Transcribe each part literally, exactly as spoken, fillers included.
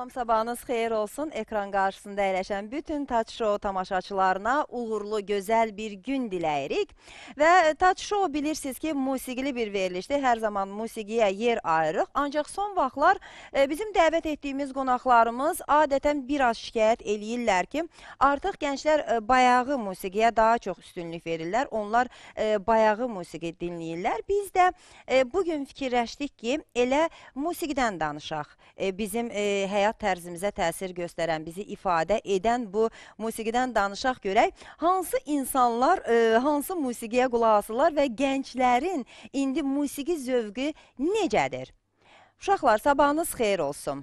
Salam, sabahınız xeyir olsun. Ekran qarşısında əyləşən bütün Touch Show tamaşaçılarına uğurlu, gözəl bir gün diləyirik. Və Touch Show bilirsiniz ki, musiqili bir verilişdir. Hər zaman musiqiyə yer ayırıq. Ancaq son vaxtlar e, bizim dəvət etdiyimiz qonaqlarımız adətən biraz şikayət eləyirlər ki, artıq gənclər e, bayağı musiqiyə daha çox üstünlük verirlər. Onlar e, bayağı musiqi dinləyirlər. Biz də e, bugün fikirləşdik ki, elə musiqidən danışaq. E, bizim e, həyat tərzimizə təsir göstərən, bizi ifadə edən bu musiqidən danışaq görək. Hansı insanlar, e, hansı musiqiyə qulaq asırlar və gənclərin indi musiqi zövqü necədir? Uşaqlar, sabahınız xeyir olsun.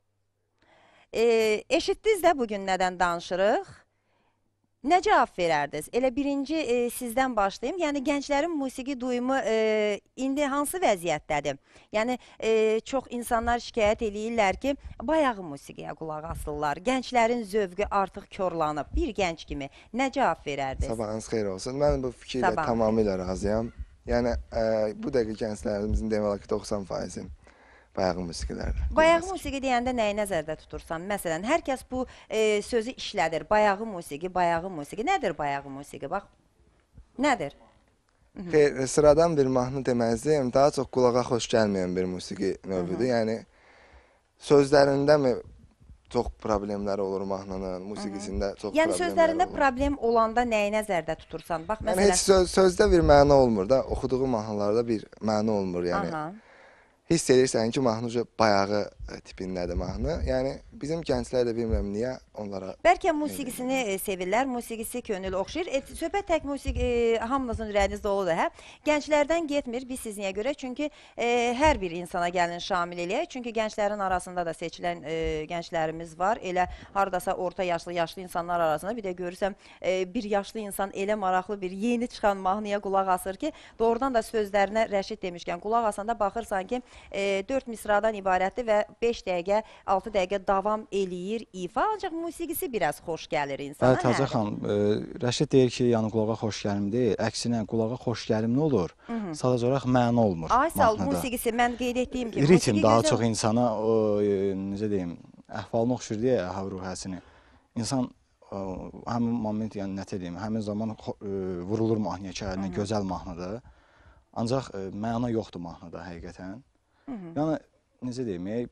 E, eşitdiniz də bugün nədən danışırıq? Nə cavab verərdiniz? Elə birinci e, sizdən başlayayım. Yəni, gənclərin musiqi duyumu e, indi hansı vəziyyətdədir? Yəni, e, çox insanlar şikayət eləyirlər ki, bayağı musiqiyə qulaq asırlar. Gənclərin zövqü artıq korlanıb. Bir gənc kimi nə cavab verərdiniz? Sabahınız xeyir olsun. Mən bu fikirlə Sabah. tamamilə razıyam. Yəni, e, bu dəqiqə gənclərimizin demək olar ki, doxsan faizi bayağı musiqilərdir. Bayağı musiqi deyəndə nəyi nəzərdə tutursan? Məsələn, hər kəs bu e, sözü işlədir. Bayağı musiqi, bayağı musiqi. Nədir bayağı musiqi? Bax, nədir? Xeyr, sıradan bir mahnı deməzdim. Daha çox qulağa xoş gəlməyən bir musiqi növüdür. Yəni, sözlərində mi çox problemləri olur mahnının, musiqisində çox Yəni, problemlər sözlərində olur. problem olanda nəyi nəzərdə tutursan? Bax, Yəni, məsələn... heç söz, sözdə bir məna olmur da, oxuduğu mahnılarda bir məna olmur. Yəni, Aha. hiss edirsən ki, mahnı bayağı tipindədir mahnı. Yəni, bizim gənclər də bilmirəm niyə onlara... Bəlkə musiqisini e, sevirlər, musiqisi könül oxşayır. E, söhbət tək musiqi, e, hamınızın ürəyiniz doludur, hə? Gənclərdən getmir, biz sizinə görə. Çünki e, hər bir insana gəlin şamil eləyək. Çünki gənclərin arasında da seçilən e, gənclərimiz var. Elə haradasa orta yaşlı, yaşlı insanlar arasında. Bir də görürsəm, e, bir yaşlı insan elə maraqlı bir yeni çıxan mahnıya qulaq asır ki, doğrudan da sözlərinə Rəşid demişkən, qulaq asanda baxırsan ki, e, dörd misradan ibarətdir və beş dəqiqə, altı dəqiqə davam eləyir ifa, ancaq musiqisi biraz xoş gəlir insana. Bəli, Taca xanım, e, Rəşid deyir ki, yəni qulağa xoş gəlim deyil, əksinə qulağa xoş gəlim nə olur? Sadəcə olaraq məna olmur Ay sağ ol, mahnıda. musiqisi, mən qeyd etdiyim kimi. Ritim daha çox insana, o, e, necə deyim, əhvalını oxşur deyə, həv ruhəsini. İnsan o, həmin moment, yəni nətə deyim, həmin zaman e, vurulur mahnıya ki, əlinə gözəl mahnıdır. Ancaq e, məna yoxdur mahnıda həqiqətən. Yəni, necə deyim, e,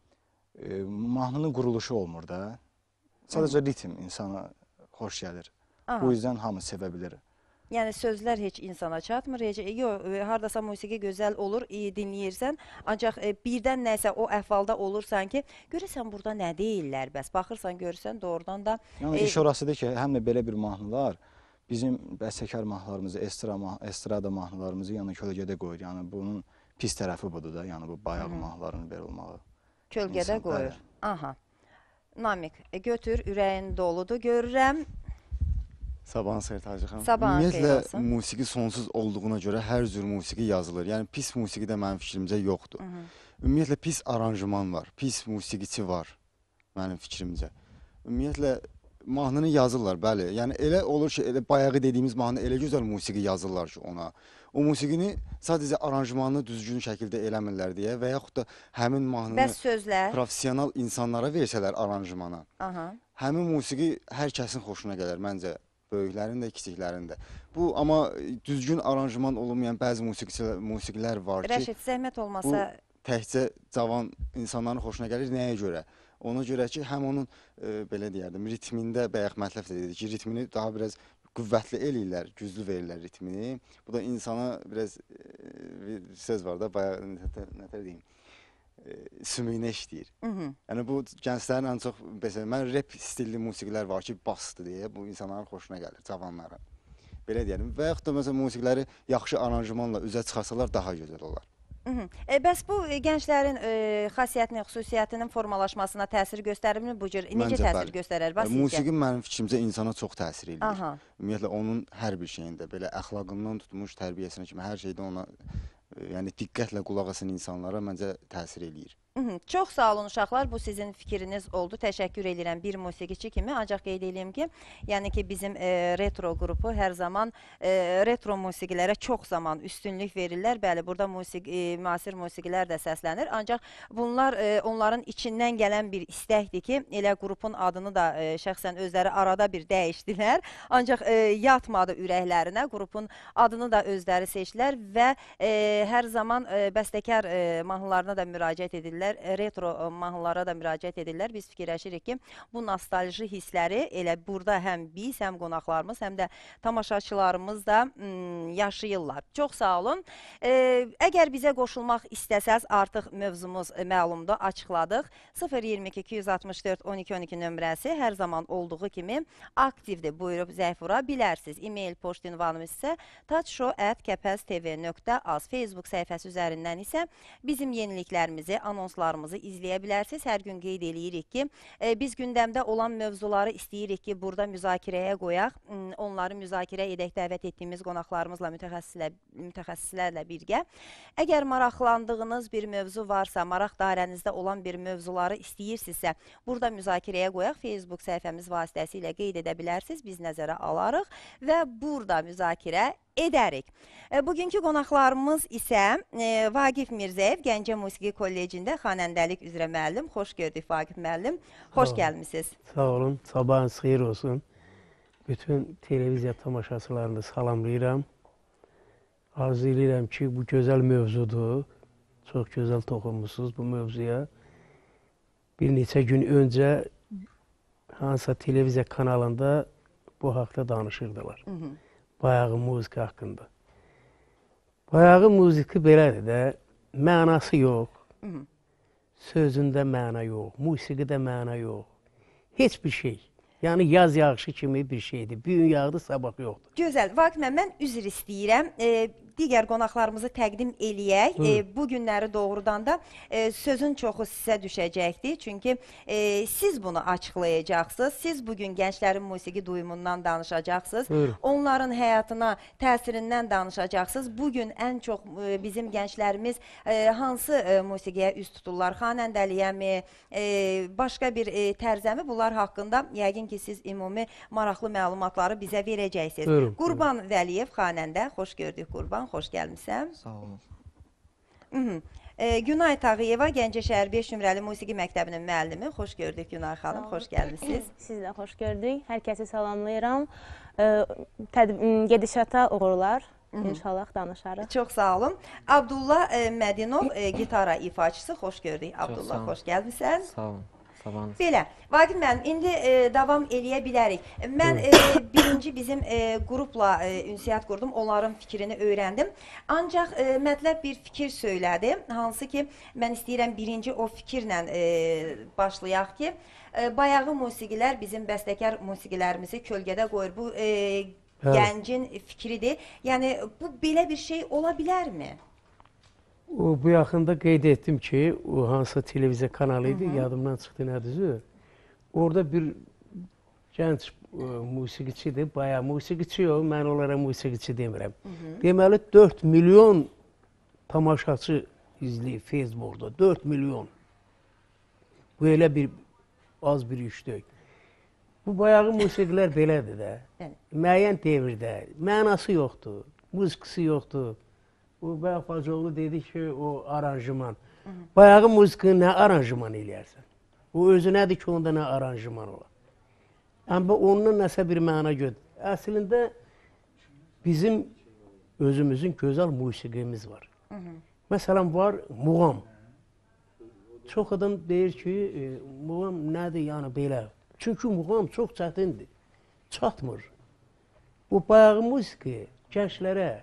mahnının quruluşu olmur da. Sadəcə ritim insana xoş gəlir. Aha. Bu yüzden hamı sevə bilir. Yəni, sözlər heç insana çatmır. Heç, yox, haradasa musiqi gözəl olur, iyi dinləyirsən. Ancaq e, birdən nəsə o əhvalda olursan ki, görürsən burada nə deyirlər bəs. Baxırsan, görürsən doğrudan da... Yəni, e, iş orasıdır ki, həm də belə bir mahnılar bizim bəstəkar mahnılarımızı, estrada, estrada mahnılarımızı yəni kölgədə qoyur. Yəni, bunun pis tərəfi budur da, yəni bu bayağı mahnıların belə olmağı. Kölgədə İnsan, qoyur. bəli. Aha. Namik, e, götür, ürəyin doludur, görürəm. Sabahınız xeyir Tacı xanım. Sabahınız xeyir Ümumiyyətlə, olsun. musiqi sonsuz olduğuna görə hər cür musiqi yazılır. Yəni, pis musiqi də mənim fikrimcə yoxdur. Hı -hı. Ümumiyyətlə, pis aranjman var, pis musiqiçi var mənim fikrimcə. Ümumiyyətlə, mahnını yazırlar, bəli. Yəni, elə olur ki, elə bayağı dediyimiz mahnı elə gözəl musiqi yazırlar ki ona. O musiqini sadəcə aranjmanını düzgün şəkildə eləmirlər deyə və yaxud da həmin mahnını Bəs sözlər? professional insanlara versələr aranjmana, Aha. həmin musiqi hər kəsin xoşuna gələr, məncə. Böyüklərin də, kiçiklərin də. Bu, amma düzgün aranjman olunmayan bəzi musiqilər, musiqilər var ki, Rəşid, zəhmət bu olmasa... təkcə cavan insanların xoşuna gəlir. Nəyə görə? Ona görə ki, həm onun, e, belə deyərdim, ritmində bəyək mətləf də dedik ki, ritmini daha biraz qüvvətli eləyirlər, güclü verirlər ritmini. Bu da insana biraz, e, bir söz var da, bayağı, nətər deyim, e, sümüyünə işləyir. Hı -hı. Yəni, bu gənclərin ən çox, məsələn, mən rap stilli musiqilər var ki, bastı deyə, bu insanların xoşuna gəlir, cavanlara. Belə deyəlim. Və yaxud da, məsələn, musiqiləri yaxşı aranjmanla üzə çıxarsalar daha gözəl olar. Hı -hı. E, bəs bu e, gənclərin e, xasiyyətinin, xüsusiyyətinin formalaşmasına təsir göstərirmi bu cür? Necə Məncə, təsir bəli. göstərir? Bax, Musiqi mənim fikrimcə insana çox təsir edir. Aha. Ümumiyyətlə, onun hər bir şeyində, belə əxlaqından tutmuş tərbiyəsinə kimi hər şeydə ona, e, yəni diqqətlə qulaq asan insanlara məncə təsir eləyir. Hı -hı. Çox sağ olun uşaqlar, bu sizin fikriniz oldu. Təşəkkür edirəm bir musiqiçi kimi. Ancaq qeyd edeyim ki, yəni ki bizim e, retro qrupu hər zaman e, retro musiqilərə çox zaman üstünlük verirlər. Bəli, burada musiqi, e, müasir musiqilər də səslənir. Ancaq bunlar e, onların içindən gələn bir istəkdir ki, elə qrupun adını da e, şəxsən özləri arada bir dəyişdilər. Ancaq e, yatmadı ürəklərinə. Qrupun adını da özləri seçdilər və e, hər zaman e, bəstəkar e, mahnılarına da müraciət edirlər. Retro mahnılara da müraciət edirlər. Biz fikirləşirik ki, bu nostalji hissləri elə burada həm biz, həm qonaqlarımız, həm də tamaşaçılarımız da ım, yaşayırlar. Çox sağ olun. E, əgər bizə qoşulmaq istəsəz, artıq mövzumuz məlumdur, açıqladıq. sıfır iyirmi iki iki yüz altmış dörd on iki on iki nömrəsi hər zaman olduğu kimi aktivdir. Buyurub zəng vura bilərsiniz. E-mail poçt ünvanımız isə taçshow at kepez t v nöqtə az. Facebook səhifəsi üzərindən isə bizim yeniliklərimizi, anonslarımızı izləyə bilərsiniz. Hər gün qeyd edirik ki, e, biz gündəmdə olan mövzuları istəyirik ki, burada müzakirəyə qoyaq. Onları müzakirə edək dəvət etdiyimiz qonaqlarımızla, mütəxəssislər, mütəxəssislərlə birgə. Əgər maraqlandığınız bir mövzu varsa, maraq dairənizdə olan bir mövzuları istəyirsinizsə, burada müzakirəyə qoyaq. Facebook səhifəmiz vasitəsilə qeyd edə bilərsiniz. Biz nəzərə alarıq və burada müzakirə edərik. E, bugünkü qonaqlarımız isə e, Vaqif Mirzəyev, Gəncə Musiqi Kollecində xanəndəlik üzrə müəllim. Xoş gördük Vaqif müəllim. Xoş gəlmisiniz. Sağ olun. Sabahınız xeyir olsun. Bütün televiziya tamaşaçılarını salamlayıram. Arzu edirəm ki, bu gözəl mövzudur. Çox gözəl toxunmuşsunuz bu mövzuya. Bir neçə gün öncə hansısa televiziya kanalında bu haqda danışırdılar. Hı -hı. Bayağı muzika haqqında. Bayağı muziki belədir də, mənası yox, Hı -hı. sözündə məna yox, musiqidə məna yox, heç bir şey. Yəni yaz yağışı kimi bir şeydir. Bir gün yağdı, sabah yoxdur. Gözəl. Vaqif müəllim, mən üzr istəyirəm. E, digər qonaqlarımızı təqdim eləyək. E, bu günləri doğrudan da e, sözün çoxu sizə düşəcəkdir. Çünki e, siz bunu açıqlayacaqsınız. Siz bugün gənclərin musiqi duyumundan danışacaqsınız. Buyurun. Onların həyatına, təsirindən danışacaqsınız. Bugün ən çox e, bizim gənclərimiz e, hansı e, musiqiyə üst tuturlar? Xanəndəliyəmi, e, başqa bir e, tərzəmi? Bunlar haqqında yəqin ki, siz ümumi maraqlı məlumatları bizə verəcəksiniz. Buyurun. Qurban Vəliyev, xanəndə. Xoş gördük Qurban. Xoş gəlmişsən. Sağ olun. Hı -hı. E, Günay Tağıyeva, Gəncə şəhər beş nömrəli musiqi məktəbinin müəllimi. Xoş gördük Günay xanım, xoş gəlmişsiniz. Siz də xoş gördük. Hər kəsi salamlayıram. E, gedişata uğurlar. Hı -hı. İnşallah danışarıq. Çox sağ olun. Abdullah e, Mədinov, e, gitara ifaçısı. Xoş gördük Abdullah, xoş gəlmişsən. Sağ olun. Belə, Vaqif müəllim, indi e, davam eləyə bilərik. Mən e, birinci bizim e, qrupla e, ünsiyyət qurdum, onların fikrini öyrəndim. Ancaq e, mətləb bir fikir söylədi, hansı ki, mən istəyirəm birinci o fikirlə e, başlayaq ki, e, bayağı musiqilər bizim bəstəkar musiqilərimizi kölgədə qoyur. Bu e, gəncin fikridir. Yəni, bu belə bir şey ola bilərmi? O, bu yaxında qeyd etdim ki, o hansısa televiziya kanalı idi, Hı -hı. yadımdan çıxdı nə düzü. Orada bir gənc e, musiqiçidir, bayağı musiqiçi yox, mən onlara musiqiçi demirəm. Hı -hı. Deməli, dörd milyon tamaşaçı izləyir Facebook'da, dörd milyon. Bu elə bir, az bir iş deyil. Bu bayağı musiqilər belədir də, müəyyən devirdə, mənası yoxdur, muzikisi yoxdur. O, bayaq Bacıoğlu dedi ki, o aranjman. Hı -hı. Bayağı musiqini nə aranjman eləyərsən? O özü nədir ki, onda nə aranjman olar? Yəni, ondan nəsə bir məna gördür. Əslində, bizim özümüzün gözəl musiqimiz var. Hı -hı. Məsələn, var muğam. Çox adam deyir ki, e, muğam nədir, yəni belə. Çünki muğam çox çətindir, çatmır. Bu bayağı musiqi gənclərə,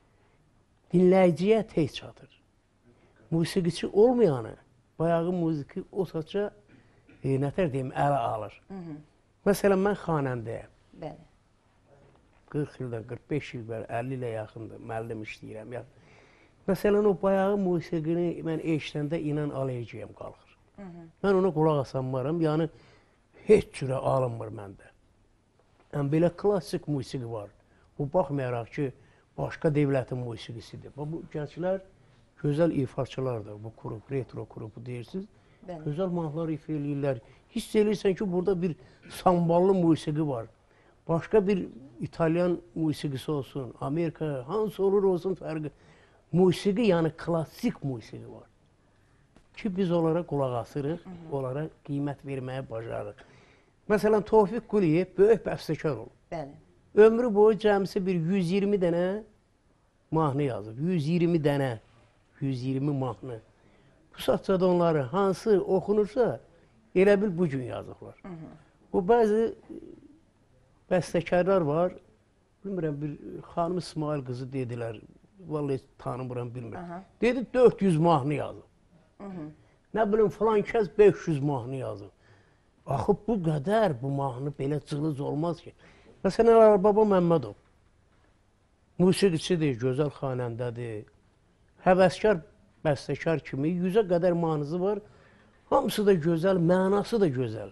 dinləyiciyə tez çatır. Musiqiçi olmayanı, bayağı musiqi o saça, e, nətər deyim, ələ alır. Hı -hı. Məsələn, mən xanəndəyəm. Bəli. qırx ildən, qırx beş il və əlli ilə yaxındır, müəllim işləyirəm. Yəni. Məsələn, o bayağı musiqini mən eşitəndə inan alergiyam qalxır. Hı -hı. Mən ona qulaq asanmaram, yəni heç cürə alınmır məndə. Yəni, belə klassik musiqi var. Bu, baxmayaraq ki, başqa devlətin musiqisidir. Bu gənclər gözəl ifaçılar da bu qrup, retro qrupu deyirsiniz. Bəli. Gözəl mahnılar ifa eləyirlər. Hiss eləyirsən ki, burada bir samballı musiqi var. Başqa bir İtalyan musiqisi olsun, Amerika, hansı olur olsun fərqi. Musiqi, yəni klassik musiqi var. Ki biz onlara qulaq asırıq, onlara qiymət verməyə bacarırıq. Məsələn, Tofiq Quliyev böyük bəstəkar olub. Bəli. Ömrü boyu cəmsi bir yüz iyirmi dənə mahnı yazıb. yüz iyirmi dənə, yüz iyirmi mahnı. Bu saatçada onları hansı oxunursa, elə bil bu gün yazıblar. Bu bəzi bəstəkarlar var. Bilmirəm, bir xanım İsmail qızı dedilər. Vallahi tanımıram, bilmirəm. Dedi, dörd yüz mahnı yazıb. Nə bilim, filan kəs beş yüz mahnı yazıb. Axı, bu qədər bu mahnı belə cılız olmaz ki. Məsələn, Baba Məmmədov. Musiqiçidir, gözəl xanəndədir. Həvəskar, bəstəkar kimi yüzə qədər mahnısı var. Hamısı da gözəl, mənası da gözəl.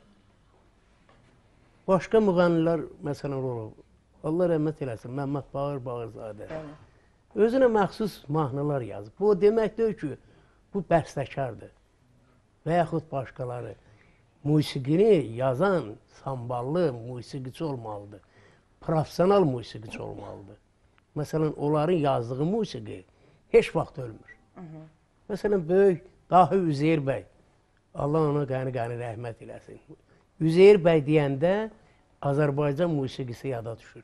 Başqa müğənnilər, məsələn, olub. Allah rəhmət eləsin, Məmməd Bağır Bağırzadə. Özünə məxsus mahnılar yazıb. Bu, demək deyil ki, bu bəstəkardır. Və yaxud başqaları. Musiqini yazan samballı musiqiçi olmalıdır. Profesional musiqiçi olmalıdır. Məsələn, onların yazdığı musiqi heç vaxt ölmür. Məsələn, böyük Dahi Üzeyir bəy, Allah ona qəni-qəni rəhmət eləsin. Üzeyir bəy deyəndə Azərbaycan musiqisi yada düşür.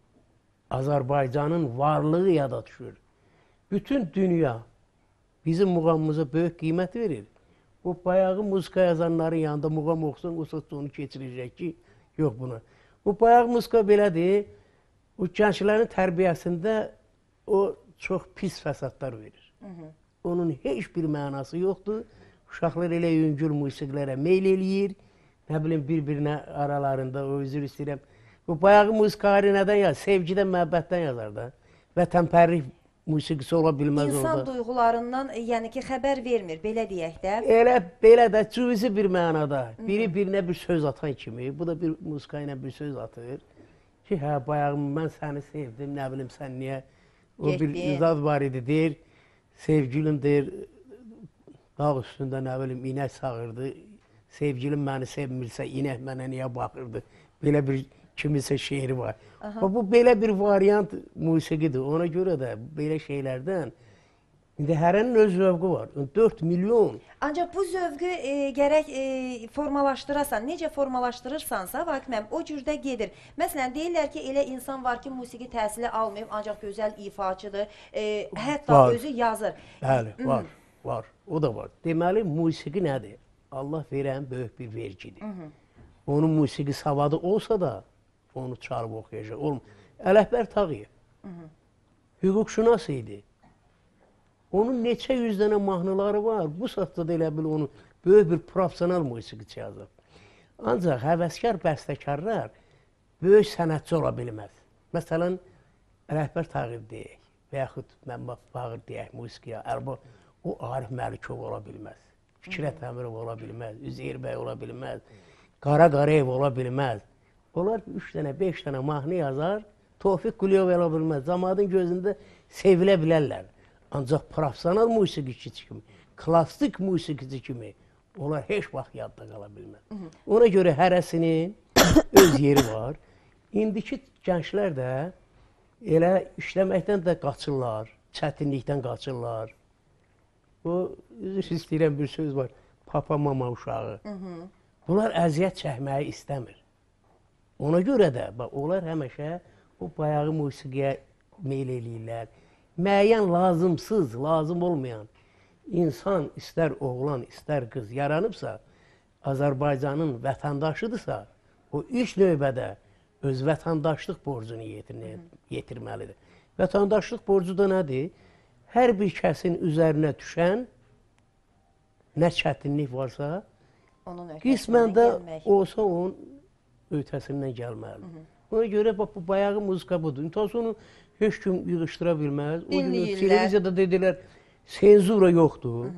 Azərbaycanın varlığı yada düşür. Bütün dünya bizim muğamımıza böyük qiymət verir. O bayağı muzika yazanların yanında muğam oxusun, o sonra onu keçirecək ki, yox buna. Bu bayağı muzika belədir, o gənclərin tərbiyəsində o çox pis fəsadlar verir. Onun heç bir mənası yoxdur. Uşaqlar elə yüngül musiqilərə meyl eləyir. Nə bilim, bir-birinə aralarında, o üzr istəyirəm. Bu bayağı muzikaları nədən yazır? Sevgidən, məhəbbətdən yazar da. Vətənpərlik musiqisi ola bilməz İnsan orada. İnsan duyğularından, yəni ki, xəbər vermir, belə deyək də. Elə, belə də cüzi bir mənada. Biri birinə bir söz atan kimi, bu da bir muzika ilə bir söz atır. Ki, hə, bayağı mən səni sevdim, nə bilim, sən niyə? O bir izad var idi, deyir, sevgilim deyir, dağ üstündə, nə bilim, inək sağırdı. Sevgilim məni sevmirsə, inək mənə niyə baxırdı? Belə bir kimisə şeiri var. Bu, belə bir variant musiqidir. Ona görə də belə şeylərdən indi hərənin öz zövqü var. dörd milyon. Ancaq bu zövqü e, gərək e, formalaşdırasan. Necə formalaşdırırsansa, Vakiməm, o cürdə gedir. Məsələn, deyirlər ki, elə insan var ki, musiqi təhsili almayıb, ancaq gözəl ifaçıdır. E, hətta var. Özü yazır. Bəli, var, var. O da var. Deməli, musiqi nədir? Allah verən böyük bir vergidir. Onun musiqi savadı olsa da, onu çalıb oxuyacaq. Olmur. Ələkbər Tağıyev hüquqşünas idi. Onun neçə yüz dənə mahnıları var. Bu saatda da elə bil onu böyük bir profesional musiqiçi yazıb. Ancaq həvəskar bəstəkarlar böyük sənətçi ola bilməz. Məsələn, Ələkbər Tağıyev deyək və yaxud Məmməd Bağır deyək musiqiyə. Əlbə, o Arif Məlikov ola bilməz. Fikrət Əmirov ola bilməz. Üzeyir bəy ola bilməz. Qara Qarayev ola bilməz. Onlar üç dənə, beş dənə mahnı yazar, Tofiq Quliyev ola bilməz. Zamanın gözündə sevilə bilərlər. Ancaq profesional musiqiçi kimi, klassik musiqiçi kimi onlar heç vaxt yadda qala bilməz. Ona görə hərəsinin öz yeri var. İndiki gənclər də elə işləməkdən də qaçırlar, çətinlikdən qaçırlar. O, üzr istəyirəm bir söz var, papa mama uşağı. Bunlar əziyyət çəkməyi istəmir. Ona görə də onlar həmişə o bayağı musiqiyə meyl eləyirlər. Müəyyən lazımsız, lazım olmayan insan, istər oğlan, istər qız yaranıbsa, Azərbaycanın vətəndaşıdırsa, o ilk növbədə öz vətəndaşlıq borcunu yetirməlidir. Vətəndaşlıq borcu da nədir? Hər bir kəsin üzərinə düşən nə çətinlik varsa, qismən də olsa onun ötəsindən gəlməlidir. Ona görə bu bayağı muzika budur. İntasını heç kim yığışdıra bilməz. O gün televiziyada dedilər, senzura yoxdur.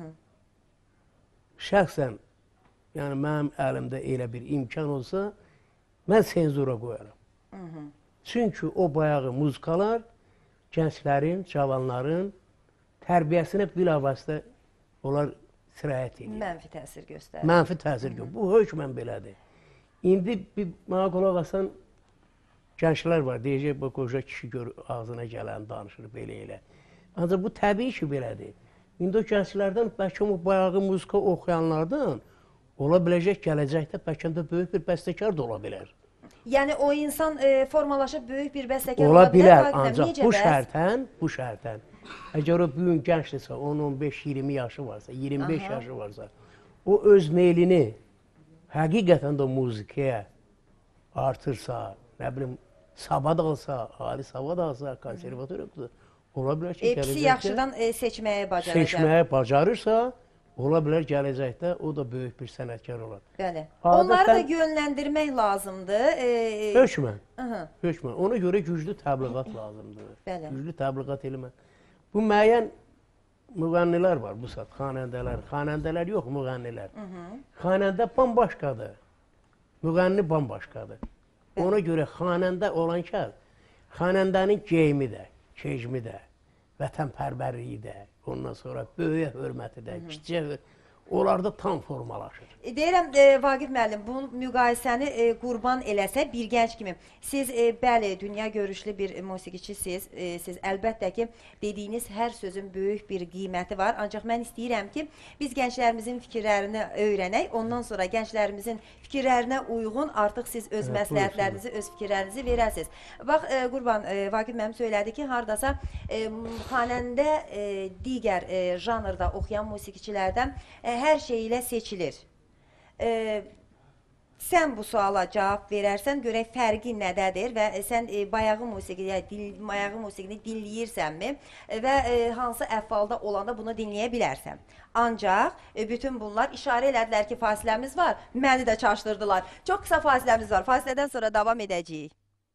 Şəxsən, yəni mənim əlimdə elə bir imkan olsa, mən senzura qoyaram. Çünki o bayağı muzikalar gənclərin, cavanların tərbiyəsinə bilavasitə onlar sirayət edir. Mənfi təsir göstərir. Mənfi təsir göstərir. Bu hökmən belədir. İndi bir mənə qulaq asan gənclər var, deyəcək, bu qoca kişi gör, ağzına gələn danışır belə elə. Ancaq bu təbii ki, belədir. İndi o gənclərdən, bəlkə o bayağı muzika oxuyanlardan ola biləcək gələcəkdə bəlkə də böyük bir bəstəkar da ola bilər. Yəni o insan e, formalaşıb böyük bir bəstəkar Ola ola bilər, bilər, ancaq necə bu bəs? şərtən, bu şərtən. Əgər o bu gün gəncdirsə, on on beş iyirmi yaşı varsa, iyirmi beş Aha. yaşı varsa, o öz meylini həqiqətən də muzikaya artırsa, nə bilim, savad alsa, ali savad alsa, konservatoriya oxusa, ola bilər ki, E, pisi yaxşıdan e, seçməyə bacaracaq. seçməyə bacarırsa, ola bilər gələcəkdə o da böyük bir sənətkar olar. Bəli. Adətən- Onları da yönləndirmək lazımdır. E, Hökmən, Aha, hökmən. Ona görə güclü təbliğat lazımdır. Bəli. Güclü təbliğat eləmək. Bu müəyyən müğənnilər var bu saat, xanəndələr. Xanəndələr yox, müğənnilər. Xanəndə bambaşqadır. Müğənni bambaşqadır. Ona görə xanəndə olan kəs, xanəndənin geyimi də, kecmi də, vətənpərvərliyi də, ondan sonra böyüyə hörməti də, kiçiyə hörməti, onlarda tam formalaşır. E, Deyirəm, e, Vaqif müəllim, bu müqayisəni e, qurban eləsə bir gənc kimi, siz e, bəli, dünya görüşlü bir musiqiçisiz, e, siz əlbəttə ki, dediyiniz hər sözün böyük bir qiyməti var, ancaq mən istəyirəm ki, biz gənclərimizin fikirlərini öyrənək, ondan sonra gənclərimizin fikirlərinə uyğun artıq siz öz Evet, məsləhətlərinizi, öz fikirlərinizi verəsiniz. Bax, e, Qurban, e, Vaqif müəllim söylədi ki, hardasa e, xanəndə e, digər e, janrda oxuyan musiqiçilərdən e, hər şey ilə seçilir. Ee, sən bu suala cavab verərsən, görək fərqi nədədir və sən e, bayağı musiqiyə, dil, bayağı musiqini dinləyirsənmi e, və e, hansı əhvalda olanda bunu dinləyə bilərsən. Ancaq e, bütün bunlar işarə elədilər ki, fasiləmiz var, məni də çaşdırdılar. Çox qısa fasiləmiz var, fasilədən sonra davam edəcəyik.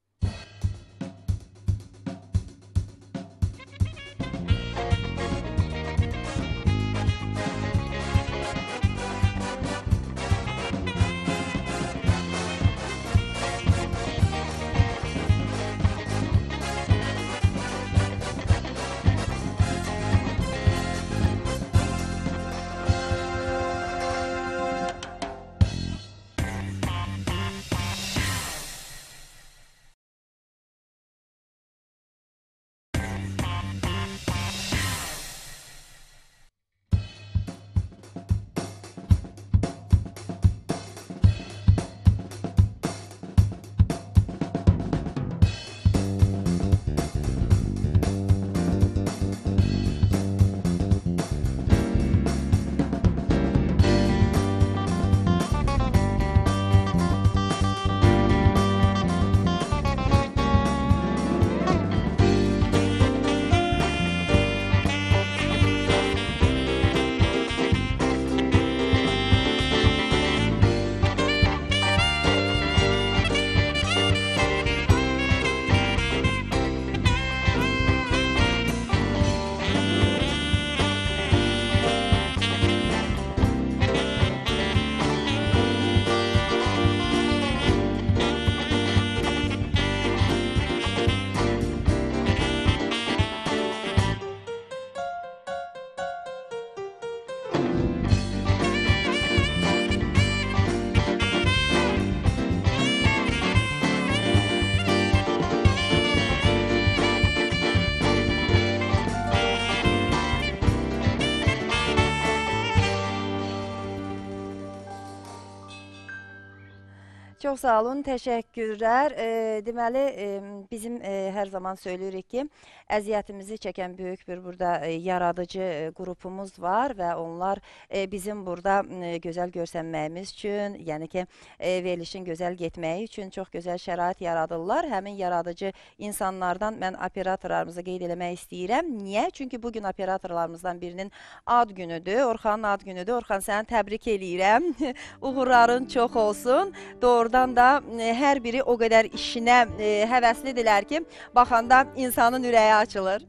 Çox sağ olun, təşəkkürlər. E, deməli, e, bizim e, hər zaman söyləyirik ki, əziyyətimizi çəkən böyük bir burada e, yaradıcı e, qrupumuz var və onlar e, bizim burada e, gözəl görsənməyimiz üçün, yəni ki, e, verilişin gözəl getməyi üçün çox gözəl şərait yaradırlar. Həmin yaradıcı insanlardan mən operatorlarımızı qeyd eləmək istəyirəm. Niyə? Çünki bugün operatorlarımızdan birinin ad günüdür, Orxanın ad günüdür. Orxan, səni təbrik eləyirəm. Uğurların çox olsun. Doğrudan da e, hər biri o qədər işinə e, həvəslidirlər ki, baxanda insanın ürəyi açılır.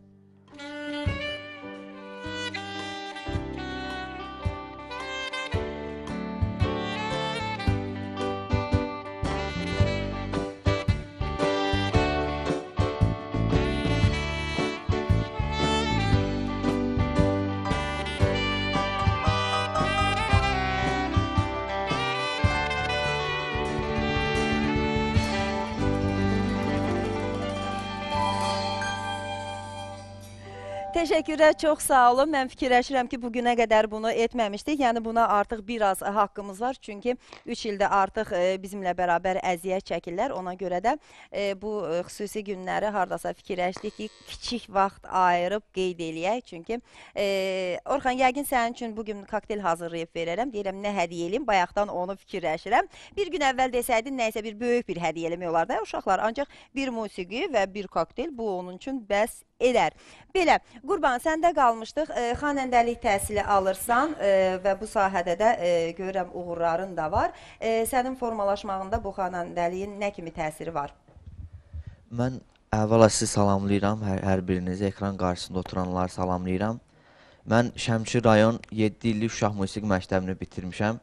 Teşekkürlər, çox sağ olun. Mən fikirləşirəm ki, bugünə qədər bunu etməmişdik. Yəni buna artıq biraz haqqımız var. Çünki üç ildə artıq e, bizimlə bərabər əziyyət çəkirlər. Ona görə də e, bu e, xüsusi günləri hardasa fikirləşdik ki, kiçik vaxt ayırıb qeyd eləyək. Çünki e, Orxan, yəqin sənin üçün bugün kokteyl hazırlayıb verərəm. Deyirəm, nə hədiyyə eləyim? Bayaqdan onu fikirləşirəm. Bir gün əvvəl desəydin, nəysə bir böyük bir hədiyyə eləmək olardı. Uşaqlar, ancaq bir musiqi və bir kokteyl bu onun üçün bəs edər. Belə, Qurban, səndə qalmışdıq, e, xanəndəlik təhsili alırsan e, və bu sahədə də e, görürəm uğurların da var. E, sənin formalaşmağında bu xanəndəliyin nə kimi təsiri var? Mən əvvəla sizi salamlayıram, hər, hər birinizi, ekran qarşısında oturanları salamlayıram. Mən Şəmkir rayon yeddi illik uşaq musiqi məktəbini bitirmişəm.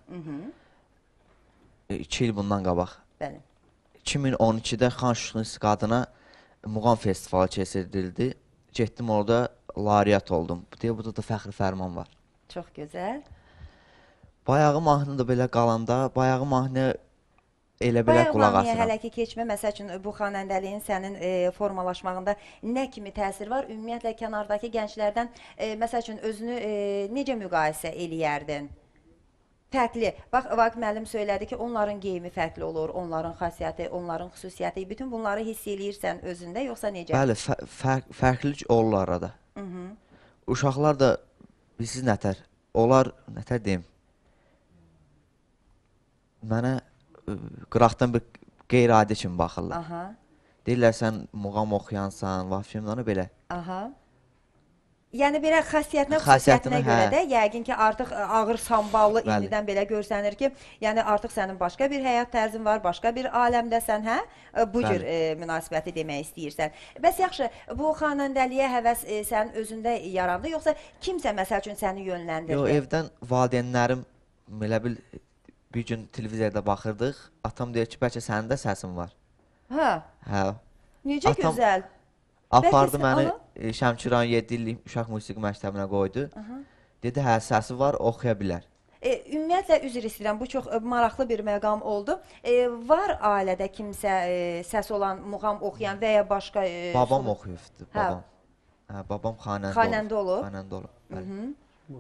iki il bundan qabaq. Bəli. iki min on ikidə Xan Şuşnisi qadına muğam festivalı keçirdildi. Getdim orada lariyat oldum. Deyə burada da fəxri fərman var. Çox gözəl. Bayağı mahnı da belə qalanda, bayağı mahnı elə belə Bayaq qulaq mahnıya asıram. hələ ki keçmə, məsəl üçün bu xanəndəliyin sənin e, formalaşmağında nə kimi təsir var? Ümumiyyətlə, kənardakı gənclərdən, e, məsəl üçün, özünü e, necə müqayisə eləyərdin? Fərqli. Bax, Vaqif müəllim söylədi ki, onların geyimi fərqli olur, onların xasiyyəti, onların xüsusiyyəti. Bütün bunları hiss eləyirsən özündə, yoxsa necə? Bəli, fə fərq, fərqlilik olur arada. Hı -hı. Uşaqlar da, bilirsiniz nətər, onlar, nətər deyim, mənə ə, qıraqdan bir qeyri-adi kimi baxırlar. Aha, Deyirlər, sən muğam oxuyansan, vafimləri belə. aha. Yəni belə xasiyyətinə, Xasiyyətinə, xüsusiyyətinə görə hə. də yəqin ki, artıq ə, ağır samballı Bəli. indidən belə görsənir ki, yəni artıq sənin başqa bir həyat tərzin var, başqa bir aləmdəsən, hə? Ə, Bu cür Bəli. e, münasibəti demək istəyirsən. Bəs yaxşı, bu xanəndəliyə həvəs e, sənin özündə yarandı, yoxsa kimsə məsəl üçün səni yönləndirdi? Yo, evdən valideynlərim, elə bil, bir gün televizorda baxırdıq, atam deyir ki, bəlkə sənin də səsin var. Hə, Hə, necə Atam- gözəl. apardı sən- məni aha. e, Şəmkir rayon yeddi illik uşaq musiqi məktəbinə qoydu. Dedi, hə, səsi var, oxuya bilər. E, ümumiyyətlə, üzr istəyirəm, bu çox e, maraqlı bir məqam oldu. E, var ailədə kimsə e, səs olan, muğam oxuyan və ya başqa... E, Babam solo- oxuyubdu, babam. Hə, babam xanəndə, Xanəndə olub? Xanəndə olub, Hı bəli. -hı.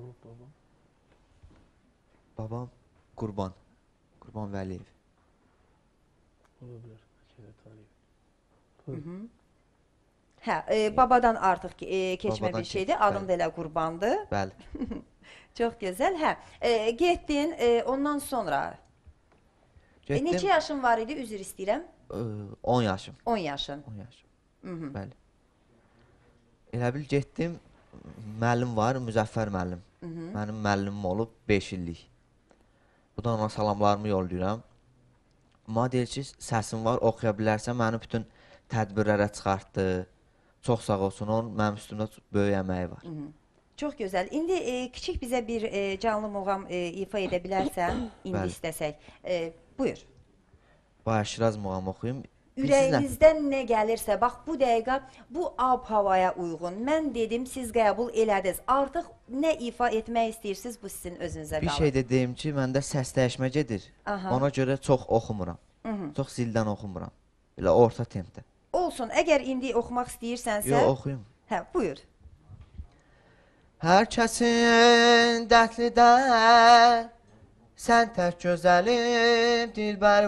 Babam Qurban, Qurban Vəliyev. Ola bilər. Tanıyım. Hə, e, babadan artıq e, keçmə Babadan bir şeydir. keçib, Adım bəli. da elə Qurbandır. Bəli. Çox gözəl. Hə, e, getdin, e, ondan sonra e, Getdim, neçə yaşın var idi? Üzr istəyirəm. ə, on yaşım, on yaşın. on yaşım. Hı -hı. Bəli. Elə bil getdim, müəllim var, Müzəffər müəllim. Mənim müəllimim olub beş illik. Bu da ona salamlarımı yollayıram. Amma deyir ki, səsin var, oxuya bilərsən, məni bütün tədbirlərə çıxartdı. Çox sağ olsun, onun mənim üstümdə böyük əməyi var. Çox gözəl. İndi e, kiçik bizə bir e, canlı muğam e, ifa edə bilərsən, indi Bəli. istəsək. E, buyur. Bayaq Şiraz muğam oxuyum. Bilirsiniz nə? Ürəyinizdən nə gəlirsə, bax bu dəqiqə bu ab-havaya uyğun. Mən dedim, siz qəbul elədiniz. Artıq nə ifa etmək istəyirsiniz, bu sizin özünüzə Bir qalır. şey də deyim ki, məndə səs dəyişmə gedir. Aha. Ona görə çox oxumuram. Çox zildən oxumuram. Belə orta tempdə. Olsun, əgər indi oxumaq istəyirsənsə... Yox, oxuyum. Hə, buyur. Hər kəsin dərdlidə sən tək gözəlim dilbər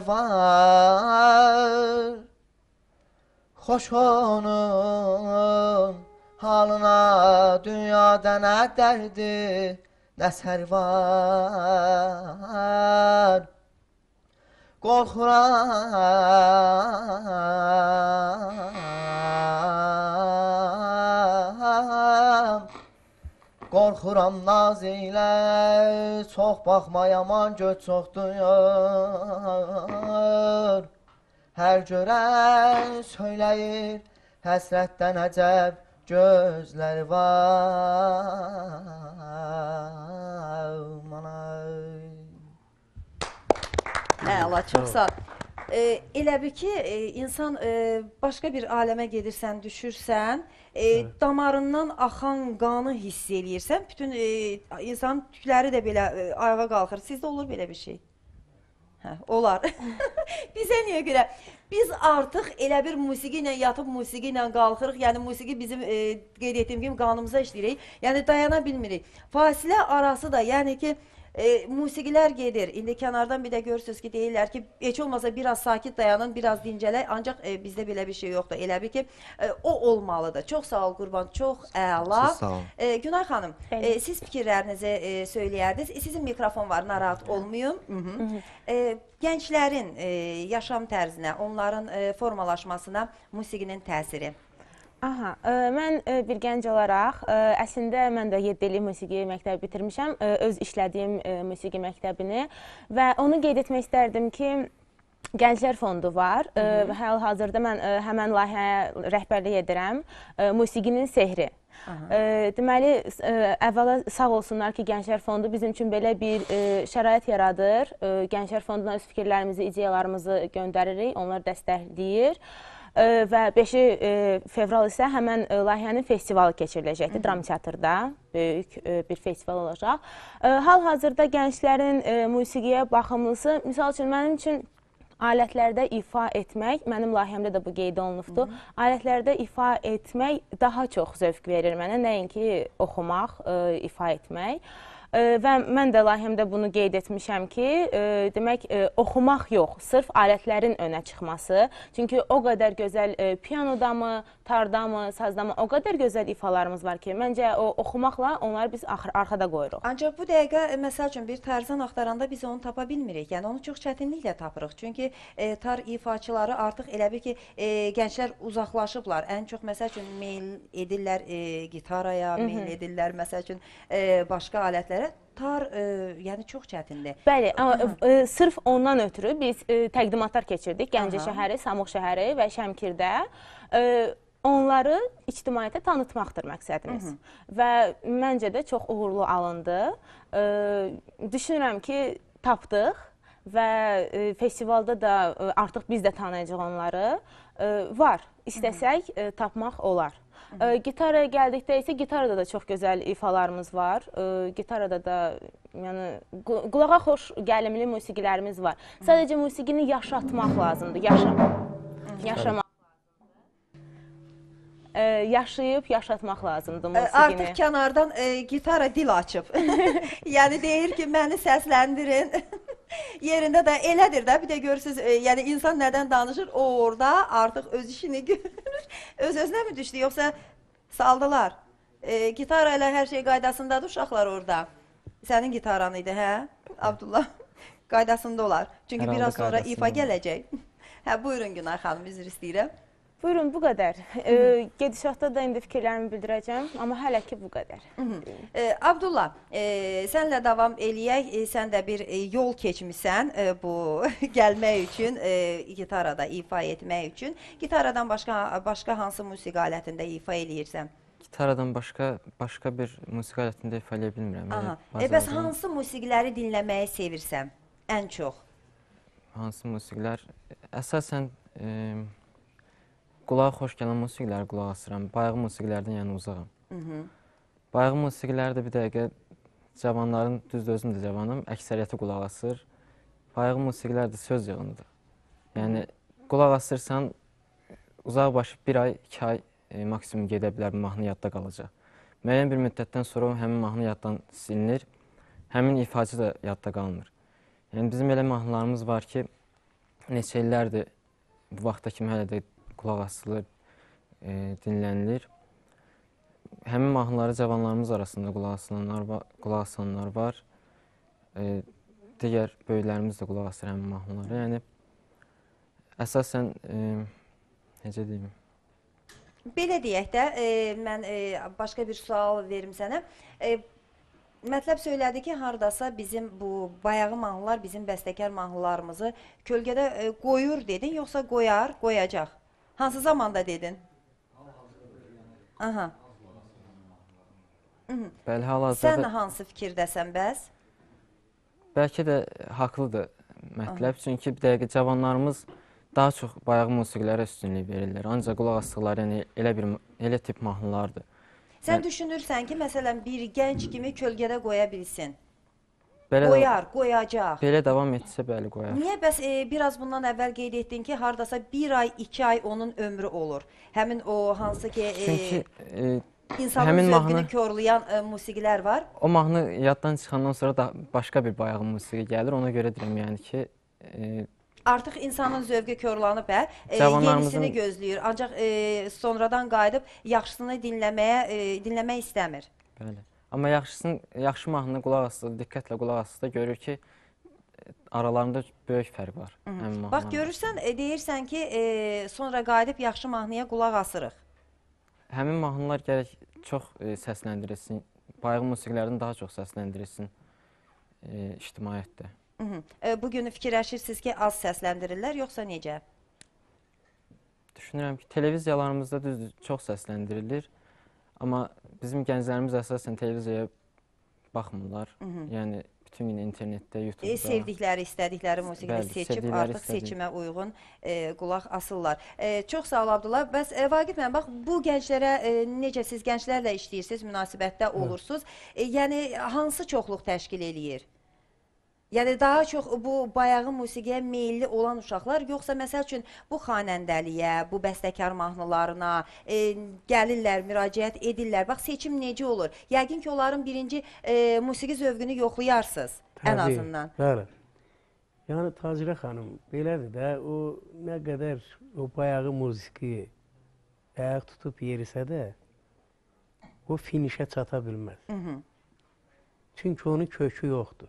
var. Xoş onun halına dünyada nə dərdi, nə sər var. Qorxuram, qorxuram naz ilə, çox baxma yaman göz çox duyur. Hər görən söyləyir, həsrətdən əcəb gözləri var. Manay. Əla, çox sağ ol. E, elə bir ki, e, insan e, başqa bir aləmə gedirsən, düşürsən, e, damarından axan qanı hiss eləyirsən, bütün e, insanın tükləri də belə e, ayağa qalxır. Sizdə olur belə bir şey? Hə, olar. Bizə niyə görə? Biz artıq elə bir musiqi ilə yatıb, musiqi ilə qalxırıq. Yəni musiqi bizim e, qeyd etdiyim kimi qanımıza işləyirik. Yəni dayana bilmirik. Fasilə arası da, yəni ki, E, musiqilər gedir. İndi kənardan bir də görürsünüz ki, deyirlər ki, heç olmasa biraz sakit dayanın, biraz dincələk. Ancaq e, bizdə belə bir şey yoxdur. Elə bir ki, e, o olmalıdır. Çox sağ ol Qurban, çox əla. Siz sağ olun. E, Günay xanım, Bəli. e, siz fikirlərinizi e, söyləyərdiniz. E, sizin mikrofon var, narahat olmayın. Hı -hı. E, gənclərin e, yaşam tərzinə, onların e, formalaşmasına musiqinin təsiri. Aha, ə, mən ə, bir gənc olaraq, ə, əslində mən də yeddi illik musiqi məktəbi bitirmişəm, ə, öz işlədiyim ə, musiqi məktəbini və onu qeyd etmək istərdim ki, Gənclər Fondu var ə, və hal-hazırda mən ə, həmən layihəyə rəhbərlik edirəm, ə, musiqinin sehri. Ə, deməli, ə, əvvəla sağ olsunlar ki, Gənclər Fondu bizim üçün belə bir ə, şərait yaradır. Ə, Gənclər Fonduna öz fikirlərimizi, ideyalarımızı göndəririk, onlar dəstəkləyir. Ə, və beşi fevral isə həmən ə, layihənin festivalı keçiriləcəkdir Dram Teatrda. Böyük ə, bir festival olacaq. Ə, hal-hazırda gənclərin ə, musiqiyə baxımlısı, misal üçün mənim üçün alətlərdə ifa etmək, mənim layihəmdə də bu qeyd olunubdur, alətlərdə ifa etmək daha çox zövq verir mənə, nəinki oxumaq, ə, ifa etmək. Ə, və mən də layihəmdə bunu qeyd etmişəm ki, ə, demək, ə, oxumaq yox, sırf alətlərin önə çıxması. Çünki o qədər gözəl ə, pianoda mı, tarda mı, sazda mı, o qədər gözəl ifalarımız var ki, məncə o oxumaqla onları biz arxada qoyuruq. Ancaq bu dəqiqə, məsəl üçün, bir tarzan axtaranda biz onu tapa bilmirik. Yəni, onu çox çətinliklə tapırıq. Çünki e, tar ifaçıları artıq elə bir ki, e, gənclər uzaqlaşıblar. Ən çox, məsəl üçün, meyl edirlər e, gitaraya, meyl edirlər, məsəl üçün, e, başqa alətlərə. Tar, e, yəni çox çətindir. Bəli, amma e, sırf ondan ötürü biz e, təqdimatlar keçirdik Gəncə şəhəri, Samux şəhəri və Şəmkirdə. E, onları ictimaiyyətə tanıtmaqdır məqsədimiz. Hı -hı. Və məncə də çox uğurlu alındı. E, düşünürəm ki, tapdıq və e, festivalda da e, artıq biz də tanıyacaq onları. E, var, istəsək e, tapmaq olar. E, gitaraya gəldikdə isə gitarada da çox gözəl ifalarımız var. E, gitarada da yəni qulağa xoş gəlimli musiqilərimiz var. Sadəcə musiqini yaşatmaq lazımdır, yaşamaq. Yaşamaq. E, yaşayıb yaşatmaq lazımdır musiqini. Artıq kənardan e, gitara dil açıb. Yəni deyir ki, məni səsləndirin. Yerində də elədir də, bir də görürsünüz, e, yəni insan nədən danışır, o orada artıq öz işini görür. Öz-özünə mi düşdü, yoxsa saldılar? E, gitara ilə hər şey qaydasındadır uşaqlar orada. Sənin gitaran idi, hə? Abdullah, qaydasında olar. Çünki Hər biraz halda sonra ifa qaydasında. gələcək. Hə, buyurun Günay xanım, üzr istəyirəm. Buyurun, bu qədər. E, gedişatda da indi fikirlərimi bildirəcəm, amma hələ ki bu qədər. E, Abdullah, e, sənlə davam eləyək. E, sən də bir e, yol keçmisən e, bu gəlmək üçün, e, gitarada ifa etmək üçün. Gitaradan başqa başqa hansı musiqi alətində ifa eləyirsən? Gitaradan başqa başqa bir musiqi alətində ifa eləyə bilmirəm. Aha. Yəni, E, bəs bacarığım- hansı musiqiləri dinləməyi sevirsən ən çox? hansı musiqilər? Əsasən e, qulağa xoş gələn musiqiləri qulaq asıram. Bayğı musiqilərdən yəni uzağam. Hı -hı. Bayğı musiqiləri də bir dəqiqə cavanların, düzdür özüm də cavanım, əksəriyyəti qulaq asır. Bayğı musiqilər də söz yığınıdır. Yəni qulaq asırsan uzaq başı bir ay, iki ay e, maksimum gedə bilər, bu mahnı yadda qalacaq. Müəyyən bir müddətdən sonra həmin mahnı yaddan silinir, həmin ifaçı da yadda qalmır. Yəni bizim elə mahnılarımız var ki, neçə illərdir bu vaxta kimi hələ də qulaq asılır, e, dinlənilir. Həmin mahnıları cavanlarımız arasında qulaq asılanlar var, qulaq asanlar var. E, digər böyüklərimiz də qulaq asır həmin mahnıları. Yəni əsasən e, necə deyim? Belə deyək də, e, mən e, başqa bir sual verim sənə. E, Mətləb söylədi ki, haradasa bizim bu bayağı mahnılar, bizim bəstəkar mahnılarımızı kölgədə e, qoyur dedin, yoxsa qoyar, qoyacaq? Hansı zamanda dedin? Aha. Bəli, hal-hazırda Sən hansı fikirdəsən bəs? bəlkə də haqlıdır mətləb. Çünki bir dəqiqə cavanlarımız daha çox bayağı musiqilərə üstünlük verirlər. Ancaq qulaq asdıqları yəni elə bir elə tip mahnılardır. Sən düşünürsən ki, məsələn, bir gənc kimi kölgədə qoya bilsin? belə qoyar, qoyacaq. belə davam etsə bəli qoyar. Niyə bəs e, biraz bundan əvvəl qeyd etdin ki, hardasa bir ay, iki ay onun ömrü olur. Həmin o hansı ki e, Çünki e, insanın həmin zövqünü mahnı- korlayan e, musiqilər var. o mahnı yaddan çıxandan sonra da başqa bir bayağı musiqi gəlir. Ona görə deyirəm yəni ki, e, Artıq insanın zövqü korlanıb hə, e, Cavanlarımızın- yenisini gözləyir. Ancaq e, sonradan qayıdıb yaxşısını dinləməyə e, dinləmək istəmir. bəli. Amma yaxşısın, yaxşı mahnını qulaq asdı, diqqətlə qulaq asdı görür ki, e, aralarında böyük fərq var. Həmin Bax mahnıların. görürsən, e, deyirsən ki, e, sonra qayıdıb yaxşı mahnıya qulaq asırıq. Həmin mahnılar gərək çox e, səsləndirilsin. Bayıq musiqilərdən daha çox səsləndirilsin e, ictimaiyyətdə. Hı -hı. E, bu gün fikirləşirsiniz ki, az səsləndirirlər, yoxsa necə? Düşünürəm ki, televiziyalarımızda düzdür, çox səsləndirilir. Amma bizim gənclərimiz əsasən televiziyaya baxmırlar. Yəni bütün gün internetdə, E, YouTube'da. sevdikləri, istədikləri musiqini Bəli, seçib sevdikləri, artıq istədik- seçimə uyğun e, qulaq asırlar. E, çox sağ ol Abdullah. Bəs e, Vaqif müəllim, bax bu gənclərə e, necə siz gənclərlə işləyirsiniz, münasibətdə olursunuz? E, yəni hansı çoxluq təşkil eləyir? Yəni daha çox bu bayağı musiqiyə meylli olan uşaqlar, yoxsa məsəl üçün bu xanəndəliyə, bu bəstəkar mahnılarına e, gəlirlər, müraciət edirlər. Bax seçim necə olur? Yəqin ki, onların birinci e, musiqi zövqünü yoxlayarsınız ən Təbii, azından. Bəli. Yəni Tacirə xanım, belədir də, o nə qədər o bayağı musiqi ayaq tutub yerisə də, o finişə çata bilməz. Hı -hı. Çünki onun kökü yoxdur.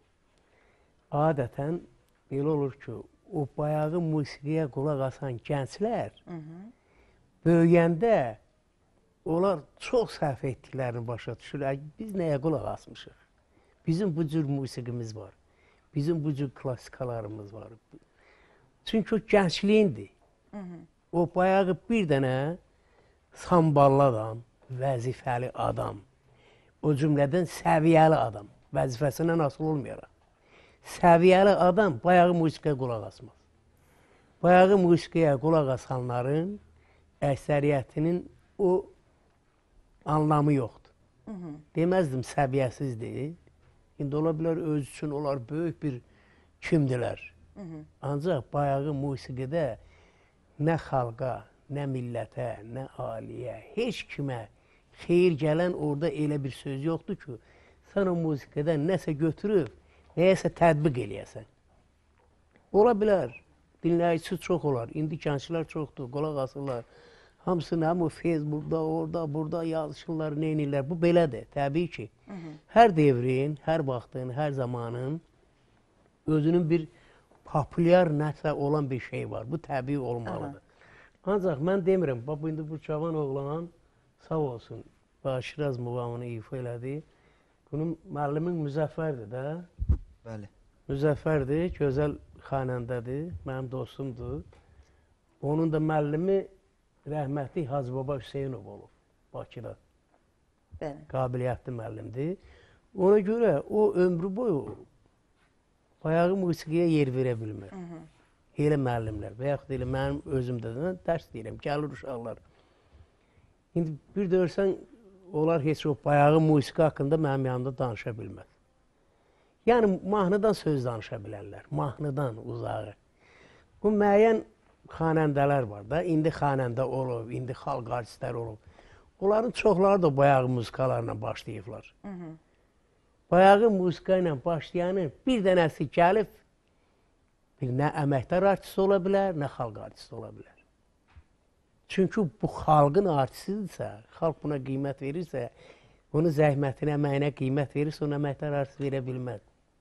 Adətən belə olur ki, o bayağı musiqiyə qulaq asan gənclər Hı -hı. böyüyəndə onlar çox səhv etdiklərini başa düşürlər. Biz nəyə qulaq asmışıq? Bizim bu cür musiqimiz var. Bizim bu cür klassikalarımız var. Çünki o gəncliyindir. Hı -hı. O bayağı bir dənə samballı adam, vəzifəli adam, o cümlədən səviyyəli adam, vəzifəsindən asılı olmayaraq. Səviyyəli adam bayağı musiqiyə qulaq asmaz. Bayağı musiqiyə qulaq asanların əksəriyyətinin o anlamı yoxdur. Hı -hı. Deməzdim səviyyəsizdir. İndi ola bilər öz üçün onlar böyük bir kimdilər. Hı -hı. Ancaq bayağı musiqidə nə xalqa, nə millətə, nə aliyə, heç kimə xeyir gələn orada elə bir söz yoxdur ki, sən o musiqidən nəsə götürüb, nəyəsə tətbiq eləyəsən. Ola bilər, dinləyicisi çox olar, indi gənclər çoxdur, qulaq asırlar. Hamısını həm o Facebookda, orada, burada yazışırlar, neynirlər. Bu belədir, təbii ki. Hı -hı. Hər devrin, hər vaxtın, hər zamanın özünün bir populyar nəsə olan bir şey var. Bu təbii olmalıdır. Aha. Ancaq mən demirəm, bax indi bu cavan oğlan sağ olsun, Şiraz Muvamını ifa elədi. Bunun müəllimin Müzəffərdir də. Bəli. Müzəffərdir, gözəl xanəndədir, mənim dostumdur. Onun da müəllimi rəhmətli Hacı Baba Hüseynov olub Bakıda. Bəli. Qabiliyyətli müəllimdir. Ona görə o ömrü boyu bayağı musiqiyə yer verə bilmir. Hı -hı. Elə müəllimlər və yaxud elə mənim özümdə də dərs deyirəm, gəlir uşaqlar. İndi bir də görsən, onlar heç o bayağı musiqi haqqında mənim yanımda danışa bilməz. Yəni mahnıdan söz danışa bilərlər, mahnıdan uzağı. Bu müəyyən xanəndələr var da, indi xanəndə olub, indi xalq artistlər olub. Onların çoxları da bayağı musiqalarla başlayıblar. Hı -hı. Bayağı musiqa ilə başlayanın bir dənəsi gəlib, bir nə əməkdar artist ola bilər, nə xalq artist ola bilər. Çünki bu xalqın artistidirsə, xalq buna qiymət verirsə, onun zəhmətinə, əməyinə qiymət verirsə, onun əməkdar artist verə bilməz.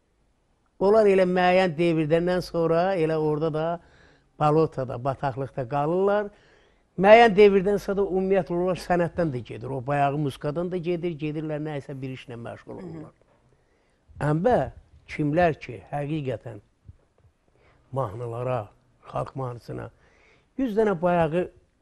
Onlar elə müəyyən devirdəndən sonra elə orada da balotada, bataqlıqda qalırlar. Müəyyən devirdən sonra da ümumiyyətlə onlar sənətdən də gedir. O bayağı musiqadan da gedir, gedirlər nəyisə bir işlə məşğul olurlar. Əmbə kimlər ki, həqiqətən mahnılara, xalq mahnısına yüz dənə bayağı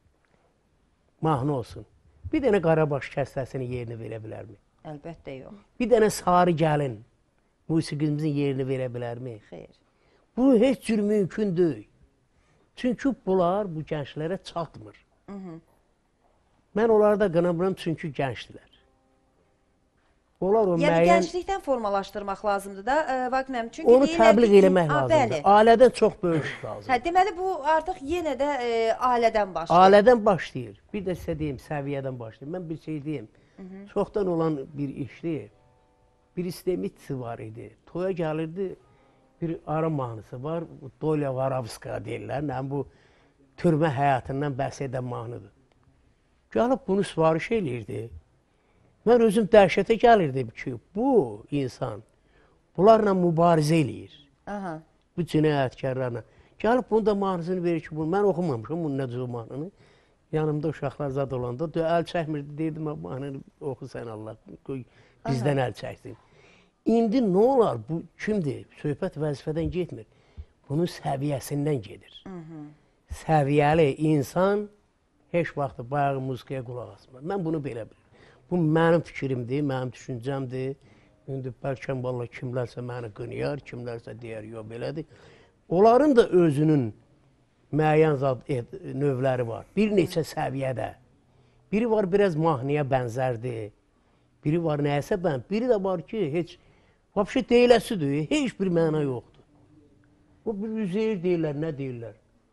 mahnı olsun. Bir dənə Qarabaş kəstəsinin yerini verə bilərmi? Əlbəttə yox. Bir dənə Sarı Gəlin musiqimizin yerini verə bilərmi? Xeyr. Bu heç cür mümkün deyil. Çünki bunlar bu gənclərə çatmır. Hı -hı. Mən onları da qınamıram çünki gəncdilər. Onlar o Yəni müəyyən gənclikdən formalaşdırmaq lazımdır da, e, Vaqif müəllim. Çünki onu deyirlər təbliğ ki, eləmək Ha, lazımdır. bəli. Ailədən çox böyük iş lazımdır. Hə, deməli bu artıq yenə də e, ailədən başlayır. Ailədən başlayır. Bir də sizə deyim, səviyyədən başlayır. Mən bir şey deyim. Çoxdan olan bir işdir. Bir istemitsi var idi. Toya gəlirdi, bir ara mahnısı var. Dolya Varavskaya deyirlər. Yəni bu türmə həyatından bəhs edən mahnıdır. Gəlib bunu sifariş eləyirdi. Mən özüm dəhşətə gəlirdim ki, bu insan bunlarla mübarizə eləyir. Aha. Bu cinayətkarlarla. Gəlib bunu da mahnısını verir ki, bunu mən oxumamışam, bunun nə cür mahnını. Yanımda uşaqlar zad olanda əl çəkmirdi, deyirdim, mahnını oxu sən Allah, bizdən əl çəksin. İndi nə olar, bu kimdir? Söhbət vəzifədən getmir. Bunun səviyyəsindən gedir. Hı -hı. Səviyyəli insan heç vaxt bayağı muzikaya qulaq asmır. Mən bunu belə bilirəm. Bu mənim fikrimdir, mənim düşüncəmdir. İndi bəlkə valla kimlərsə məni qınıyar, kimlərsə deyər, yox belədir. Onların da özünün müəyyən zad növləri var. Bir neçə səviyyədə. Biri var biraz mahnıya bənzərdir. Biri var nəyəsə bən. Biri də var ki, heç vəbşə deyiləsidir, heç bir məna yoxdur. O bir üzeyir deyirlər, nə deyirlər?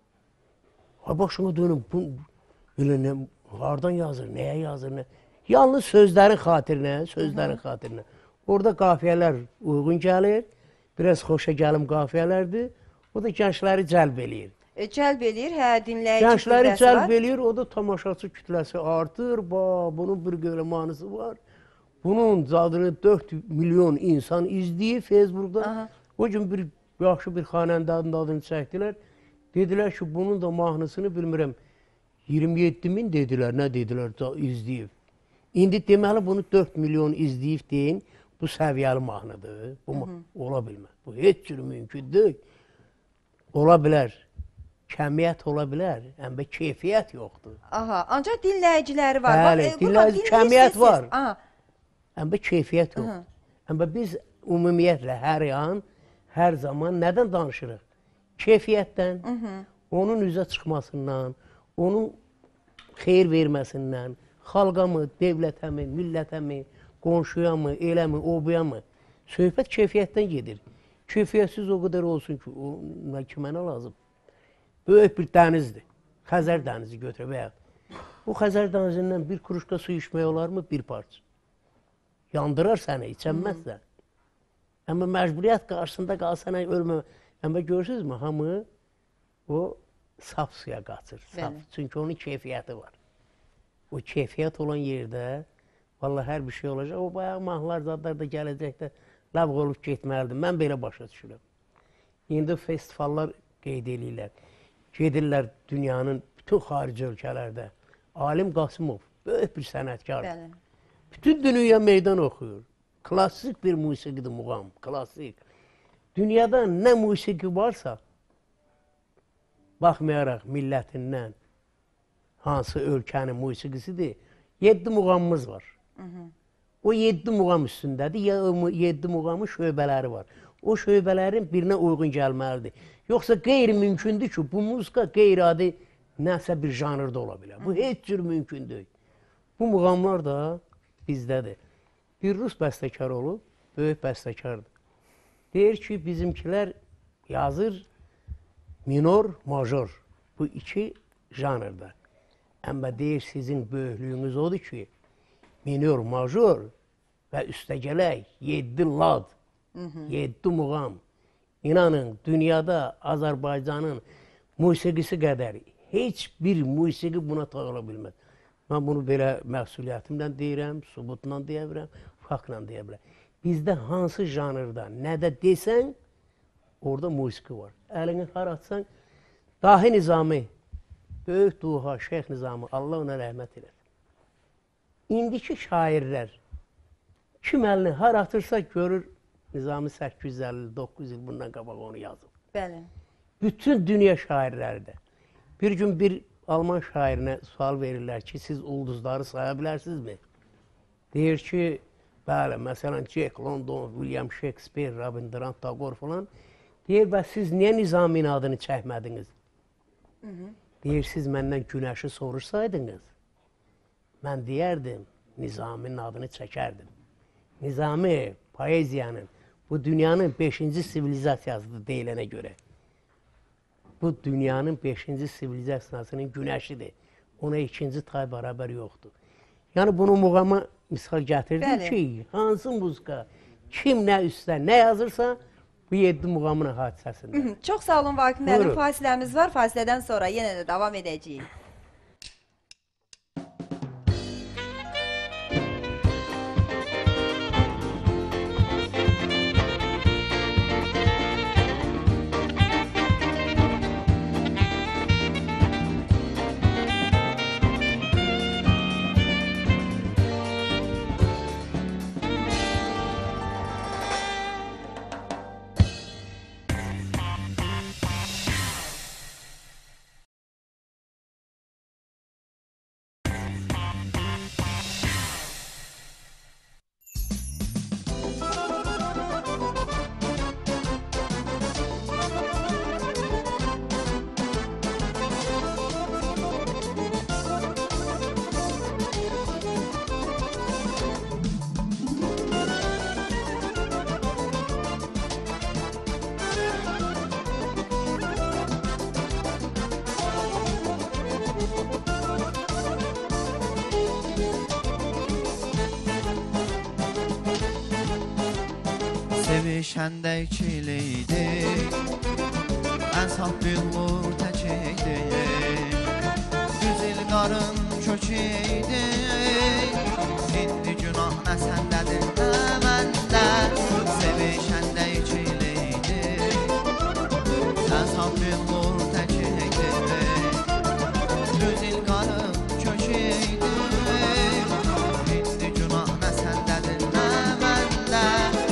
Ha, başına dönüm, bu, belə nə, hardan yazır, nəyə yazır, nə? Yalnız sözlərin xatirinə, sözlərin xatirinə. Orada qafiyələr uyğun gəlir, biraz xoşa gəlim qafiyələrdir. O da gəncləri cəlb eləyir. E, cəlb eləyir, hə, dinləyici Gəncləri kütləsi cəlb var. eləyir, o da tamaşaçı kütləsi artır. Ba, bunun bir görə mahnısı var. Bunun zadını dörd milyon insan izləyir Facebook'da. Aha. O gün bir yaxşı bir xanəndənin adını çəkdilər. Dedilər ki, bunun da mahnısını bilmirəm, iyirmi yeddi min dedilər, nə dedilər, izləyib. İndi deməli bunu dörd milyon izləyib deyin, bu səviyyəli mahnıdır. Bu, Hı -hı. ola bilməz. Bu heç cür mümkün deyil. Ola bilər. Kəmiyyət ola bilər, həm də keyfiyyət yoxdur. Aha, ancaq dinləyiciləri var. Bəli, Bax, e, dinləyici, Qurban, kəmiyyət dinləyirsiniz var. siz. Aha. Həm də keyfiyyət yoxdur. Həm də biz ümumiyyətlə hər an, hər zaman nədən danışırıq? Keyfiyyətdən, Hı -hı. onun üzə çıxmasından, onun xeyir verməsindən, xalqa mı, dövlətə mi, millətə mi, qonşuya mı, elə mi, obuya mı? Söhbət keyfiyyətdən gedir. Keyfiyyətsiz o qədər olsun ki, o kimə nə lazım? Böyük bir dənizdir. Xəzər dənizi götürə bəyək. Bu Xəzər dənizindən bir kuruşka su içmək olar mı? Bir parça. Yandırar səni, içənməzsən. Amma məcburiyyət qarşısında qalsan, ölmə. Amma görürsünüz mü, hamı o saf suya qaçır. Saf. Çünki onun keyfiyyəti var. O keyfiyyət olan yerdə vallahi hər bir şey olacaq. O bayağı mahnılar, zadlar da gələcəkdə ləv olub getməlidir. Mən belə başa düşürəm. İndi festivallar qeyd edirlər. Gedirlər dünyanın bütün xarici ölkələrdə. Alim Qasımov, böyük bir sənətkardır. Bütün dünya meydan oxuyur. Klassik bir musiqidir muğam, klassik. Dünyada nə musiqi varsa, baxmayaraq millətindən, hansı ölkənin musiqisidir, yeddi muğamımız var. Hı -hı. O yeddi muğam üstündədir, ya yeddi muğamın şöbələri var. O şöbələrin birinə uyğun gəlməlidir. Yoxsa qeyri-mümkündür ki, bu muzika qeyri-adi nəsə bir janrda ola bilər. Bu heç cür mümkün deyil. Bu muğamlar da bizdədir. Bir Rus bəstəkar olub, böyük bəstəkardır. Deyir ki, bizimkilər yazır minor, major. Bu iki janrda. Amma deyir, sizin böyüklüyünüz odur ki, minor, major və üstəgələk yeddi lad, yeddi muğam. İnanın, dünyada Azərbaycanın musiqisi qədər heç bir musiqi buna tağıla bilməz. Mən bunu belə məsuliyyətimdən deyirəm, subutla deyə bilirəm, faktla deyə bilirəm. Bizdə hansı janrda, nədə desən, orada musiqi var. Əlini har atsan, Dahi Nizami, böyük duha, Şeyx Nizami, Allah ona rəhmət eləsin. İndiki şairlər kim əlini har atırsa görür, Nizami səkkiz yüz əlli doqquz il bundan qabaq onu yazıb. Bəli. Bütün dünya şairlərdə. Bir gün bir Alman şairinə sual verirlər ki, siz ulduzları saya bilərsinizmi? Deyir ki, bəli, məsələn, Jack London, William Shakespeare, Rabindranath Tagore falan. Deyir, bəs siz niyə Nizaminin adını çəkmədiniz? Hı -hı. Deyir, siz məndən günəşi sorursaydınız, mən deyərdim, Nizaminin adını çəkərdim. Nizami poeziyanın bu dünyanın beşinci sivilizasiyasıdır deyilene göre. Bu dünyanın beşinci sivilizasiyasının güneşidir. Ona ikinci tay beraber yoktur. Yani bunu muğama misal getirdim Bəli. ki, hansı muzika, kim ne üstə ne yazırsa bu yedi muğamın hadisəsində. Çox sağ olun Vakif müəllim. Buyurun. Fasiləmiz var. Fasilədən sonra yenə də davam edəcəyik. Sevişəndə ikiliydi, ən saf bir nur təkiydi. Düz il qarın köküydi, indi günah nə səndədir, nə məndə. Sevişəndə ikiliydi, ən saf bir nur təkiydi. Düz il qarın köküydi, indi günah nə səndədir, nə məndə.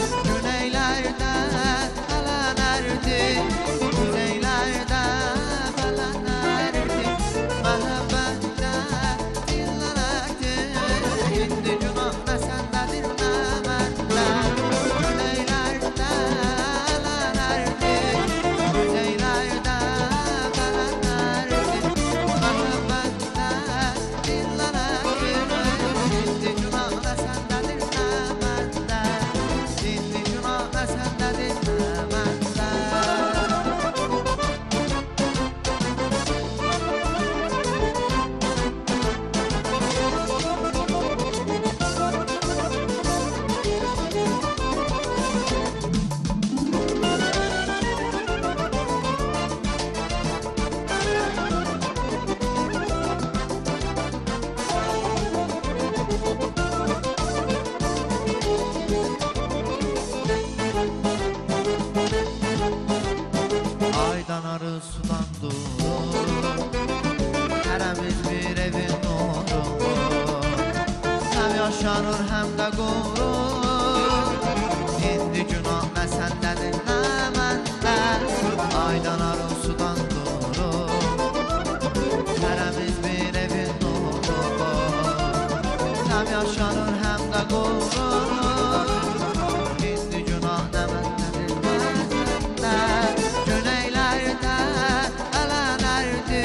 Yaşanır həm də qurur, indi günah nə səndədir, nə məndə. Aydan arı sudan durur, hərəmiz bir evin nuru. Həm yaşanır həm də qurur, indi günah nə məndədir, nə səndə. Güneylərdə ələnərdi,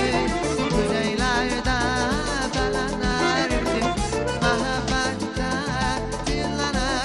güneylərdə bələnərdi. Məhəbbətdə dinlənərdi.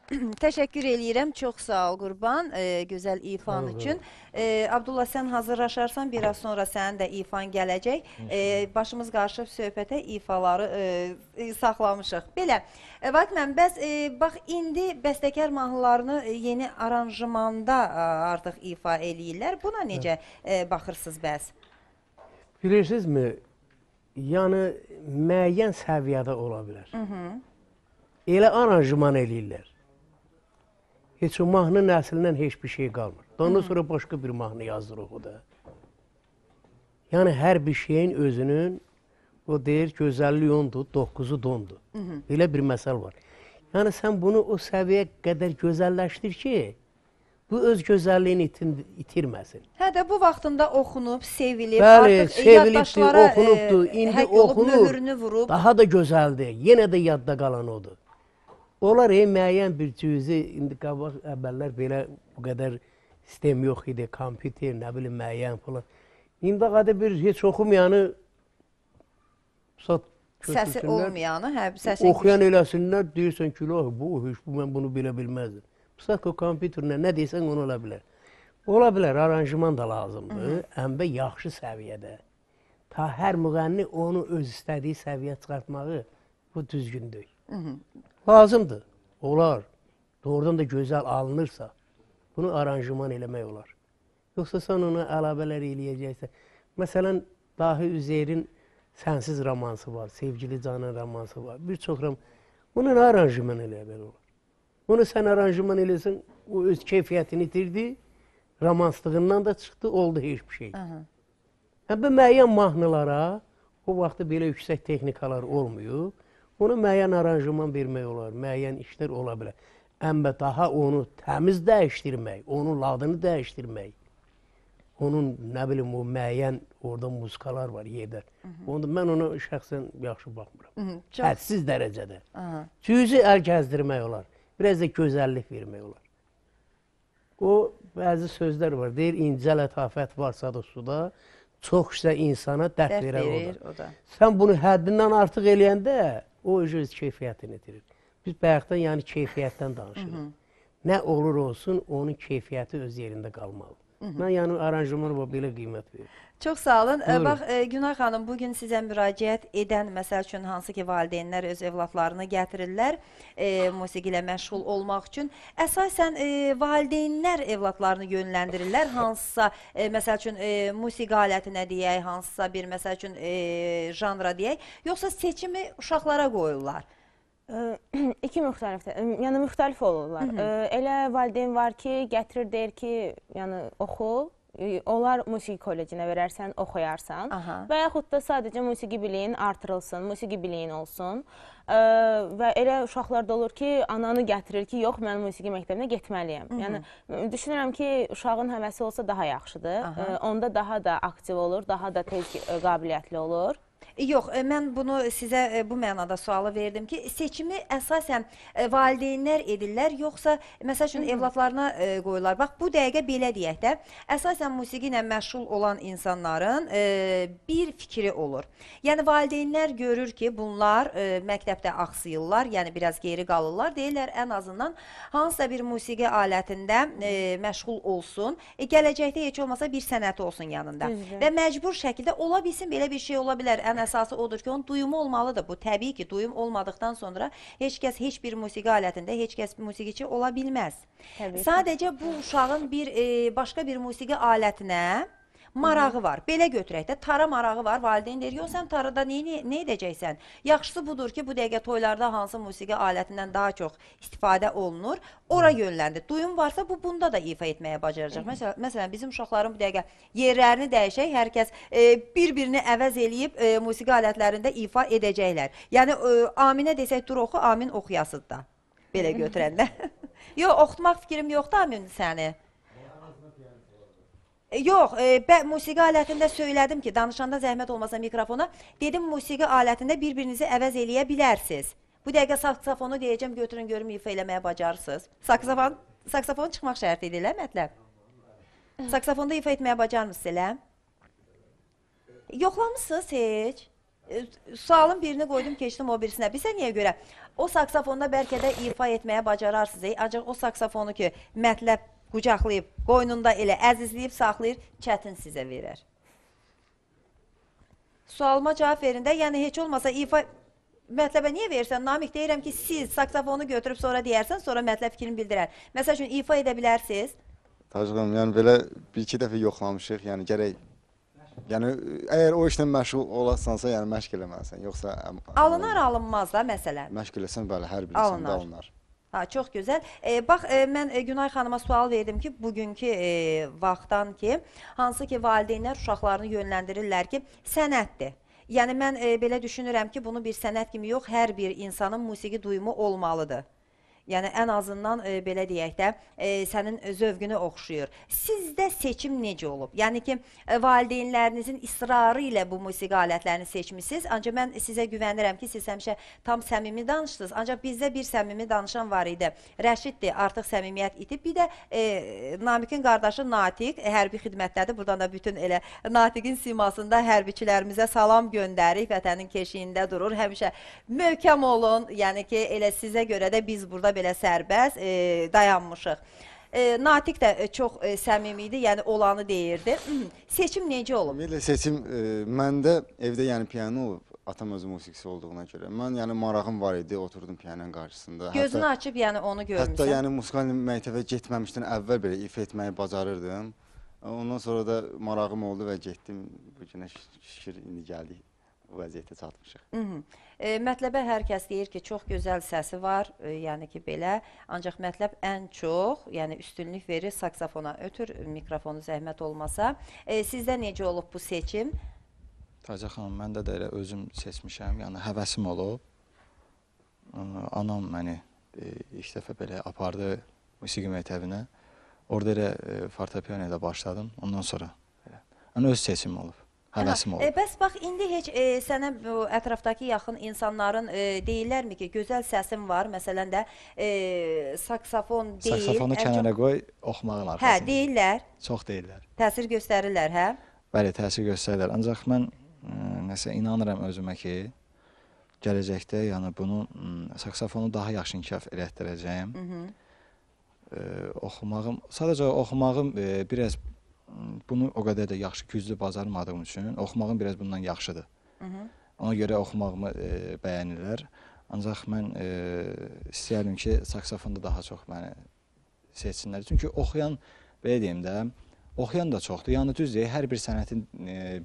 Təşəkkür eləyirəm. Çox sağ ol Qurban, e, gözəl ifan Sağ ol, üçün. E, Abdullah, sən hazırlaşarsan, biraz sonra sənin də ifan gələcək. E, başımız qarışıb söhbətə ifaları e, saxlamışıq. Belə, e, Vakmən, bəs e, bax, indi bəstəkar mahnılarını e, yeni aranjmanda e, artıq ifa eləyirlər. Buna necə e, baxırsınız bəs? Bilirsinizmi, yəni müəyyən səviyyədə ola bilər. Hı -hı. Elə aranjman eləyirlər. Heç o mahnı nəslindən heç bir şey qalmır. Ondan sonra başqa bir mahnı yazdırıq o da. Yəni hər bir şeyin özünün, o deyir gözəlliyi ondur, doqquzu dondur. Belə bir məsəl var. Yəni sən bunu o səviyyə qədər gözəlləşdir ki, bu öz gözəlliyini itin, itirməsin. Hə də bu vaxtında oxunub, sevilib, Bəli, artıq sevilibdir, yaddaşlara oxunubdur, e, indi həkk olub, oxunur. möhürünü vurub. Daha da gözəldir, yenə də yadda qalan odur. Onlar e, müəyyən bir cüzi, indi qabaq əvvəllər belə bu qədər sistem yox idi, kompüter, nə bilim, müəyyən falan. İndi qadə bir heç oxumayanı sat Səsi olmayanı, hə, səsi oxuyan eləsinlər, deyirsən ki, bu, heç, bu, mən bunu bilə bilməzdim. Pusat o kompüterlə nə deyirsən, onu ola bilər. Ola bilər, aranjman da lazımdır, həm də yaxşı səviyyədə. Ta hər müğənni onu öz istədiyi səviyyə çıxartmağı bu düzgündür. Lazımdır, olar. Doğrudan da gözəl alınırsa, bunu aranjman eləmək olar. Yoxsa sən ona əlavələr eləyəcəksən. Məsələn, Dahi Üzeyrin Sənsiz romansı var, Sevgili Canan romansı var. Bir çox roman. Onun aranjman eləmək olar. Onu sən aranjman eləsən, o öz keyfiyyətini itirdi, romanslığından da çıxdı, oldu heç bir şey. Həm də müəyyən mahnılara, o vaxtda belə yüksək texnikalar olmuyor, ona müəyyən aranjman vermək olar, müəyyən işlər ola bilər. Həm də daha onu təmiz dəyişdirmək, onun ladını dəyişdirmək, onun, nə bilim, o müəyyən orada muzikalar var, yerdə. Onda mən ona şəxsən yaxşı baxmıram. Hədsiz dərəcədə. Cüzi əl gəzdirmək olar. Biraz da gözəllik vermək olar. O, bəzi sözlər var, deyir, incə lətafət varsa da suda, çox isə insana dərd verər o da. Sən bunu həddindən artıq eləyəndə, o öz keyfiyyətini itirir. Biz bayaqdan, yəni keyfiyyətdən danışırıq. Nə olur olsun, onun keyfiyyəti öz yerində qalmalı. Mən yəni aranjmanı belə qiymət verir. Çox sağ olun. E, bax, e, Günay xanım, bugün sizə müraciət edən, məsəl üçün, hansı ki, valideynlər öz evladlarını gətirirlər e, musiqi ilə məşğul olmaq üçün. Əsasən, e, valideynlər evladlarını yönləndirirlər, hansısa, e, məsəl üçün, e, musiqi alətinə deyək, hansısa bir, məsəl üçün, e, janra deyək, yoxsa seçimi uşaqlara qoyurlar? İki müxtəlifdir, yəni müxtəlif olurlar. Elə valideyn var ki, gətirir, deyir ki, yəni oxu, onlar musiqi kollecinə verərsən, oxuyarsan və yaxud da sadəcə musiqi biliyin artırılsın, musiqi biliyin olsun və elə uşaqlar da olur ki, ananı gətirir ki, yox, mən musiqi məktəbinə getməliyəm. Yəni, düşünürəm ki, uşağın həvəsi olsa daha yaxşıdır, onda daha da aktiv olur, daha da tez qabiliyyətli olur. Yox, mən bunu sizə bu mənada sualı verdim ki, seçimi əsasən valideynlər edirlər, yoxsa məsəl üçün evladlarına qoyurlar. Bax, bu dəqiqə belə deyək də, əsasən musiqi ilə məşğul olan insanların bir fikri olur. Yəni, valideynlər görür ki, bunlar məktəbdə axsıyırlar, yəni biraz geri qalırlar, deyirlər ən azından hansısa bir musiqi alətində məşğul olsun, gələcəkdə heç olmasa bir sənəti olsun yanında. Və məcbur şəkildə ola bilsin, belə bir şey ola bilər, ən əsası odur ki, onun duyumu olmalıdır bu. Təbii ki, duyum olmadıqdan sonra heç kəs heç bir musiqi alətində heç kəs musiqiçi ola bilməz. Sadəcə bu uşağın bir başqa bir musiqi alətinə marağı var. Belə götürək də, tara marağı var. Valideyn deyir, yox, sən tarada nə edəcəksən? Yaxşısı budur ki, bu dəqiqə toylarda hansı musiqi alətindən daha çox istifadə olunur, ora yönləndir. Duyum varsa, bu bunda da ifa etməyə bacaracaq. Məsələn, bizim uşaqların bu dəqiqə yerlərini dəyişək, hər kəs bir-birini əvəz eləyib musiqi alətlərində ifa edəcəklər. Yəni, Aminə desək, dur oxu, Amin oxuyasıdır da. Belə götürəndə. Yox, oxutmaq fikrim yoxdur, Amin, səni. Yox, musiqi alətində söylədim ki, danışanda zəhmət olmasa mikrofona, dedim musiqi alətində bir-birinizi əvəz eləyə bilərsiniz. Bu dəqiqə saksafonu deyəcəm, götürün, görüm, ifa eləməyə bacarırsınız. Saksafon çıxmaq şərti idi, elə mətləb? Saksafonda ifa etməyə bacarmısınız, elə? Yoxlamısınız heç? E, Sualın birini qoydum, keçdim o birisinə. Bizə niyə görə? O saksafonda bəlkə də ifa etməyə bacararsınız, ey. Ancaq o saksafonu ki, mətləb qucaqlayıb, qoynunda elə əzizləyib, saxlayır, çətin sizə verər. Sualıma cavab verin də, yəni heç olmasa ifa... Mətləbə niyə verirsən? Namiq, deyirəm ki, siz saksafonu götürüb sonra deyərsən, sonra mətləb fikrini bildirər. Məsəl üçün, ifa edə bilərsiniz. Tacığım, yəni belə bir-iki dəfə yoxlamışıq, yəni gərək... Yəni, əgər o işlə məşğul olasansa, yəni məşq eləməlisən, yoxsa... Alınar, alınmaz da, məsələn. Məşq eləsən, bəli, hər bir insanda alınar. Ha, çox gözəl. E, bax, e, mən e, Günay xanıma sual verdim ki, bugünkü e, vaxtdan ki, hansı ki, valideynlər uşaqlarını yönləndirirlər ki, sənətdir. Yəni, mən e, belə düşünürəm ki, bunu bir sənət kimi yox, hər bir insanın musiqi duyumu olmalıdır. Yəni, ən azından e, belə deyək də, e, sənin zövqünü oxşuyur. Sizdə seçim necə olub? Yəni ki, e, valideynlərinizin israrı ilə bu musiqi alətlərini seçmişsiniz. Ancaq mən sizə güvənirəm ki, siz həmişə tam səmimi danışdınız. Ancaq bizdə bir səmimi danışan var idi. Rəşiddir, artıq səmimiyyət itib. Bir də e, Namiqin qardaşı Natiq, e, hərbi xidmətdədir. Buradan da bütün elə Natiqin simasında hərbiçilərimizə salam göndərik. Vətənin keşiyində durur. Həmişə möhkəm olun. Yəni ki, elə sizə görə də biz burada belə sərbəst e, dayanmışıq. E, Natiq də e, çox e, səmimi idi, yəni olanı deyirdi. Seçim necə olub? Ümumiyyətlə seçim e, məndə evdə yəni piano olub, atam özü musiqisi olduğuna görə. Mən yəni marağım var idi, oturdum piyanonun qarşısında. Gözünü hətta, açıb yəni onu görmüsən. Hətta yəni musikal məktəbə getməmişdən əvvəl belə ifa etməyi bacarırdım. Ondan sonra da marağım oldu və getdim. Bu günə şükür indi gəldik. Bu vəziyyətə çatmışıq. Hı -hı. E, mətləbə hər kəs deyir ki, çox gözəl səsi var, e, yəni ki, belə. Ancaq mətləb ən çox, yəni üstünlük verir saksafona. Ötür mikrofonu zəhmət olmasa. E, sizdə necə olub bu seçim? Tacə xanım, məndə də elə özüm seçmişəm, yəni həvəsim olub. Anam məni e, ilk dəfə belə apardı musiqi məktəbinə. Orada elə e, fortepianoyla başladım, ondan sonra. Elə. Yəni öz seçimim olub. Həvəsim olub. E, bəs bax, indi heç e, sənə bu ətrafdakı yaxın insanların e, deyirlərmi ki, gözəl səsim var, məsələn də e, saksafon deyil. Saksafonu kənara çox... qoy, oxumağın arxasında. Hə, deyirlər. Çox deyirlər. Təsir göstərirlər, hə? Bəli, təsir göstərirlər. Ancaq mən ə, nəsə inanıram özümə ki, gələcəkdə yəni bunu ə, saksafonu daha yaxşı inkişaf elətdirəcəyim. Hı -hı. Ə, oxumağım, sadəcə oxumağım ə, biraz bunu o qədər də yaxşı, güclü bacarmadığım üçün oxumağım biraz bundan yaxşıdır. Hı -hı. Ona görə oxumağımı e, bəyənirlər. Ancaq mən e, istəyərdim ki, saksafonda daha çox məni seçsinlər. Çünki oxuyan, belə deyim də, oxuyan da çoxdur. Yəni düz deyil, hər bir sənətin e,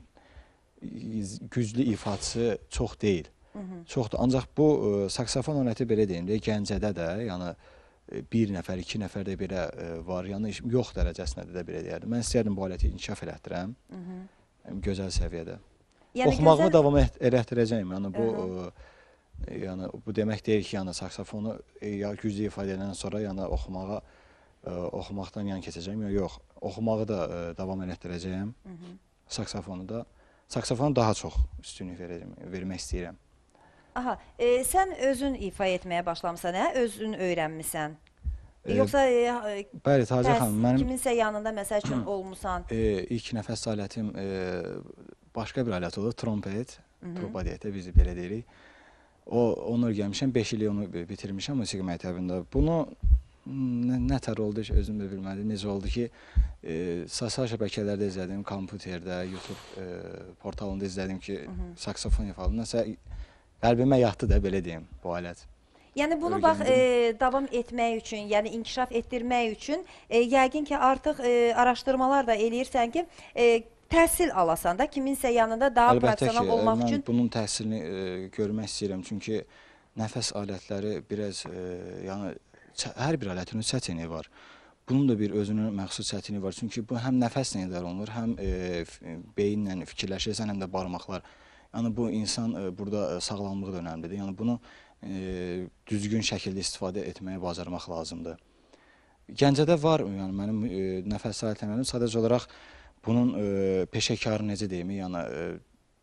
güclü ifaçısı çox deyil. Hı -hı. Çoxdur. Ancaq bu e, saksafon aləti belə deyim də, Gəncədə də, yəni bir nəfər, iki nəfər də belə e, var, yəni yox dərəcəsində də belə deyərdim. Mən istəyərdim bu aləti inkişaf elətdirəm, Hı -hı. gözəl səviyyədə. Yəni, oxumağımı gözəl... davam elətdirəcəyim, yəni bu, e, yəni bu demək deyil ki, yəni saksafonu e, ya güclü ifadə edəndən sonra yəni oxumağa, e, oxumaqdan yan keçəcəyim, ya yox, oxumağı da e, davam elətdirəcəyim, Hı -hı. saksafonu da, saksafonu daha çox üstünlük verəcəm, vermək istəyirəm. Aha, e, sən özün ifa etməyə başlamısan, hə? Özün öyrənmisən. E, Yoxsa e, bəli, Tacə xanım, mənim kiminsə yanında məsəl üçün olmusan? E, ilk nəfəs alətim e, başqa bir alət olur, trompet, truba deyək də biz belə deyirik. O onu öyrənmişəm, beş il onu bitirmişəm musiqi məktəbində. Bunu nə, nə tər oldu ki, özüm də bilmədim. Necə oldu ki, e, sosial şəbəkələrdə izlədim, kompüterdə, YouTube e, portalında izlədim ki, Hı -hı. saksafon ifalı. Nəsə qəlbimə yatdı da, belə deyim, bu alət. Yəni bunu bax, e, davam etmək üçün, yəni inkişaf etdirmək üçün e, yəqin ki, artıq e, araşdırmalar da eləyirsən ki, e, təhsil alasan da, kiminsə yanında daha Əlbəttə professional ki, olmaq mən üçün. Əlbəttə ki, bunun təhsilini e, görmək istəyirəm. Çünki nəfəs alətləri biraz, e, yəni hər bir alətin çətini var. Bunun da bir özünün məxsus çətini var. Çünki bu həm nəfəslə idarə olunur, həm e, beyinlə fikirləşirsən, həm də barmaqlar. Yəni bu insan e, burada sağlamlığı da önəmlidir. Yəni bunu e, düzgün şəkildə istifadə etməyə bacarmaq lazımdır. Gəncədə var, yəni mənim e, nəfəs alətlərim, sadəcə olaraq bunun e, peşəkarı necə deyim, yəni e,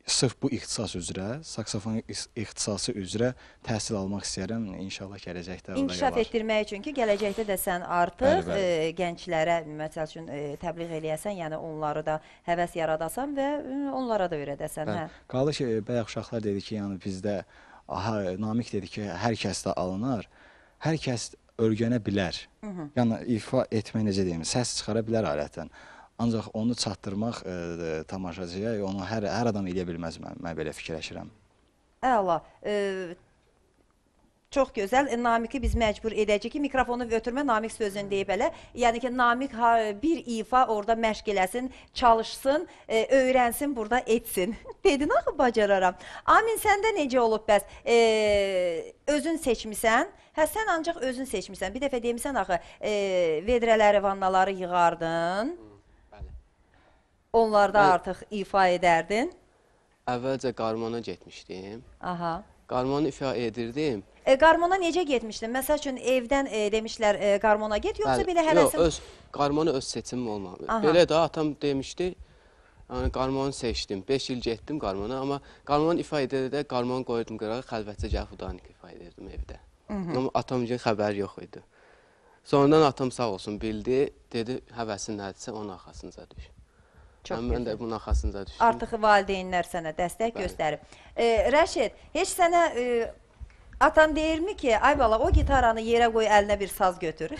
sırf bu ixtisas üzrə, saksofon ixtisası üzrə təhsil almaq istəyirəm. İnşallah gələcəkdə orada İnkişaf gələr. etdirmək üçün ki, gələcəkdə də sən artıq Bəli, bəli. e, gənclərə məsəl üçün e, təbliğ eləyəsən, yəni onları da həvəs yaradasan və e, onlara da öyrədəsən, hə. Bəli. Qaldı ki, bayaq uşaqlar dedi ki, yəni bizdə aha, Namiq dedi ki, hər kəs də alınar. Hər kəs öyrənə bilər. Hı -hı. Yəni ifa etmək necə deyim, səs çıxara bilər alətdən. Ancaq onu çatdırmaq e, tamaşaçıya onu hər hər adam eləyə bilməz, mən, mən belə fikirləşirəm. Əla. E, çox gözəl. E, Namiqi biz məcbur edəcəyik ki, mikrofonu götürmə, Namiq sözünü deyib elə. Yəni ki, Namiq ha, bir ifa orada məşq eləsin, çalışsın, e, öyrənsin, burada etsin. Dedin axı bacararam. Amin, səndə necə olub bəs? E, özün seçmisən. Hə, sən ancaq özün seçmisən. Bir dəfə demişsən axı, e, vedrələri, vannaları yığardın. Onlarda Mən- artıq ifa edərdin. Əvvəlcə qarmona getmişdim. Aha. Qarmonu ifa edirdim. E, qarmona necə getmişdin? Məsəl üçün evdən e, demişlər e, qarmona get, yoxsa Bəli, belə yox, həvəsin? öz qarmonu öz seçimim olmadı. Aha. Belə də atam demişdi. Yəni qarmonu seçdim. beş il getdim qarmona, amma qarmonu ifa edəndə qarmonu qoydum qırağa, xəlvətcə gəlib udanik ifa edirdim evdə. Amma atamcığın xəbəri yox idi. Sonradan atam sağ olsun bildi, dedi həvəsin nədirsə onun arxasınca düş. Çox Yəni, mən də gözəl. bunun arxasınca düşdüm. Artıq valideynlər sənə dəstək Bəli. göstərib. E, Rəşid, heç sənə e, atan deyirmi ki, ay bala, o gitaranı yerə qoy, əlinə bir saz götür.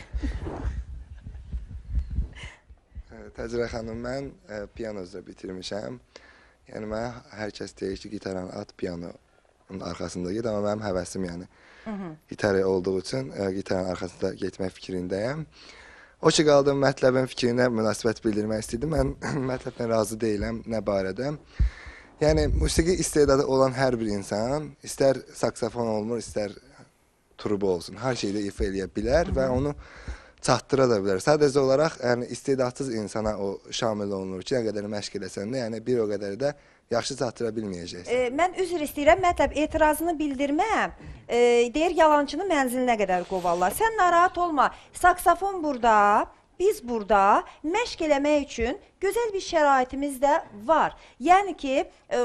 Təcrə xanım, mən e, piano üzrə bitirmişəm. Yəni mənə hər kəs deyir ki, gitaranı at, pianonun arxasında get, amma mənim həvəsim yəni gitarə olduğu üçün e, gitarın arxasında getmək fikrindəyəm. O ki, qaldığım mətləbin fikrinə münasibət bildirmək istəyirdim. Mən mətləbdən razı deyiləm, nə barədə. Yəni, musiqi istedadı olan hər bir insan, istər saksafon olmur, istər trubu olsun, hər şeydə ifa eləyə bilər və onu çatdıra da bilər. Sadəcə olaraq yəni, istedadsız insana o şamil olunur ki, nə qədər məşq eləsən də, yəni bir o qədər də yaxşı çatdıra bilməyəcəksən. E, mən üzr istəyirəm, mətləb etirazını bildirmə. E, deyir, yalançını mənzilinə qədər qovarlar. Sən narahat olma, saksafon burada, biz burada məşq eləmək üçün gözəl bir şəraitimiz də var. Yəni ki, e,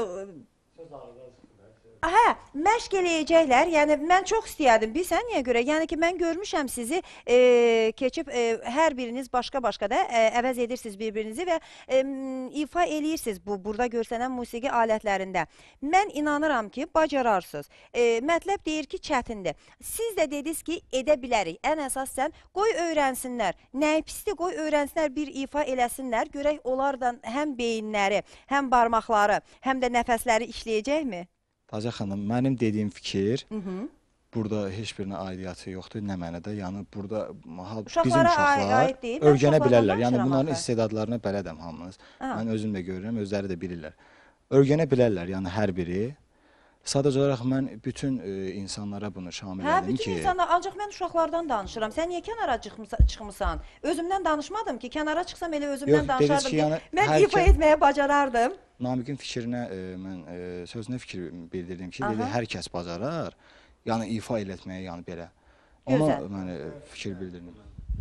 hə, məşq eləyəcəklər. Yəni mən çox istəyərdim. Bilsən niyə görə? Yəni ki, mən görmüşəm sizi e, keçib e, hər biriniz başqa-başqa da e, əvəz edirsiniz bir-birinizi və e, ifa eləyirsiniz bu burada görsənən musiqi alətlərində. Mən inanıram ki, bacararsınız. E, mətləb deyir ki, çətindir. Siz də dediniz ki, edə bilərik. Ən əsas sən qoy öyrənsinlər. Nəyi pisdir, qoy öyrənsinlər, bir ifa eləsinlər. Görək onlardan həm beyinləri, həm barmaqları, həm də nəfəsləri işləyəcəkmi? Tacə xanım, mənim dediyim fikir Hı -hı. burada heç birinə aidiyyatı yoxdur, nə mənədə. Yəni burada ha, bizim Uşaqlara ay- uşaqlar aid deyil, mən öyrənə uşaqlardan bilərlər. Yəni danışıram bunların axı. istedadlarına bələdəm hamınız. Aha. Mən özüm də görürəm, özləri də bilirlər. Öyrənə bilərlər, yəni hər biri. Sadəcə olaraq mən bütün e, insanlara bunu şamil Hə, edim bütün ki, insanlar, ancaq mən uşaqlardan danışıram. Sən niyə kənara çıxmısan, çıxmısan? Özümdən danışmadım ki, kənara çıxsam elə özümdən Yox, danışardım dediniz ki, ki, yəni mən hər ifa kə- etməyə bacarardım. Namiqin fikrinə e, mən e, sözünə fikir bildirdim ki, dedi Aha. hər kəs bacarar. Yəni ifa elətməyə, yəni belə. Ona Gözəl. mən e, fikir bildirdim.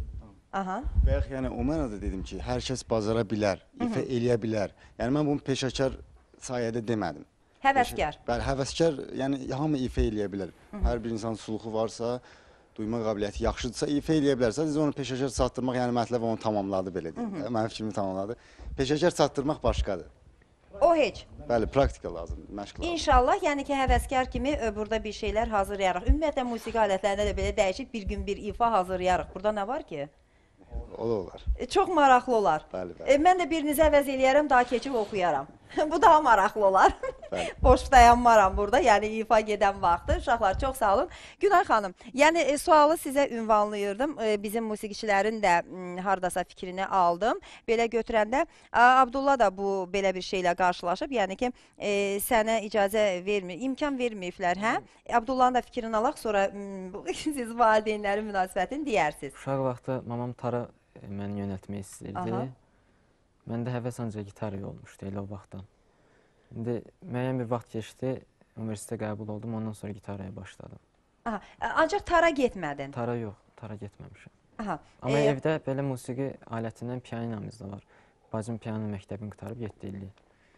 Aha. Bayaq yəni o mənada dedim ki, hər kəs bacara bilər, ifa eləyə bilər. Yəni mən bunu peşəkar sayədə demədim. Həvəskar. Bəli, həvəskar, yəni hamı ifa eləyə bilər. Hər bir insan suluğu varsa, duyma qabiliyyəti yaxşıdırsa ifa eləyə bilər. Sadəcə onu peşəkar çatdırmaq, yəni mətləb onu tamamladı belə deyim. Mənim fikrimi tamamladı. Peşəkar çatdırmaq başqadır. O heç. Bəli, praktika lazımdır, məşq lazımdır. İnşallah, yəni ki, həvəskar kimi e, burada bir şeylər hazırlayarıq. Ümumiyyətlə, musiqi alətlərində də belə dəyişik bir gün bir ifa hazırlayarıq. Burada nə var ki? O da olar. E, çox maraqlı olar. Bəli, bəli. E, mən də birinizə əvəz eləyərəm, daha keçib oxuyaram. Bu daha maraqlı olar. Bəli. Boş dayanmaram burada, yəni ifa gedən vaxtı. Uşaqlar, çox sağ olun. Günay xanım, yəni e, sualı sizə ünvanlayırdım. E, bizim musiqiçilərin də m, hardasa fikrini aldım. Belə götürəndə, a, Abdullah da bu belə bir şeylə qarşılaşıb. Yəni ki, e, sənə icazə vermir, imkan verməyiblər, hə? E, Abdullahın da fikrini alaq, sonra m, bu, siz valideynlərin münasibətini deyərsiniz. Uşaq vaxtı mamam tara e, məni yönəltmək istəyirdi. Aha. Məndə həvəs ancaq gitaraya olmuşdu elə o vaxtdan. İndi müəyyən bir vaxt keçdi, universitetə qəbul oldum, ondan sonra gitaraya başladım. Aha, e, ancaq tara getmədin. Tara yox, tara getməmişəm. Aha. Amma e, evdə belə musiqi alətindən pianinamız da var. Bacım piano məktəbini qurtarıb yeddi illik.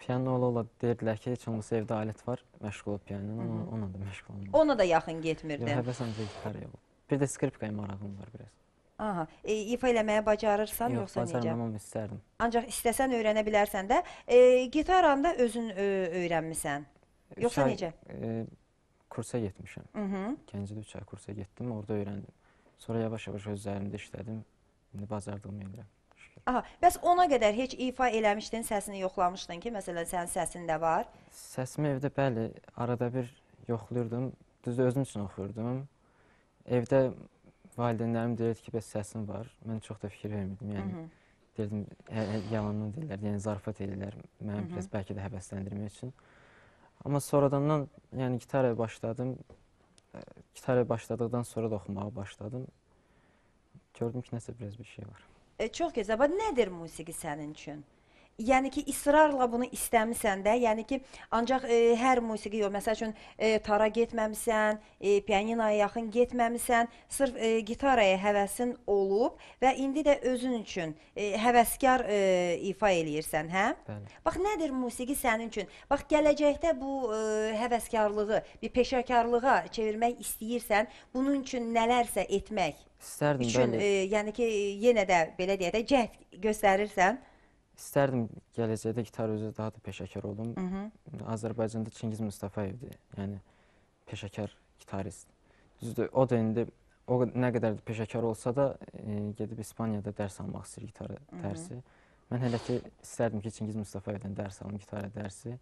Piano ola ola deyirdilər ki, heç olmasa evdə alət var, məşğul olub piano, ona, ona da məşğul olmadım. Ona da yaxın Yox, getmirdin. həvəs ancaq gitaraya olub. Bir də skripkaya marağım var biraz. Aha, e, ifa eləməyə bacarırsan, Yox, yoxsa necə? bacarmam, amma istərdim. Ancaq istəsən öyrənə bilərsən də. E, gitaranı da özün ö, öyrənmisən. Yoxsa Üç ay, necə? E, kursa getmişəm. Hı -hı. Gəncədə üç ay kursa getdim, orada öyrəndim. Sonra yavaş-yavaş öz üzərimdə işlədim. İndi bacardığımı edirəm. Aha, bəs ona qədər heç ifa eləmişdin, səsini yoxlamışdın ki, məsələn, sənin səsində var. Səsimi evdə bəli, arada bir yoxluyordum. Düzdür, özüm üçün oxuyurdum. Evdə valideynlərim deyirdi ki, bəs səsin var. Mən çox da fikir vermirdim. Yəni, Hı -hı. deyirdim, yalandan deyirlər, yəni zarafat edirlər. Mən biraz bəlkə də həvəsləndirmək üçün. Amma sonradan, yəni gitaraya başladım. Gitaraya başladıqdan sonra da oxumağa başladım. Gördüm ki, nəsə biraz bir şey var. E, çox gözəl. Bax, nədir musiqi sənin üçün? Yəni ki, israrla bunu istəmisən də, yəni ki, ancaq e, hər musiqi yox. Məsəl üçün, e, tara getməmisən, e, pianinoya yaxın getməmisən, sırf e, gitaraya həvəsin olub və indi də özün üçün e, həvəskar e, ifa eləyirsən, hə? Bəli. Bax, nədir musiqi sənin üçün? Bax, gələcəkdə bu e, həvəskarlığı bir peşəkarlığa çevirmək istəyirsən, bunun üçün nələrsə etmək İstərdim, üçün, bəli. e, yəni ki, yenə də belə deyək də cəhd göstərirsən. İstərdim gələcəkdə gitar üzrə daha da peşəkar olum. Hı -hı. Azərbaycanda Çingiz Mustafayevdir, yəni peşəkar gitarist. Düzdür, o da indi o nə qədər də peşəkar olsa da e, gedib İspaniyada dərs almaq istəyir gitarı dərsi. Mən hələ ki istərdim ki, Çingiz Mustafayevdən dərs alım, gitarə dərsi.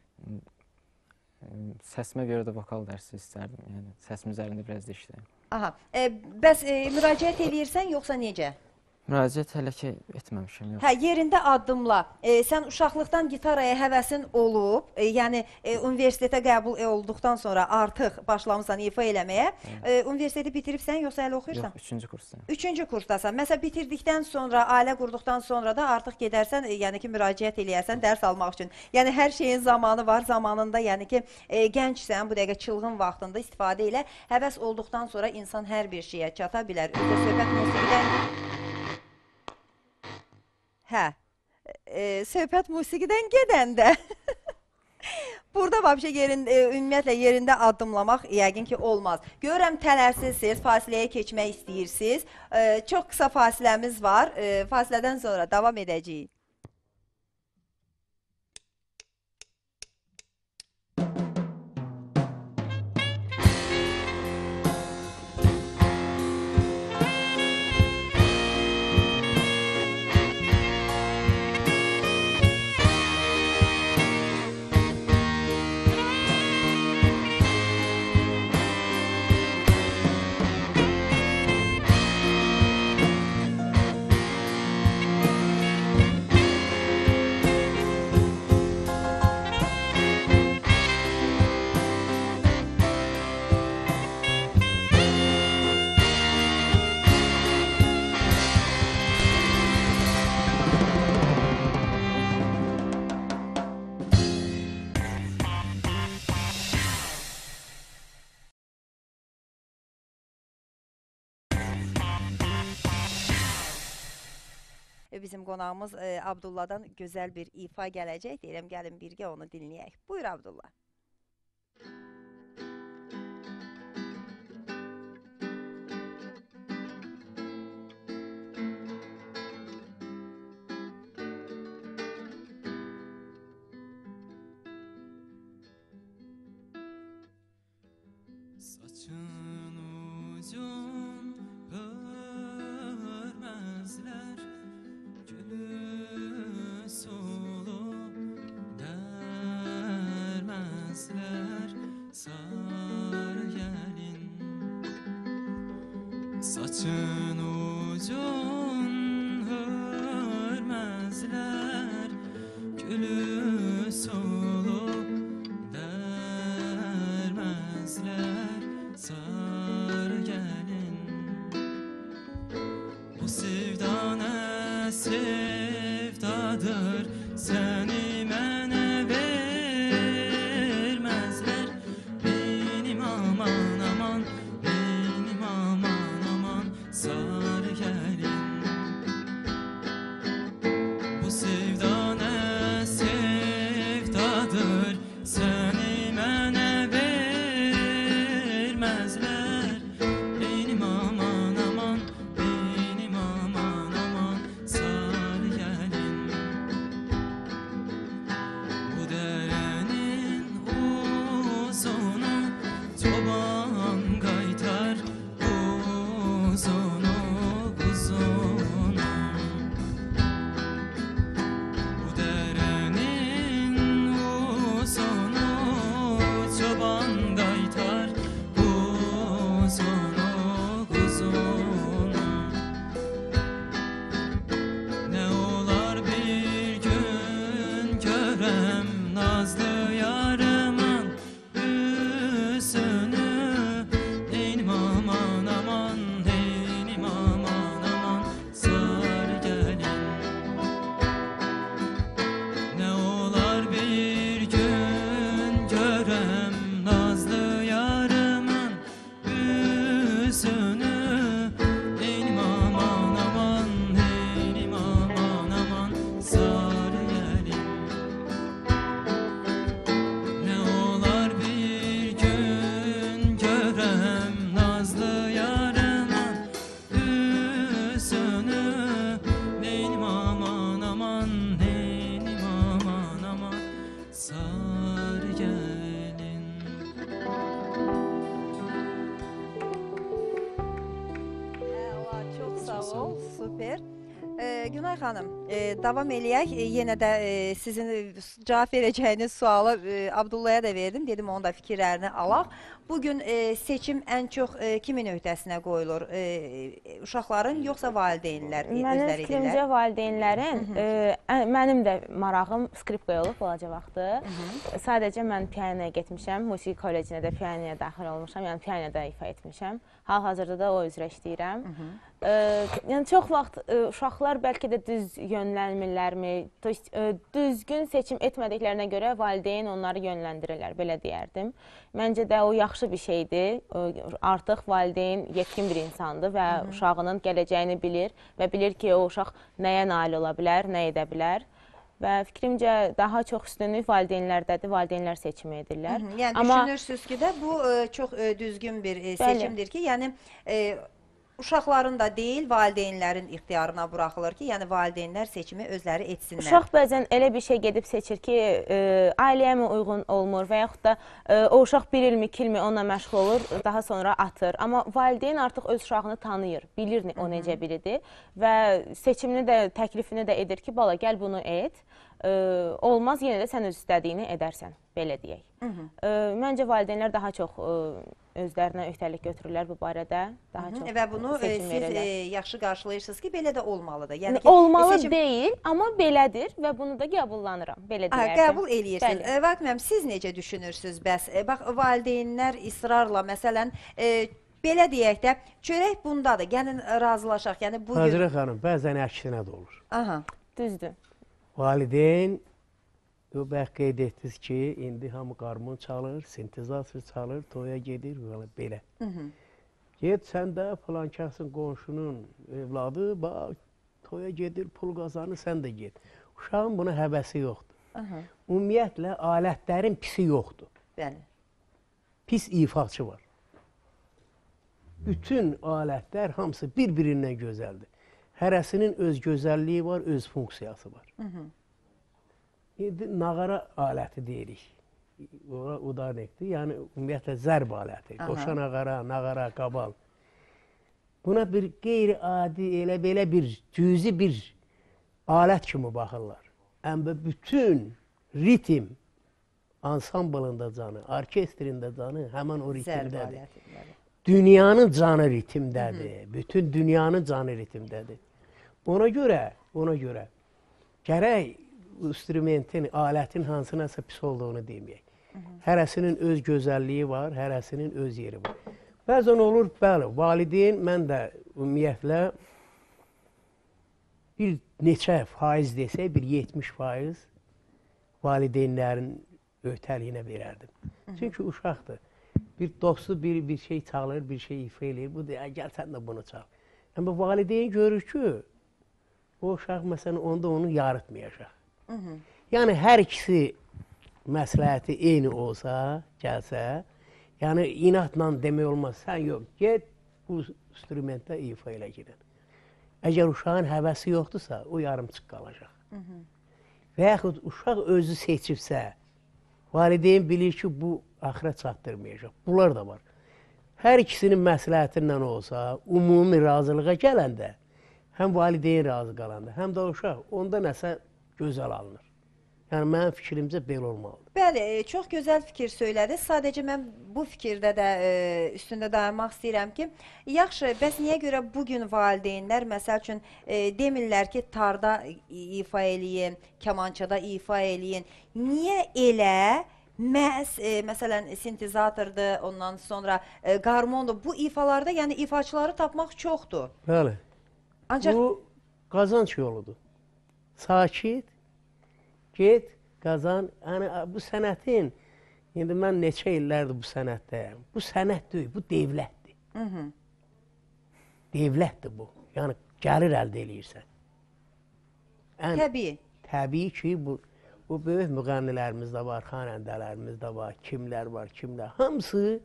E, səsimə görə də vokal dərsi istərdim, yəni səsim üzərində biraz da işləyim. Aha, e, bəs e, müraciət edirsən yoxsa necə? Müraciət hələ ki etməmişəm, yox. Hə, yerində addımla. E, sən uşaqlıqdan gitaraya həvəsin olub, e, yəni e, universitetə qəbul olduqdan sonra artıq başlamısan ifa eləməyə. E, universiteti bitiribsən yoxsa hələ oxuyursan? Yox, üçüncü kursdayım. Üçüncü kursdasan. Məsələn, bitirdikdən sonra, ailə qurduqdan sonra da artıq gedərsən, e, yəni ki, müraciət eləyərsən dərs almaq üçün. Yəni, hər şeyin zamanı var, zamanında, yəni ki, e, gəncsən, bu dəqiqə çılğın vaxtında istifadə ilə. Həvəs olduqdan sonra insan hər bir şeyə çata bilər. Özdə söhbət musiqidən... Hə, e, söhbət musiqidən gedəndə burada vəbşə yerin, e, ümumiyyətlə yerində addımlamaq yəqin ki olmaz. Görürəm tələrsizsiniz, fasiləyə keçmək istəyirsiniz. E, çox qısa fasiləmiz var, e, fasilədən sonra davam edəcəyik. Bizim qonağımız e, Abdullahdan gözəl bir ifa gələcək. Deyirəm, gəlin birgə onu dinləyək. Buyur, Abdullah. Saçın ucun hörməzlər, gülü solu dərməzlər, sar gəlin. Saçın ucun hörməzlər, gülü solu dərməzlər, sar gəlin. Bu sevda nə sevdadır, səni mənə verməzlər. Benim aman aman, benim aman aman, sar gəlin. Bu sevda nə sevdadır, görəm nazlı yarımın üzünü. Neynim aman aman, neynim aman aman, sarı gəlin. Nə olar bir gün görəm nazlı yarımın üzünü. Neynim aman aman, neynim aman aman, sarı gəlin. Nə olar bir gün görəm nazlı yarımın üzünü. Neynim aman aman, neynim aman aman, sarı gəlin. Əla, çox sağ ol, super. Ee, Günay xanım, e, davam eləyək. E, yenə də e, sizin e, cavab verəcəyiniz sualı e, Abdullaya da verdim. Dedim onun da fikirlərini alaq. Bugün e, seçim ən çox e, kimin öhdəsinə qoyulur? E, uşaqların yoxsa valideynlər e, Mənim özləri fikrimcə edirlər? valideynlərin, e, ə- mənim də marağım skripkaya olub balaca vaxtı. Sadəcə mən pianoya getmişəm, musiqi kollecinə də pianoya daxil olmuşam, yəni pianoda ifa etmişəm. Hal-hazırda da o üzrə işləyirəm. E, yəni çox vaxt e, uşaqlar bəlkə də düz yönlənmirlərmi, to есть, e, düzgün seçim etmədiklərinə görə valideyn onları yönləndirirlər, belə deyərdim. Məncə də o yaxşı bir şeydir. E, Artıq valideyn yetkin bir insandır və uşağının gələcəyini bilir və bilir ki, o uşaq nəyə nail ola bilər, nə edə bilər. Və fikrimcə daha çox üstünlük valideynlərdədir, valideynlər seçimi edirlər. Hı -hı. Yəni Amma düşünürsünüz ki də bu e, çox e, düzgün bir e, seçimdir ki, yəni e, uşaqların da deyil, valideynlərin ixtiyarına buraxılır ki, yəni valideynlər seçimi özləri etsinlər. uşaq bəzən elə bir şey gedib seçir ki, e, ailəyə mi uyğun olmur və yaxud da e, o uşaq bir ilmi, iki ilmi onunla məşğul olur, daha sonra atır. Amma valideyn artıq öz uşağını tanıyır, bilir o necə biridir və seçimini də, təklifini də edir ki, bala gəl bunu et. E, olmaz, yenə də sən öz istədiyini edərsən, belə deyək. E, məncə valideynlər daha çox e, özlərinə öhdəlik götürürlər bu barədə, daha çox Və bunu e, seçim siz verirlər. e, yaxşı qarşılayırsınız ki, belə də olmalıdır. Yəni ki, Olmalı seçim- deyil, amma belədir və bunu da qəbullanıram, belə Aha, deyərdim. qəbul eləyirsiniz. Bəli. E, Vaqif müəllim, siz necə düşünürsünüz bəs? E, bax, valideynlər israrla, məsələn, e, belə deyək də, çörək bundadır, gəlin razılaşaq. Yəni bugün... Nazirə xanım, bəzən əksinə də olur. Aha. Düzdür. Valideyn, o bəx qeyd etdiniz ki, indi hamı qarmon çalır, sintezasiya çalır, toya gedir, belə. Hı -hı. Get sən də filan kəsin qonşunun evladı, bax, toya gedir, pul qazanır, sən də get. Uşağın buna həvəsi yoxdur. Aha. Ümumiyyətlə, alətlərin pisi yoxdur. Bəli. Pis ifaçı var. Bütün alətlər hamısı bir-birindən gözəldir. Hərəsinin öz gözəlliyi var, öz funksiyası var. Hı -hı. İndi nağara aləti deyirik. Ora udarnikdir, yəni ümumiyyətlə zərb aləti. Aha. Qoşa nağara, nağara, qabal. Buna bir qeyri-adi, elə belə bir cüzi bir alət kimi baxırlar. Əmbə bütün ritim ansamblında canı, orkestrində canı həmən o Zərb ritmdədir. aləti. bəli. Dünyanın canı ritmdədir. Bütün dünyanın canı ritmdədir. Ona görə, ona görə gərək instrumentin, alətin hansınasa pis olduğunu deməyək. Hərəsinin öz gözəlliyi var, hərəsinin öz yeri var. Bəzən olur, bəli, valideyn, mən də ümumiyyətlə bir neçə faiz desək, bir yetmiş faiz valideynlərin öhdəliyinə verərdim. Çünki uşaqdır. Bir dostu bir, bir şey çalır, bir şey ifa eləyir. Bu deyir, gəl sən də bunu çal. Amma valideyn görür ki, o uşaq məsələn onda onu yarıtmayacaq. Hı -hı. Yəni hər ikisi məsləhəti eyni olsa, gəlsə, yəni inatla demək olmaz. Sən yox, get bu instrumentdə ifa elə gedin. Əgər uşağın həvəsi yoxdursa, o yarımçıq qalacaq. Hı -hı. Və yaxud uşaq özü seçibsə, valideyn bilir ki, bu axıra çatdırmayacaq. Bunlar da var. Hər ikisinin məsləhətindən olsa, ümumi razılığa gələndə, həm valideyn razı qalanda, həm də uşaq, onda nəsə gözəl alınır. Yəni mənim fikrimcə belə olmalıdır. Bəli, e, çox gözəl fikir söylədiniz. Sadəcə mən bu fikirdə də e, üstündə dayanmaq istəyirəm ki, yaxşı, bəs niyə görə bu gün valideynlər məsəl üçün e, demirlər ki, tarda ifa eləyin, kamançada ifa eləyin. Niyə elə məhz e, məsələn sintezatordur, ondan sonra e, qarmondur. Bu ifalarda, yəni ifaçıları tapmaq çoxdur. Bəli. Ancaq bu qazanc yoludur. Sakit, get, qazan. Yəni bu sənətin, indi mən neçə illərdir bu sənətdəyəm. Bu sənət deyil, bu devlətdir. Hı -hı. Devlətdir bu. Yəni gəlir əldə eləyirsən. Ən Təbii. Təbii ki, bu bu böyük müğənnilərimiz də var, xanəndələrimiz də var, kimlər var, kimlər. Hamısı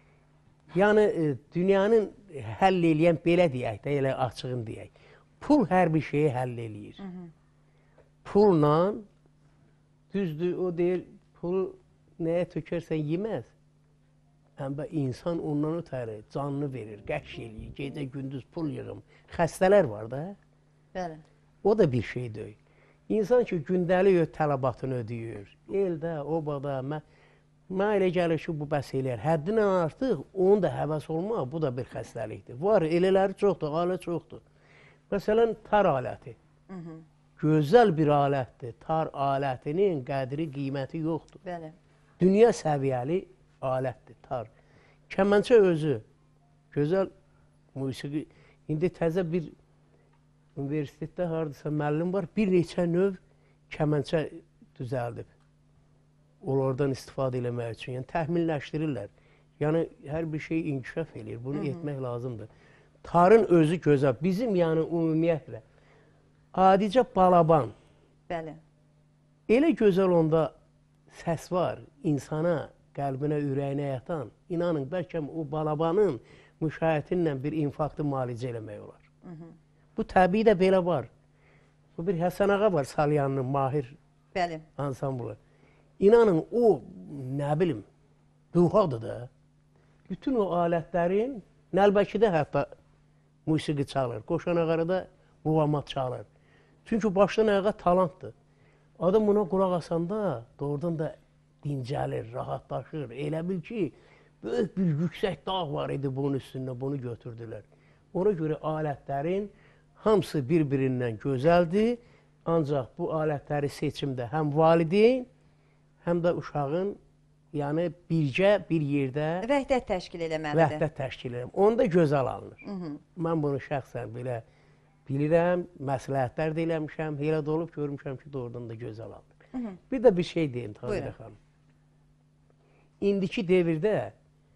yəni e, dünyanın həll eləyən belə deyək də, elə açığın deyək. Pul hər bir şeyi həll eləyir. Hı -hı. Pulla, düzdür, o deyir, pulu nəyə tökərsən yeməz. Həmbə insan ondan ötəri canını verir, qəş eləyir, gecə gündüz pul yığım. Xəstələr var da. Bəli. O da bir şey deyil. İnsan ki, gündəlik tələbatını ödəyir. Eldə, obada, mən, mən elə gəlir ki, bu bəs eləyər. Həddindən artıq, onun da həvəs olmaq, bu da bir xəstəlikdir. Var, elələri çoxdur, alət çoxdur. Məsələn, tar aləti. Hı -hı. Gözəl bir alətdir. Tar alətinin qədri, qiyməti yoxdur. Bəli. Dünya səviyyəli alətdir, tar. Kəmənçə özü, gözəl musiqi. İndi təzə bir universitetdə hardasa müəllim var, bir neçə növ kəmənçə düzəldib. Onlardan istifadə eləmək üçün, yəni təhminləşdirirlər. Yəni hər bir şey inkişaf eləyir, bunu Hı -hı. etmək lazımdır. Tarın özü gözəl, bizim yəni ümumiyyətlə, adicə balaban. Bəli. Elə gözəl onda səs var, insana, qəlbinə, ürəyinə yatan. İnanın, bəlkə o balabanın müşahiyyətinlə bir infarktı müalicə eləmək olar. Hı -hı. Bu təbii də belə var. Bu bir Həsən ağa var, Salyanının mahir Bəli. ansamblı. İnanın, o, nə bilim, duhadır da. Bütün o alətlərin, Nəlbəkidə hətta musiqi çalır, Qoşan Ağarıda muğamat çalır. Çünki başdan ayağa talantdır. Adam buna qulaq asanda doğrudan da dincəlir, rahatlaşır. Elə bil ki, böyük bir yüksək dağ var idi bunun üstündə, bunu götürdülər. Ona görə alətlərin hamısı bir-birindən gözəldir. Ancaq bu alətləri seçimdə həm valideyn, həm də uşağın yəni bircə bir yerdə vəhdət təşkil eləməlidir. Vəhdət təşkil eləməlidir. Onda gözəl alınır. Hı -hı. Mən bunu şəxsən belə bilirəm, məsləhətlər də eləmişəm, elə də olub görmüşəm ki, doğrudan da gözəl alınır. Hı -hı. Bir də bir şey deyim Tanrı xanım. İndiki devirdə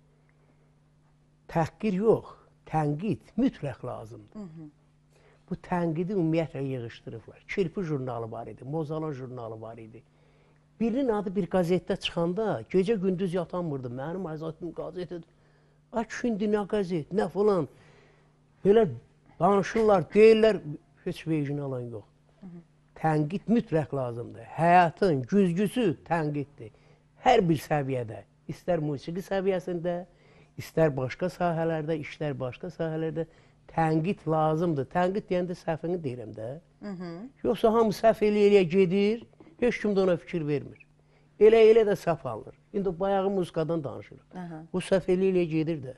təhqir yox, tənqid mütləq lazımdır. Hı -hı. Bu tənqidi ümumiyyətlə yığışdırıblar. Kirpi jurnalı var idi, Mozalan jurnalı var idi. Birinin adı bir qazetdə çıxanda gecə gündüz yatanmırdı. Mənim əzatım qazetdir. Ay şimdi nə qazet, nə falan. Belə danışırlar, deyirlər, heç vecini alan yox. Hı -hı. Tənqid mütləq lazımdır. Həyatın güzgüsü tənqiddir. Hər bir səviyyədə, istər musiqi səviyyəsində, istər başqa sahələrdə, işlər başqa sahələrdə tənqid lazımdır. Tənqid deyəndə səhvini deyirəm də. Hı -hı. Yoxsa hamı səhv eləyə-eləyə gedir, heç kim də ona fikir vermir. Elə-elə də səhv alınır. İndi bayağı muzikadan danışırıq. Bu səhv eləyə-eləyə gedir də.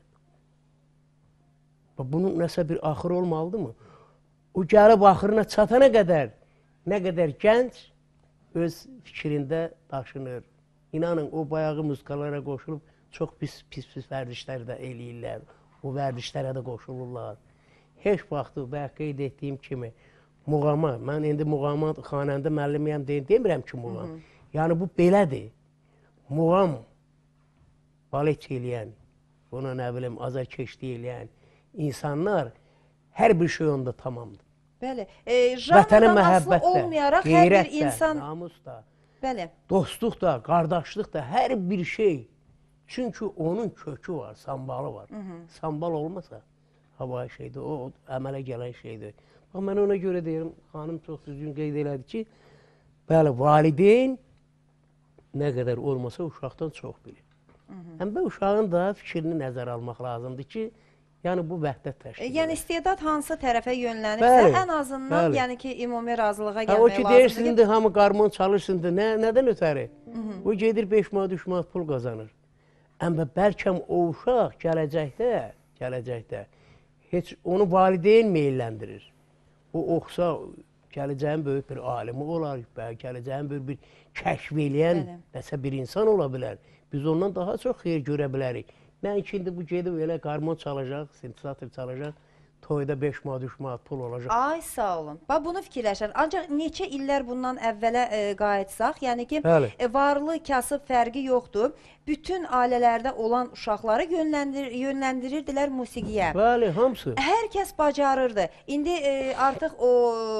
Bunun nəsə bir axırı olmalıdır mı? O gəlib axırına çatana qədər, nə qədər gənc öz fikrində daşınır. İnanın, o bayağı muzikalara qoşulub çox pis-pis vərdişlər də eləyirlər. O vərdişlərə də qoşulurlar. Heç vaxtı, bəlkə qeyd etdiyim kimi, muğama, mən indi muğama xanəndə müəllimiyəm demirəm ki, muğam. Yəni, bu belədir. Muğam, balet eləyən, buna nə bilim, azarkeşlik eləyən insanlar hər bir şey onda tamamdır. Bəli, e, janrdan asılı olmayaraq hər bir insan... Namus da, Bəli. dostluq da, qardaşlıq da, hər bir şey. Çünki onun kökü var, sambalı var. Hı -hı. Sambal olmasa, havai şeydir, o əmələ gələn şeydir. Bax, mən ona görə deyirəm, xanım çox düzgün qeyd elədi ki, bəli, valideyn nə qədər olmasa uşaqdan çox bilir. Həm də uşağın da fikrini nəzər almaq lazımdır ki, Yəni bu vəhdət təşkil edir. Yəni istedad hansı tərəfə yönlənibsə, Bəli, ən azından bəli. yəni ki, ümumi razılığa Hə, o gəlmək ki, lazımdır. deyirsin, indi hamı qarmon çalışsındır, nə, nədən ötəri? O gedir beş manat, üç manat pul qazanır. Amma bəlkəm o uşaq gələcəkdə, gələcəkdə heç onu valideyn meyləndirir. O oxusa, gələcəyin böyük bir alimi olar, gələcəyin böyük bir kəşf eləyən nəsə bir insan ola bilər. Biz ondan daha çox xeyir görə bilərik. Mən ki, indi bu gedib elə qarmon çalacaq, sintezator çalacaq, toyda beş manat, üç manat pul olacaq. Ay, sağ olun. Bax, bunu fikirləşən. Ancaq neçə illər bundan əvvələ e, qayıtsaq, yəni ki, e, varlı, kasıb fərqi yoxdur. Bütün ailələrdə olan uşaqları yönləndir yönləndirirdilər musiqiyə. Bəli, hamısı. Hər kəs bacarırdı. İndi e, artıq o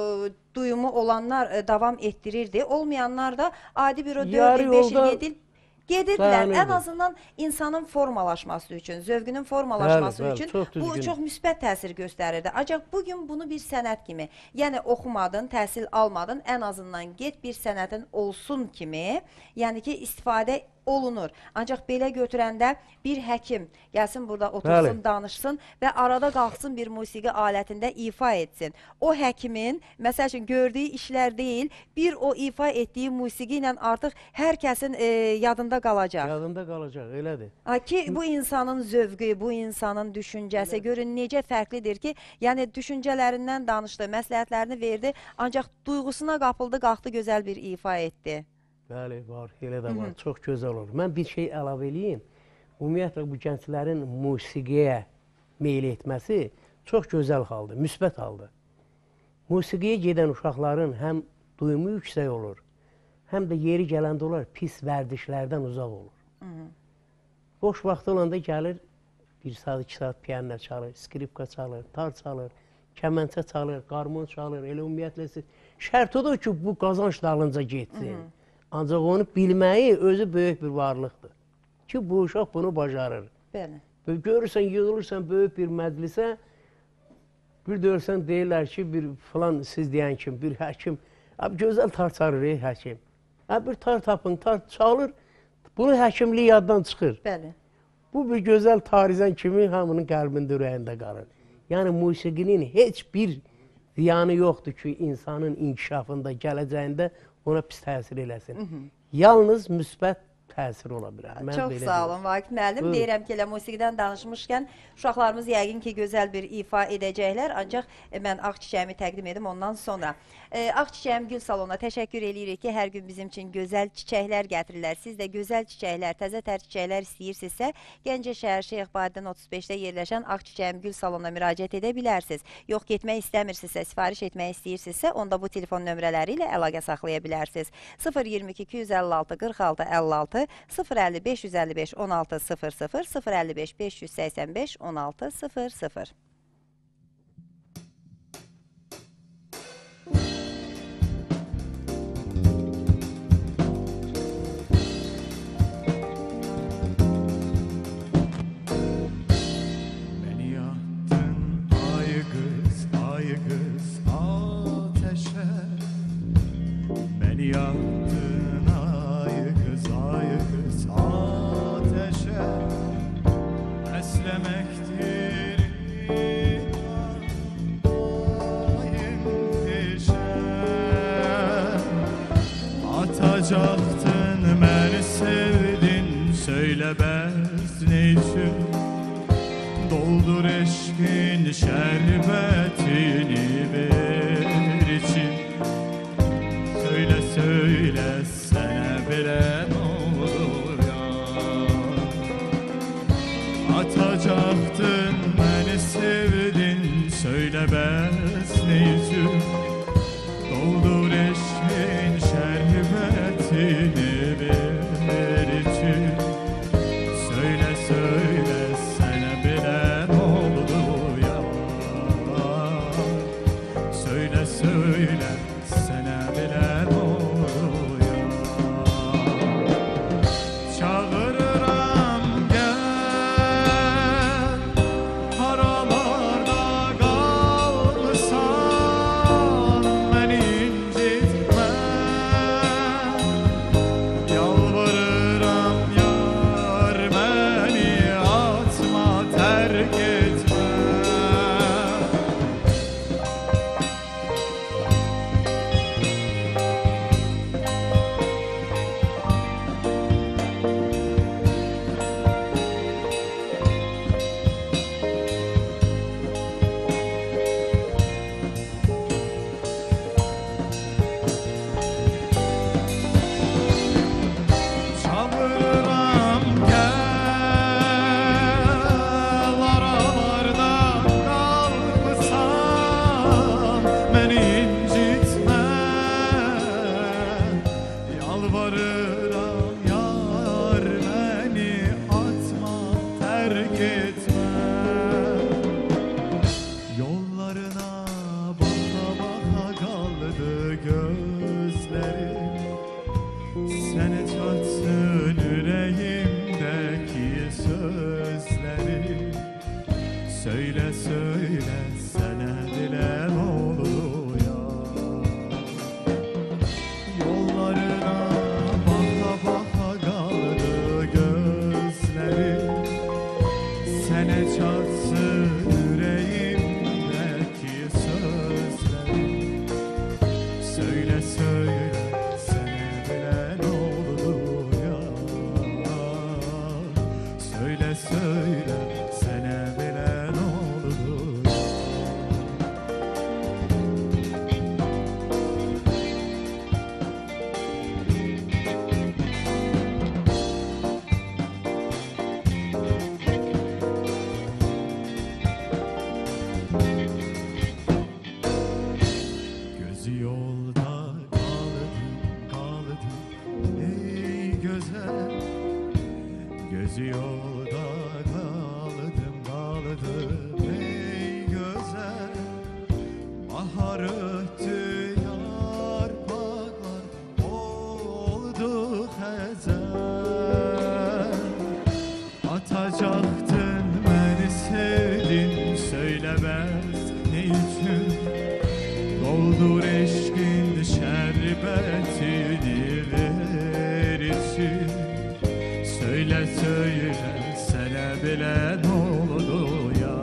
duyumu olanlar e, davam etdirirdi. Olmayanlar da adi bir o dörd il, beş il, yedi il gedirdilər. Ən azından insanın formalaşması üçün, zövqünün formalaşması bəli, bəli, üçün çox bu çox müsbət təsir göstərirdi. Ancaq bugün bunu bir sənət kimi, yəni oxumadın, təhsil almadın, ən azından get bir sənətin olsun kimi, yəni ki, istifadə olunur. Ancaq belə götürəndə bir həkim gəlsin burada otursun, danışsın və arada qalxsın bir musiqi alətində ifa etsin. O həkimin, məsəl üçün, gördüyü işlər deyil, bir o ifa etdiyi musiqi ilə artıq hər kəsin e, yadında qalacaq. Yadında qalacaq, elədir. Ha, ki, bu insanın zövqü, bu insanın düşüncəsi, görün necə fərqlidir ki, yəni düşüncələrindən danışdı, məsləhətlərini verdi, ancaq duyğusuna qapıldı, qalxdı, gözəl bir ifa etdi. Bəli, var, elə də var, çox gözəl olur. Mən bir şey əlavə eləyim. Ümumiyyətlə, bu gənclərin musiqiyə meyl etməsi çox gözəl haldır, müsbət haldır. Musiqiyə gedən uşaqların həm duyumu yüksək olur, həm də yeri gələndə olar, pis vərdişlərdən uzaq olur. Hı -hı. Boş vaxtı olanda gəlir, bir saat, iki saat piyanino çalır, skripka çalır, tar çalır, kəməncə çalır, qarmon çalır, elə ümumiyyətlə siz. Şərt odur ki, bu qazanç dalınca getsin. Hı -hı. Ancaq onu bilməyi özü böyük bir varlıqdır. Ki, bu uşaq bunu bacarır. Bəli. Görürsən, yığılırsan böyük bir məclisə, bir görürsən, deyirlər ki, bir filan siz deyən kimi, bir həkim, abi gözəl tar çalır, ey həkim. Bir tar tapın, tar çalır, bunu həkimlik yaddan çıxır. Bəli. Bu bir gözəl tarizən kimi hamının qəlbində, ürəyində qalır. Yəni, musiqinin heç bir ziyanı yoxdur ki, insanın inkişafında, gələcəyində ona pis təsir eləsin. Hı -hı. Yalnız müsbət təsir ola bilər. Mən Çox sağ olun, Vaqif müəllim. Buyurun. Deyirəm ki, elə musiqidən danışmışkən uşaqlarımız yəqin ki, gözəl bir ifa edəcəklər. Ancaq e, mən ağ çiçəyimi təqdim edim ondan sonra. E, ağ çiçəyim Gül Salonuna təşəkkür edirik ki, hər gün bizim üçün gözəl çiçəklər gətirirlər. Siz də gözəl çiçəklər, təzə tər çiçəklər istəyirsinizsə, Gəncə şəhər Şeyx Baddən otuz beşdə yerləşən Ağ çiçəyim Gül Salonuna müraciət edə bilərsiniz. Yox, getmək istəmirsinizsə, sifariş etmək istəyirsinizsə, onda bu telefon nömrələri ilə əlaqə saxlaya bilərsiniz. sıfır iyirmi iki iki yüz əlli altı qırx altı əlli altı, sıfır əlli beş yüz əlli beş on altı sıfır sıfır, sıfır əlli beş beş yüz səksən beş on altı sıfır sıfır. Beni yaktın ay kız, ay kız ateşe. Beni yaktın ay kız, ay kız ateşe. Eslemektir daim peşe. Atacaktın beni sevdin, söyle bez ne için? Doldur eşkin şerbetini ver için. Söyle söyle sana bilen olur ya. Atacaktın beni sevdin, söyle bez ne için? Doldur eşkin şerbetini ver için. Söyle söyle sana bilen oldu ya. Söyle söyle sana bilen oldu ya. Çağırıram gel, haralarda kalsan beni incitme. Yalvarıram yar beni atma, terk etme. gözlerim. Seni çatsın yüreğimdeki sözlerim. Söyle söyle sana bilen olur ya. Yollarına baka baka kaldı gözlerim. Sene çatsın yüreğimdeki sözlerim. Söyle söyle sana bilen olur ya. Söyle söyle sana bilen olur ya. Gözü yolda kaldı, kaldı ey güzel. Gözü yolda kaldım, kaldım ey güzel. Bahar öttü yarpaklar oldu hezel. Atacaktın beni sevdin söylemez ne için. Doldur eşkin şerbetini ver için. Söyle söyle sana bilen oldu ya.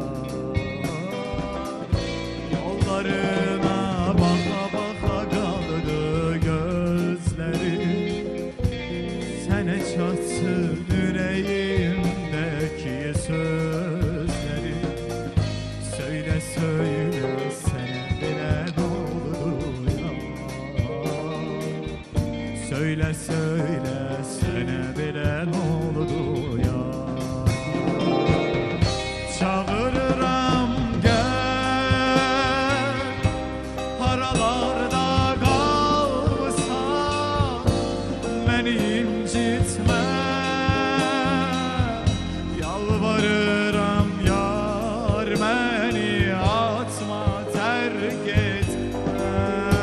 Yollarına baka baka kaldı gözlerim. Sana çatsın yüreğimdeki sözleri. Söyle söyle sana bilen oldu ya. Söyle söyle sana bilen oldu ya. Çağırıram gel, haralarda kalmışsan beni incitme. Yalvarıram yar beni atma terk etme.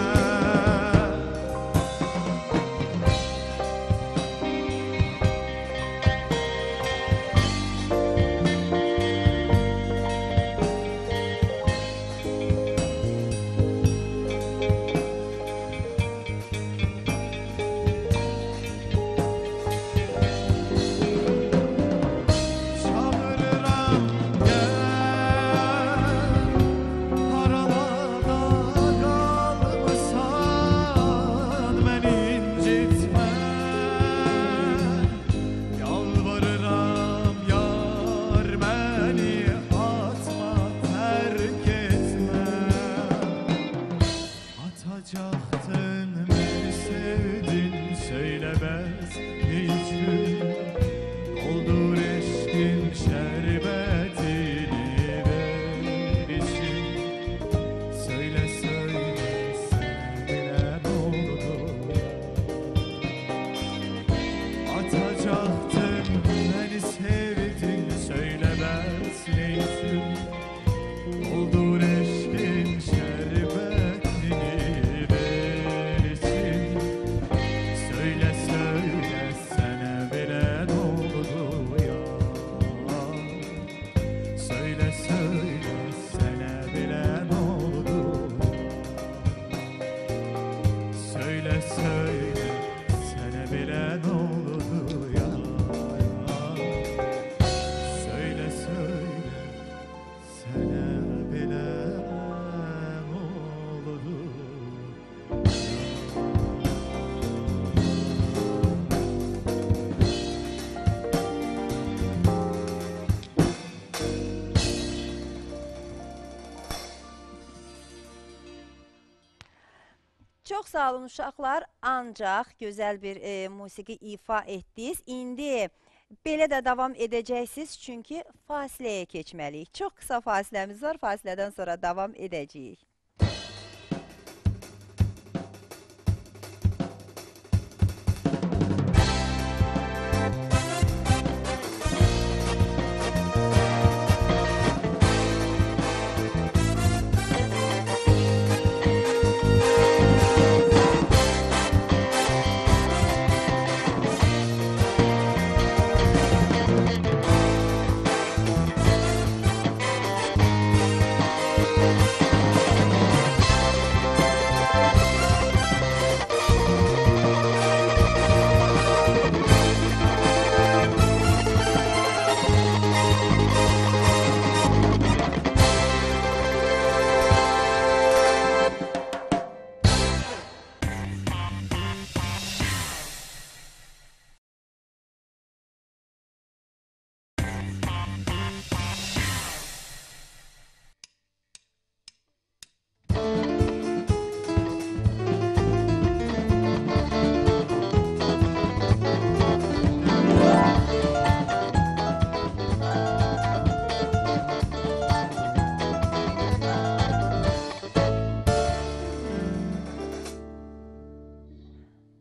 Çağırıram gel, haralarda kalmışsan beni incitme. Yalvarıram yar beni atma terk etme. Atacaktın beni sevdin söylemez niçin. Doldur eşkin şerbetini ver için. Söyle söyle sana bilen oldu ya. Atacaktın beni sevdin söylemez niçin. Doldur eşkin şerbetini ver için. Söyle söyle sana bilen oldu ya. Söyle söyle sana bilen oldu ya. Söyle söyle sana bilen oldu ya. Söyle söyle sana bilen oldu. Çox sağ olun uşaqlar. Ancaq gözəl bir e, musiqi ifa etdiniz. İndi belə də davam edəcəksiniz çünki fasiləyə keçməliyik. Çox qısa fasiləmiz var. Fasilədən sonra davam edəcəyik.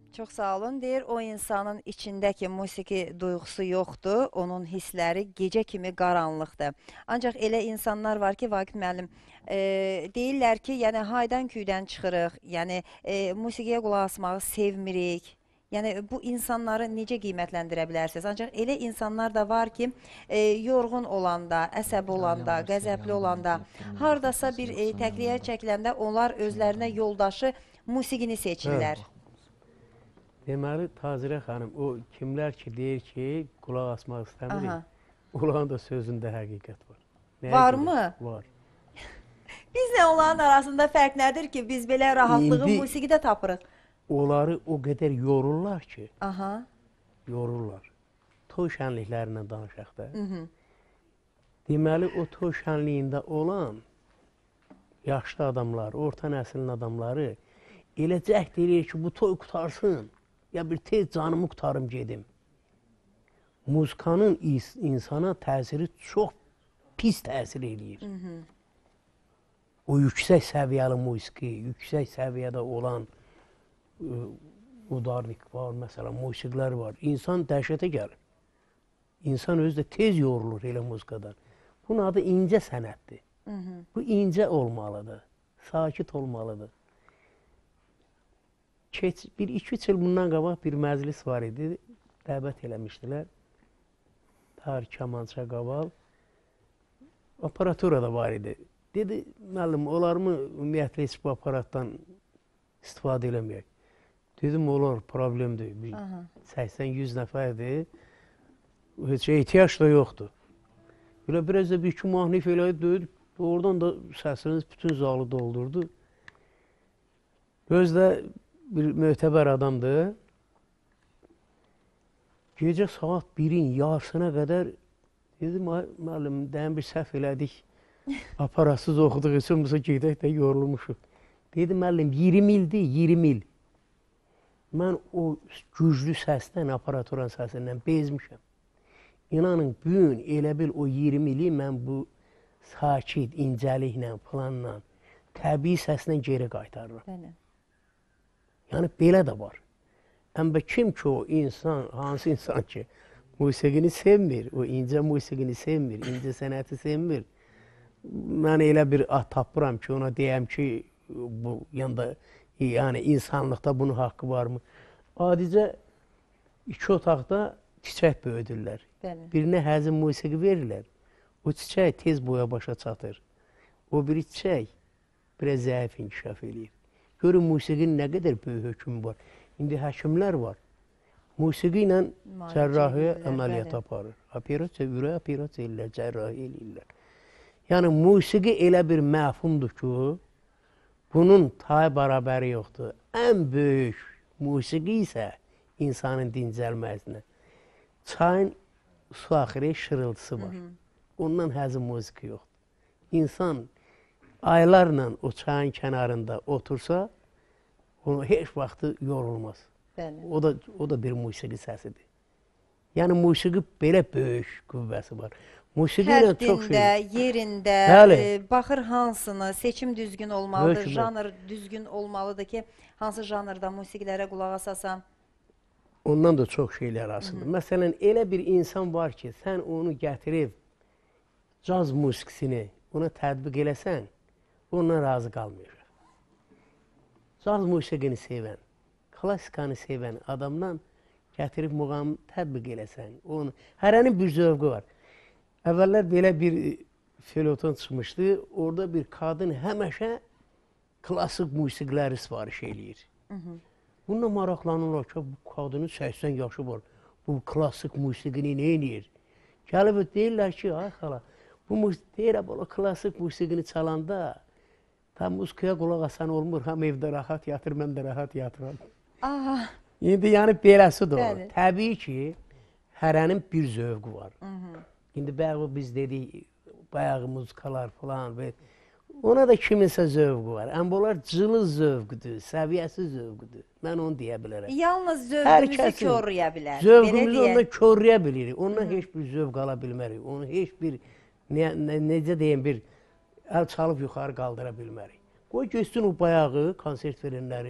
Çox sağ olun. Deyir, o insanın içindəki musiqi duyğusu yoxdur, onun hissləri gecə kimi qaranlıqdır. Ancaq elə insanlar var ki, Vaqif müəllim, e, deyirlər ki, yəni haydan küydən çıxırıq, yəni e, musiqiyə qulaq asmağı sevmirik. Yəni bu insanları necə qiymətləndirə bilərsiniz? Ancaq elə insanlar da var ki, e, yorğun olanda, əsəb olanda, qəzəbli olanda, hardasa bir e, təxliyə çəkiləndə onlar özlərinə yoldaşı musiqini seçirlər. Evet. Deməli, Tazirə xanım, o kimlər ki deyir ki, qulaq asmaq istəmirik, onların da sözündə həqiqət var. Nəyə Varmı? görə? Var. Bizlə onların arasında fərq nədir ki, biz belə rahatlığı İndi- musiqidə tapırıq? Onları o qədər yorurlar ki, Aha. yorurlar. Toy şənliklərindən danışaq da. Hı -hı. Deməli, o toy şənliyində olan yaşlı adamlar, orta nəslin adamları elə cəhd eləyir ki, bu toy qutarsın. Ya bir tez canımı qutarım gedim. Muzikanın is- insana təsiri çox pis təsir eləyir. Hı -hı. O yüksək səviyyəli musiqi, yüksək səviyyədə olan e, udarnik var, məsələn, musiqilər var. İnsan dəhşətə gəlir. İnsan özü də tez yorulur elə muzikadan. Bunun adı incə sənətdir. Hı -hı. Bu incə olmalıdır. Sakit olmalıdır. Keç, bir iki üç il bundan qabaq bir məclis var idi. Dəvət eləmişdilər. Tar, kamança, qaval. Aparatura da var idi. Dedi, müəllim, olarmı ümumiyyətlə heç bu aparatdan istifadə eləməyək? Dedim, olar, problemdir. səksən yüz nəfərdir. Heç ehtiyac da yoxdur. Belə biraz da bir iki mahnif elədi, döydü. Oradan da səsiniz bütün zalı doldurdu. Gözdə bir mötəbər adamdır. Gecə saat birin yarısına qədər dedim, müəllim, dəyən bir səhv elədik. Aparatsız oxuduq üçün bu gedək də yorulmuşuq. Dedim, müəllim, iyirmi ildir, iyirmi il. Mən o güclü səsdən, aparaturan səsindən bezmişəm. İnanın, bugün elə bil o iyirmi ili mən bu sakit, incəliklə, planla, təbii səslə geri qaytarıram. Bəli. Yəni, belə də var. Əmbə kim ki o insan, hansı insan ki musiqini sevmir, o incə musiqini sevmir, incə sənəti sevmir. Mən elə bir at tapıram ki, ona deyəm ki, bu yanda, yəni insanlıqda bunun haqqı varmı? Adicə iki otaqda çiçək böyüdürlər. Bəli. Birinə həzin musiqi verirlər. O çiçək tez boya başa çatır. O biri çiçək biraz zəif inkişaf edir. Görün, musiqinin nə qədər böyük hökmü var. İndi həkimlər var. Musiqi ilə cərrahiyə əməliyyat aparır. Operasiya, ürək operasiya eləyirlər, cərrahi eləyirlər. Yəni, musiqi elə bir məfhumdur ki, bunun tay bərabəri yoxdur. Ən böyük musiqi isə insanın dincəlməsinə. Çayın su axırı şırıltısı var. Ondan həzin musiqi yoxdur. İnsan aylarla o çayın kənarında otursa, onu heç vaxtı yorulmaz. Bəli. O da, o da bir musiqi səsidir. Yəni, musiqi belə böyük qüvvəsi var. Musiqi ilə çox şey... Həddində, yerində, Bəli. e, baxır hansını, seçim düzgün olmalıdır, Hökmən. janr düzgün olmalıdır ki, hansı janrda musiqilərə qulaq asasan. Ondan da çox şeylər asılıdır. Məsələn, elə bir insan var ki, sən onu gətirib caz musiqisini ona tətbiq eləsən, ondan razı qalmayacaq. Caz musiqini sevən, klassikanı sevən adamdan gətirib muğam tətbiq eləsən, onun hərənin bir zövqü var. Əvvəllər belə bir felyoton çıxmışdı, orada bir qadın həməşə klassik musiqiləri sifariş eləyir. Bununla maraqlanırlar ki, bu qadının səksən yaşı var, bu klassik musiqini nə eləyir? Gəlib deyirlər ki, ay xala, bu deyirəm, o klassik musiqini çalanda tam musiqiyə qulaq asan olmur, həm evdə rahat yatır, mən də rahat yatıram. Aha. İndi yəni beləsi də olur. Bəli. Təbii ki, hərənin bir zövqü var. İndi bəyağı biz dedik, bayağı muzikalar falan və ona da kiminsə zövqü var. Amma onlar cılız zövqüdür, səviyyəsiz zövqüdür. Mən onu deyə bilərəm. Yalnız Hər zövqümüzü kəsin körləyə bilər. Zövqümüzü ondan körləyə bilirik. Ondan heç bir zövq ala bilmərik. Onu heç bir, ne, ne, necə deyim, bir əl çalıb yuxarı qaldıra bilmərik. Qoy göstün o bayağı konsert verənlərin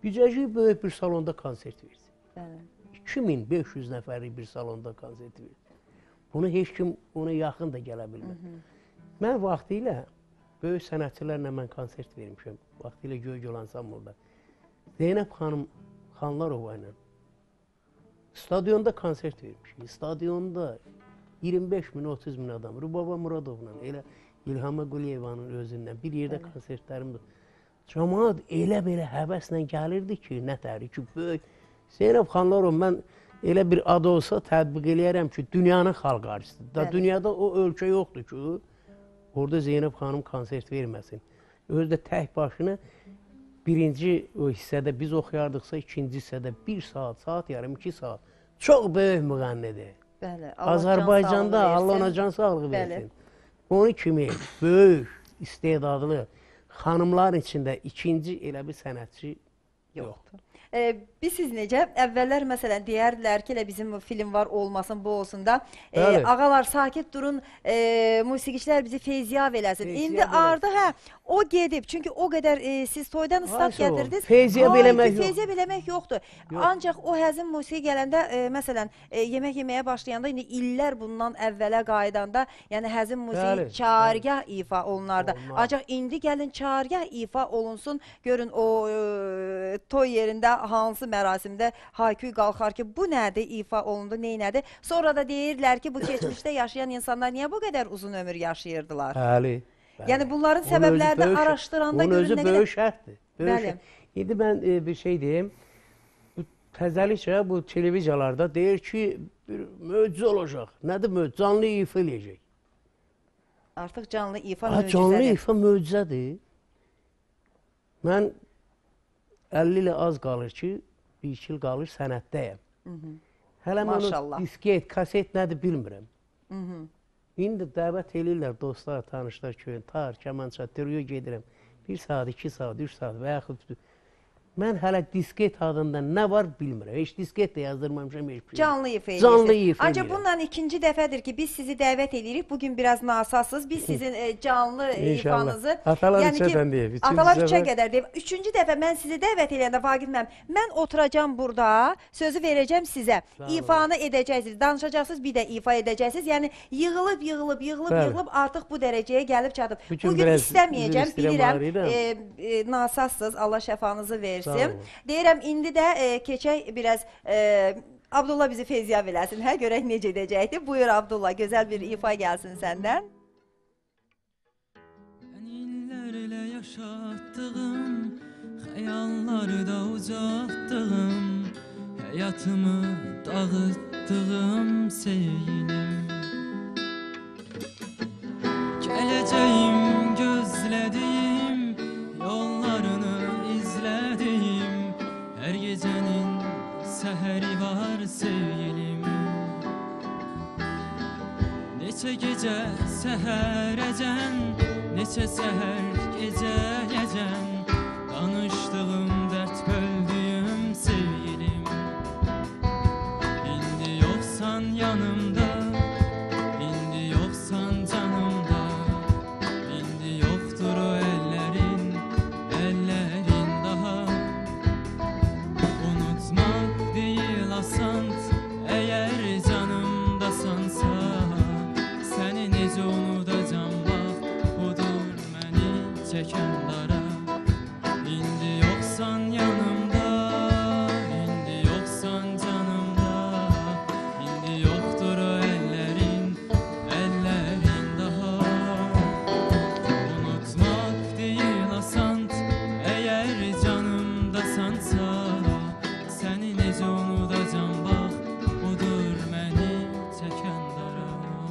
Bücəcik böyük bir salonda konsert verdi. Bəli. iki min beş yüz nəfərlik bir salonda konsert verdi. Bunu heç kim ona yaxın da gələ bilmir. Mən vaxtilə böyük sənətçilərlə mən konsert vermişəm. Vaxtilə Göygöl Ansamblda. Zeynəb xanım Xanlarova ilə stadionda konsert vermişik. Stadionda iyirmi beş min, otuz min adam. Rubaba Muradovla, elə İlham Quliyevanın özündən bir yerdə konsertlərimdə. Cəmaat elə belə həvəslə gəlirdi ki, nə təri ki, böyük. Zeynəb Xanlarov, mən elə bir adı olsa tətbiq eləyərəm ki, dünyanın xalq artistidir. Da dünyada o ölkə yoxdur ki, orada Zeynəb xanım konsert verməsin. Özü də tək başına birinci o hissədə biz oxuyardıqsa, ikinci hissədə bir saat, saat yarım, iki saat. Çox böyük müğənnidir. Bəli. Azərbaycanda Allah ona can sağlığı versin. Onun kimi böyük, istedadlı xanımlar içində ikinci elə bir sənətçi yoxdur. Ee, biz siz necə? Əvvəllər məsələn deyərdilər ki, elə bizim film var, olmasın, bu olsun da. E, ağalar sakit durun, e, musiqiçilər bizi feyziyav eləsin. İndi ardı hə, o gedib. Çünki o qədər e, siz toydan ıslaq gətirdiniz. Feyziyav eləmək yox. Feyziyav eləmək yoxdur. Yox. Ancaq o həzin musiqi gələndə, e, məsələn, e, yemək yeməyə başlayanda, indi illər bundan əvvələ qaydanda, yəni həzin musiqi çargah ifa olunardı. Ancaq indi gəlin çargah ifa olunsun. Görün o e, toy yerində hansı mərasimdə hayküy qalxar ki, bu nədir, ifa olundu, neynədir? Sonra da deyirlər ki, bu keçmişdə yaşayan insanlar niyə bu qədər uzun ömür yaşayırdılar? Bəli. Yəni bunların səbəblərini araşdıranda görün nə qədər... Onun özü böyük şərtdir. Bəli. İndi mən e, bir şey deyim. Bu təzəlikcə bu televiziyalarda deyir ki, bir möcüzə olacaq. Nədir möcüzə? Canlı ifa eləyəcək. Artıq canlı ifa möcüzədir. Canlı ifa möcüzədir. Mən əlli ilə az qalır ki, bir iki il qalır sənətdəyəm. Hələ mən o disket, kaset nədir bilmirəm. İndi dəvət eləyirlər dostlar, tanışlar köyün, tar, kəmança, trio gedirəm. Bir saat, iki saat, üç saat və yaxud... Mən hələ disket adında nə var bilmirəm. Heç disket də yazdırmamışam, heç bir şey. Canlı ifa edirsiniz. Canlı ifa Ancaq bununla ikinci dəfədir ki, biz sizi dəvət edirik. Bugün biraz nasasız. Biz sizin e, canlı ifanızı... Atalar yəni üçədən deyib. Atalar üçə qədər deyib. Üçüncü dəfə mən sizi dəvət eləyəndə Vaqif mənim, mən oturacam burada, sözü verəcəm sizə. İfanı edəcəksiniz, danışacaqsınız, bir də ifa edəcəksiniz. Yəni yığılıb, yığılıb, yığılıb, yığılıb artıq bu dərəcəyə gəlib çatıb. Bugün istəməyəcəm, bilirəm, e, e, nasasız, Allah şəfanızı versin. Deyirəm, indi də e, keçək biraz e, Abdullah bizi feyziyav eləsin. Hə, görək necə edəcəkdir. Buyur Abdullah, gözəl bir ifa gəlsin səndən. Mən illərlə yaşatdığım, xəyallarda ucaltdığım, həyatımı dağıtdığım sevgilim. Gələcəyim gözlədiyim, yollarını izlədiyim, hər gecənin səhəri var sevgilim. Neçə gecə səhərəcən, neçə səhər gecəyəcən, danışdığım, dərd böldüyüm sevgilim. İndi yoxsan yanımda, indi yoxsan canımda, indi yoxdur o əllərin, əllərin daha. Unutmaq deyil asant, əgər canımdasansa, səni necə unudacam bax, budur məni çəkən dara. İndi yoxsan yanımda, indi yoxsan canımda, indi yoxdur o əllərin, əllərin daha. Unutmaq deyil asant, əgər canımdasansa, səni necə unudacam bax, budur məni çəkən dara.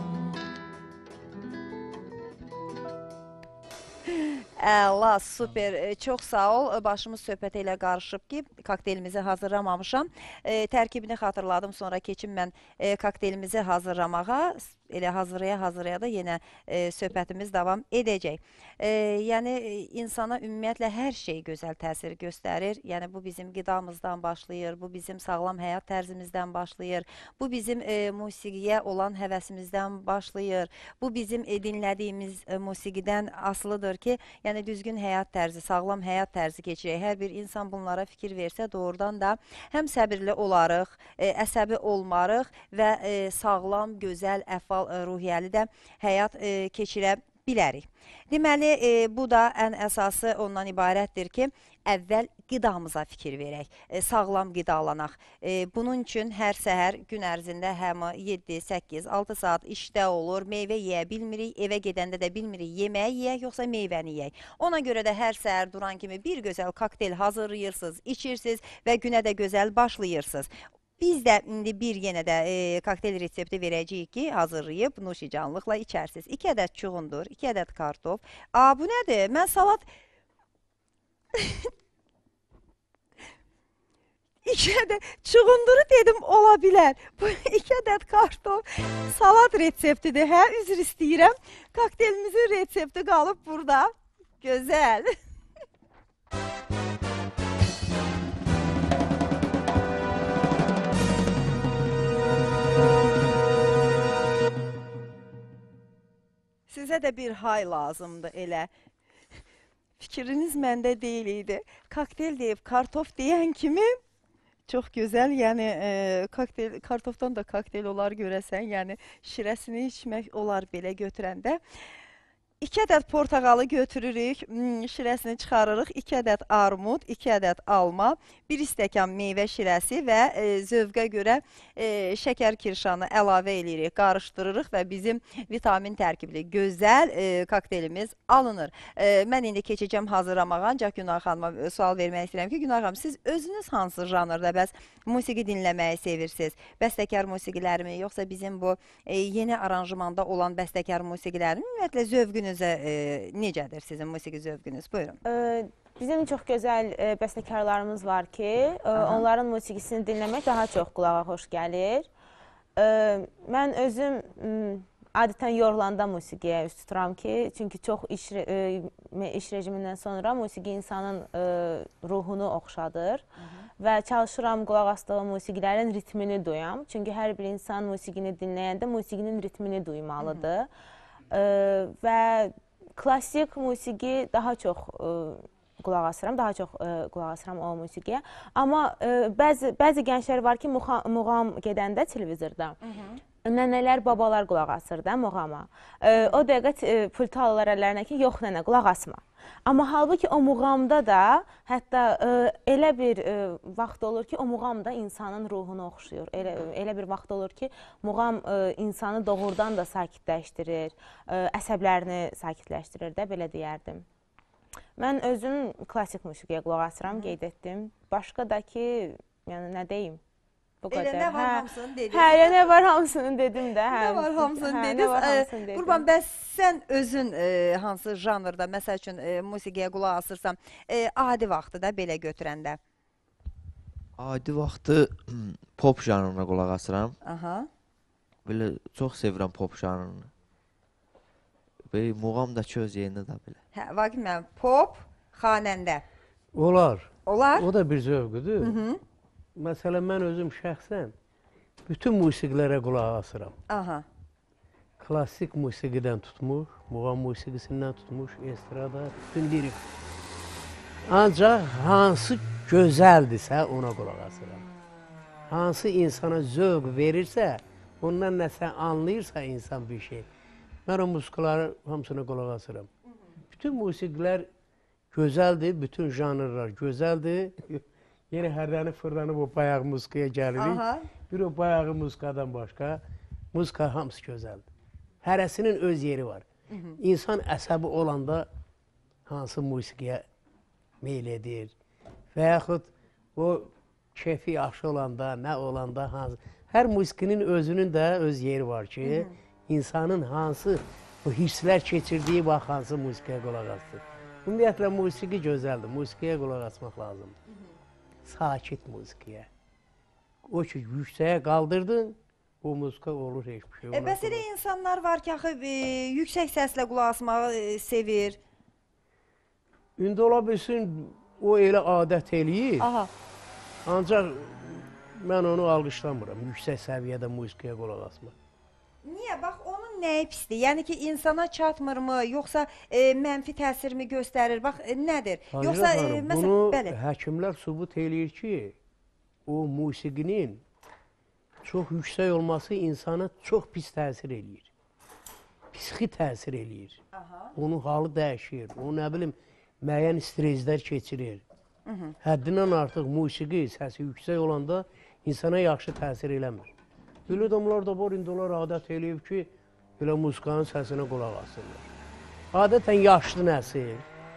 Əla, super, çox sağ ol. Başımız söhbət ilə qarışıb ki, kokteylimizi hazırlamamışam. E, tərkibini xatırladım, sonra keçim mən e, kokteylimizi hazırlamağa. elə hazırlaya-hazırlaya da yenə e, söhbətimiz davam edəcək. E, yəni e, insana ümumiyyətlə hər şey gözəl təsir göstərir. Yəni bu bizim qidamızdan başlayır, bu bizim sağlam həyat tərzimizdən başlayır, bu bizim e, musiqiyə olan həvəsimizdən başlayır, bu bizim e, dinlədiyimiz e, musiqidən asılıdır ki, yəni düzgün həyat tərzi, sağlam həyat tərzi keçirək. Hər bir insan bunlara fikir versə doğrudan da həm səbirli olarıq, e, əsəbi olmarıq və e, sağlam, gözəl, əhval e, ruhiyyəli də həyat e, keçirə bilərik. Deməli, e, bu da ən əsası ondan ibarətdir ki, əvvəl qidamıza fikir verək, e, sağlam qidalanaq. E, bunun üçün hər səhər gün ərzində həmi yeddi, səkkiz, altı saat işdə olur, meyvə yeyə bilmirik, evə gedəndə də bilmirik yeməyi yeyək, yoxsa meyvəni yeyək. Ona görə də hər səhər duran kimi bir gözəl kokteyl hazırlayırsınız, içirsiniz və günə də gözəl başlayırsınız. Biz də indi bir yenə də e, kokteyl resepti verəcəyik ki, hazırlayıb nuşicanlıqla içərsiniz. iki ədəd çuğundur, iki ədəd kartof. Aa, bu nədir? Mən salat... iki ədəd çuğunduru dedim, ola bilər. Bu iki ədəd kartof salat reseptidir. Hə, üzr istəyirəm. Kokteylimizin resepti qalıb burada. Gözəl. Sizə də bir hay lazımdır elə. Fikriniz məndə deyil idi. Kokteyl deyib, kartof deyən kimi çox gözəl, yəni e, kokteyl, kartofdan da kokteyl olar görəsən, yəni şirəsini içmək olar belə götürəndə. iki ədəd portağalı götürürük, şirəsini çıxarırıq, iki ədəd armud, iki ədəd alma, bir stəkan meyvə şirəsi və e, zövqə görə e, şəkər kirşanı əlavə edirik, qarışdırırıq və bizim vitamin tərkibli gözəl e, kokteylimiz alınır. E, mən indi keçəcəm hazırlamağa, ancaq Günay xanıma sual vermək istəyirəm ki, Günay xanım, siz özünüz hansı janrda bəs musiqi dinləməyi sevirsiniz? Bəstəkar musiqilərimi, yoxsa bizim bu e, yeni aranjmanda olan bəstəkar musiqilərimi? Ümumiyyətlə zövqünüz E, necədir sizin musiqi zövqünüz? Buyurun. E, bizim çox gözəl e, bəstəkarlarımız var ki, e, onların musiqisini dinləmək daha çox qulağa xoş gəlir. E, mən özüm m, adətən yorulanda musiqiyə üst tuturam ki, çünki çox iş, e, iş rejimindən sonra musiqi insanın e, ruhunu oxşadır. Hı -hı. Və çalışıram qulaq asdığım musiqilərin ritmini duyam. Çünki hər bir insan musiqini dinləyəndə musiqinin ritmini duymalıdır. Hı -hı. Ee, və klassik musiqi daha çox e, qulaq asıram, daha çox e, qulaq asıram o musiqiyə. Amma e, bəzi, bəzi gənclər var ki, muğam, muğam gedəndə televizorda. Hı -hı. Nənələr, babalar qulaq asır da muğama. E, o dəqiqə e, pultu alırlar əllərinə ki, yox nənə, qulaq asma. Amma halbuki o muğamda da hətta e, elə bir e, vaxt olur ki, o muğam da insanın ruhunu oxşuyur. Elə, elə bir vaxt olur ki, muğam e, insanı doğrudan da sakitləşdirir, e, əsəblərini sakitləşdirir də, belə deyərdim. Mən özüm klassik musiqiyə qulaq asıram, qeyd etdim. Başqa da ki, yəni nə deyim? Elə nə var hamısını dediniz. Hə, nə var hamısını dedim də. Nə var hamısını dediniz. Qurban, bəs sən özün e, hansı janrda, məsəl üçün e, musiqiyə qulaq asırsan, e, adi vaxtı da belə götürəndə? Adi vaxtı pop janrına qulaq asıram. Aha. Belə çox sevirəm pop janrını. Belə muğam da ki, öz yerində də belə. Hə, Vaqif müəllim, pop, xanəndə. Olar. Olar. O da bir zövqüdür. Hı -hı. Məsələn, mən özüm şəxsən bütün musiqilərə qulaq asıram. Aha. Klassik musiqidən tutmuş, muğam musiqisindən tutmuş, estrada, bütün lirik. Ancaq hansı gözəldirsə ona qulaq asıram. Hansı insana zövq verirsə, ondan nəsə anlayırsa insan bir şey. Mən o musiqiləri hamısına qulaq asıram. Bütün musiqilər gözəldir, bütün janrlar gözəldir. Yenə hərdəni fırlanıb o bayaq musiqiyə gəlirik. Aha. Bir o bayağı musiqadan başqa, musiqa hamısı gözəldir. Hərəsinin öz yeri var. Hı -hı. İnsan əsəbi olanda hansı musiqiyə meyl edir və yaxud o keyfi yaxşı olanda, nə olanda hansı... Hər musiqinin özünün də öz yeri var ki, Hı -hı. insanın hansı o hisslər keçirdiyi vaxt hansı musiqiyə qulaq asır. Ümumiyyətlə, musiqi gözəldir, musiqiyə qulaq asmaq lazımdır. Sakit musiqiyə. O ki, yüksəyə qaldırdın, o muzika olur heç bir şey. E, bəs elə insanlar var ki, axı e, yüksək səslə qulaq asmağı e, sevir. İndi ola bilsin, o elə adət eləyir. Aha. Ancaq mən onu alqışlamıram, yüksək səviyyədə muzikaya qulaq asmaq. Niyə? Bax, onun nəyi pisdir? Yəni ki, insana çatmırmı, yoxsa e, mənfi təsirimi göstərir? Bax, e, nədir? Hacı Yoxsa, xanım, e, məsəl, bunu bəli. həkimlər sübut eləyir ki, o musiqinin çox yüksək olması insana çox pis təsir eləyir. Psixi təsir eləyir. Aha. Onun halı dəyişir, o nə bilim, müəyyən streslər keçirir. Hı -hı. Həddindən artıq musiqi səsi yüksək olanda insana yaxşı təsir eləmir. Belə adamlar da var, indi onlar adət eləyib ki, belə musiqanın səsinə qulaq asırlar. Adətən yaşlı nəsil.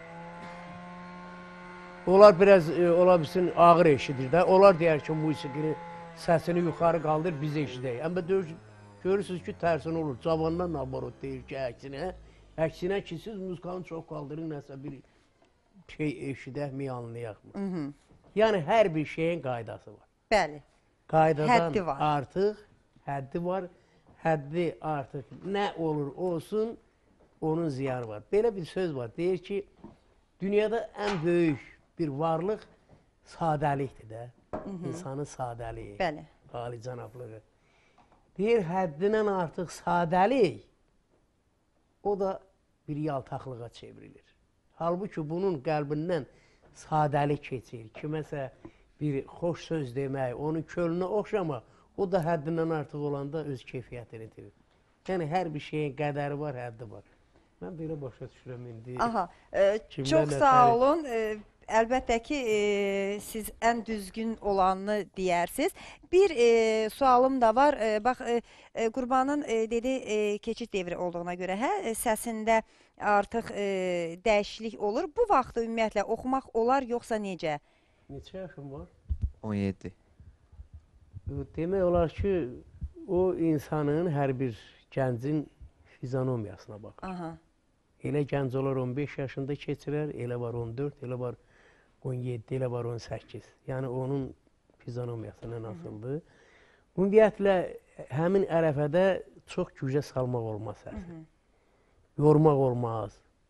Onlar biraz, e, ola bilsin, ağır eşidir də. Onlar deyər ki, musiqinin səsini yuxarı qaldır, biz eşidək. Amma görürsünüz ki, tərsin olur. Cavanlar nabarot deyir ki, əksinə. Əksinə ki, siz musiqanı çox qaldırın, nəsə bir şey eşidəkmi, anlayaqmı? Yəni, hər bir şeyin qaydası var. Bəli. Qaydadan Həddi var. artıq, həddi var. Həddi artıq nə olur olsun, onun ziyanı var. Belə bir söz var, deyir ki, dünyada ən böyük bir varlıq sadəlikdir də. İnsanın sadəliyi, Bəli. alicənablığı. Deyir, həddindən artıq sadəlik, o da bir yaltaqlığa çevrilir. Halbuki bunun qəlbindən sadəlik keçir. Kiməsə bir xoş söz demək, onun kölünə oxşamaq, o da həddindən artıq olanda öz keyfiyyətini itirir. Yəni, hər bir şeyin qədəri var, həddi var. Mən belə başa düşürəm indi. Aha, e, çox sağ olun. E, əlbəttə ki, e, siz ən düzgün olanını deyərsiniz. Bir e, sualım da var. E, bax, e, e, Qurbanın e, dedi, e, keçid devri olduğuna görə, hə, e, səsində artıq e, dəyişiklik olur. Bu vaxtda ümumiyyətlə oxumaq olar, yoxsa necə? Neçə yaşın var? on yeddi. Demək olar ki, o insanın hər bir gəncin fizionomiyasına baxır. Aha. Elə gənc olar on beş yaşında keçirər, elə var on dörd, elə var on yeddi, elə var on səkkiz. Yəni, onun fizionomiyasına nasıldır? Ümumiyyətlə, həmin ərəfədə çox gücə salmaq olmaz səsi. Yormaq olmaz.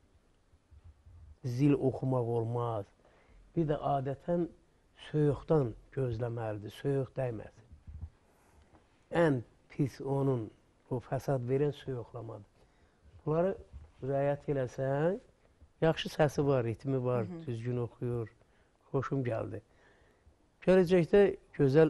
Zil oxumaq olmaz. Bir də adətən soyuqdan gözləməlidir, soyuq dəyməsin. Ən pis onun, o fəsad verən soyuqlamadır. Bunları rəayət eləsən, yaxşı səsi var, ritmi var, Hı -hı. düzgün oxuyur, xoşum gəldi. Gələcəkdə gözəl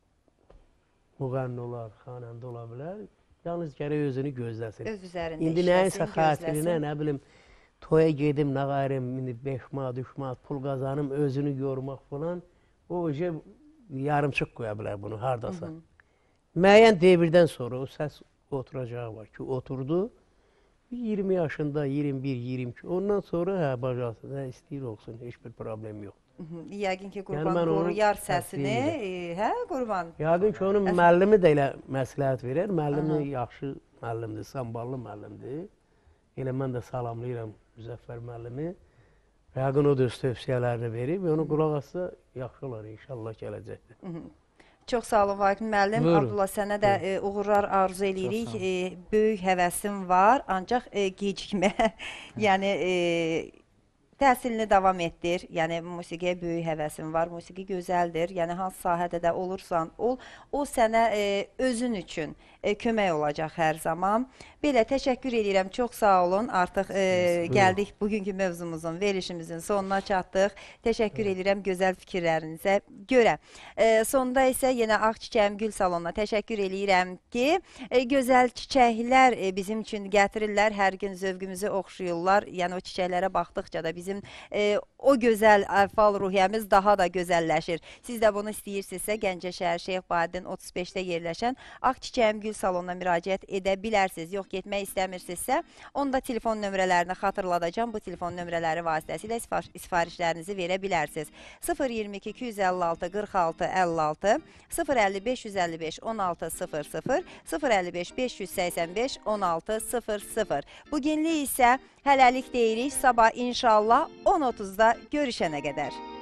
müğənni olar, xanəndə ola bilər, yalnız gərək özünü gözləsin. Öz üzərində İndi işləsin, nəyinsə xatirinə, gözləsin. nə bilim, toya gedim, nə qayırım, beş manat, üç manat pul qazanım, özünü yormaq falan, o öcə yarımçıq qoya bilər bunu, hardasa. Hı -hı. Müəyyən devirdən sonra o səs oturacağı var ki, oturdu, iyirmi yaşında, iyirmi bir, iyirmi iki, ondan sonra hə, bacasın, hə, istəyir olsun, heç bir problem yox. Yəqin ki, Qurban Yəni, mən onun qoruyar səsini, təsdiqini- e, hə, Qurban? Yəqin ki, onun müəllimi də elə məsləhət verər, müəllimi yaxşı müəllimdir, samballı müəllimdir. Elə mən də salamlayıram Müzəffər müəllimi. Yəqin o da öz tövsiyələrini verib, onu qulaq atsa yaxşı olar inşallah gələcəkdə. Çox sağ olun Vaqif müəllim. Buyurun. Abdullah, sənə də e, uğurlar arzu edirik. E, böyük həvəsim var, ancaq e, gecikmə. Yəni e, təhsilini davam etdir. Yəni musiqiyə böyük həvəsim var. Musiqi gözəldir. Yəni hansı sahədə də olursan ol, o sənə e, özün üçün e, kömək olacaq hər zaman. Belə təşəkkür edirəm. Çox sağ olun. Artıq e, gəldik bugünkü mövzumuzun, verilişimizin sonuna çatdıq. Təşəkkür edirəm gözəl fikirlərinizə görə. E, sonda isə yenə Ağ Çiçəyim Gül Salonuna təşəkkür edirəm ki, e, gözəl çiçəklər e, bizim üçün gətirirlər. Hər gün zövqümüzü oxşuyurlar. Yəni o çiçəklərə baxdıqca da bizim e, o gözəl əhval ruhiyyəmiz daha da gözəlləşir. Siz də bunu istəyirsinizsə, Gəncə şəhər Şeyx Badin otuz beşdə yerləşən Ağ Çiçəyim Gül Salonuna müraciət edə bilərsiniz. Yox, getmək istəmirsinizsə, onda telefon nömrələrini xatırladacağım. Bu telefon nömrələri vasitəsilə sifarişlərinizi verə bilərsiniz. sıfır iyirmi iki iki yüz əlli altı qırx altı əlli altı, sıfır əlli beş yüz əlli beş on altı sıfır sıfır, sıfır əlli beş beş yüz səksən beş on altı sıfır sıfır. Bugünlük isə hələlik deyirik. Sabah inşallah on otuzda görüşənə qədər.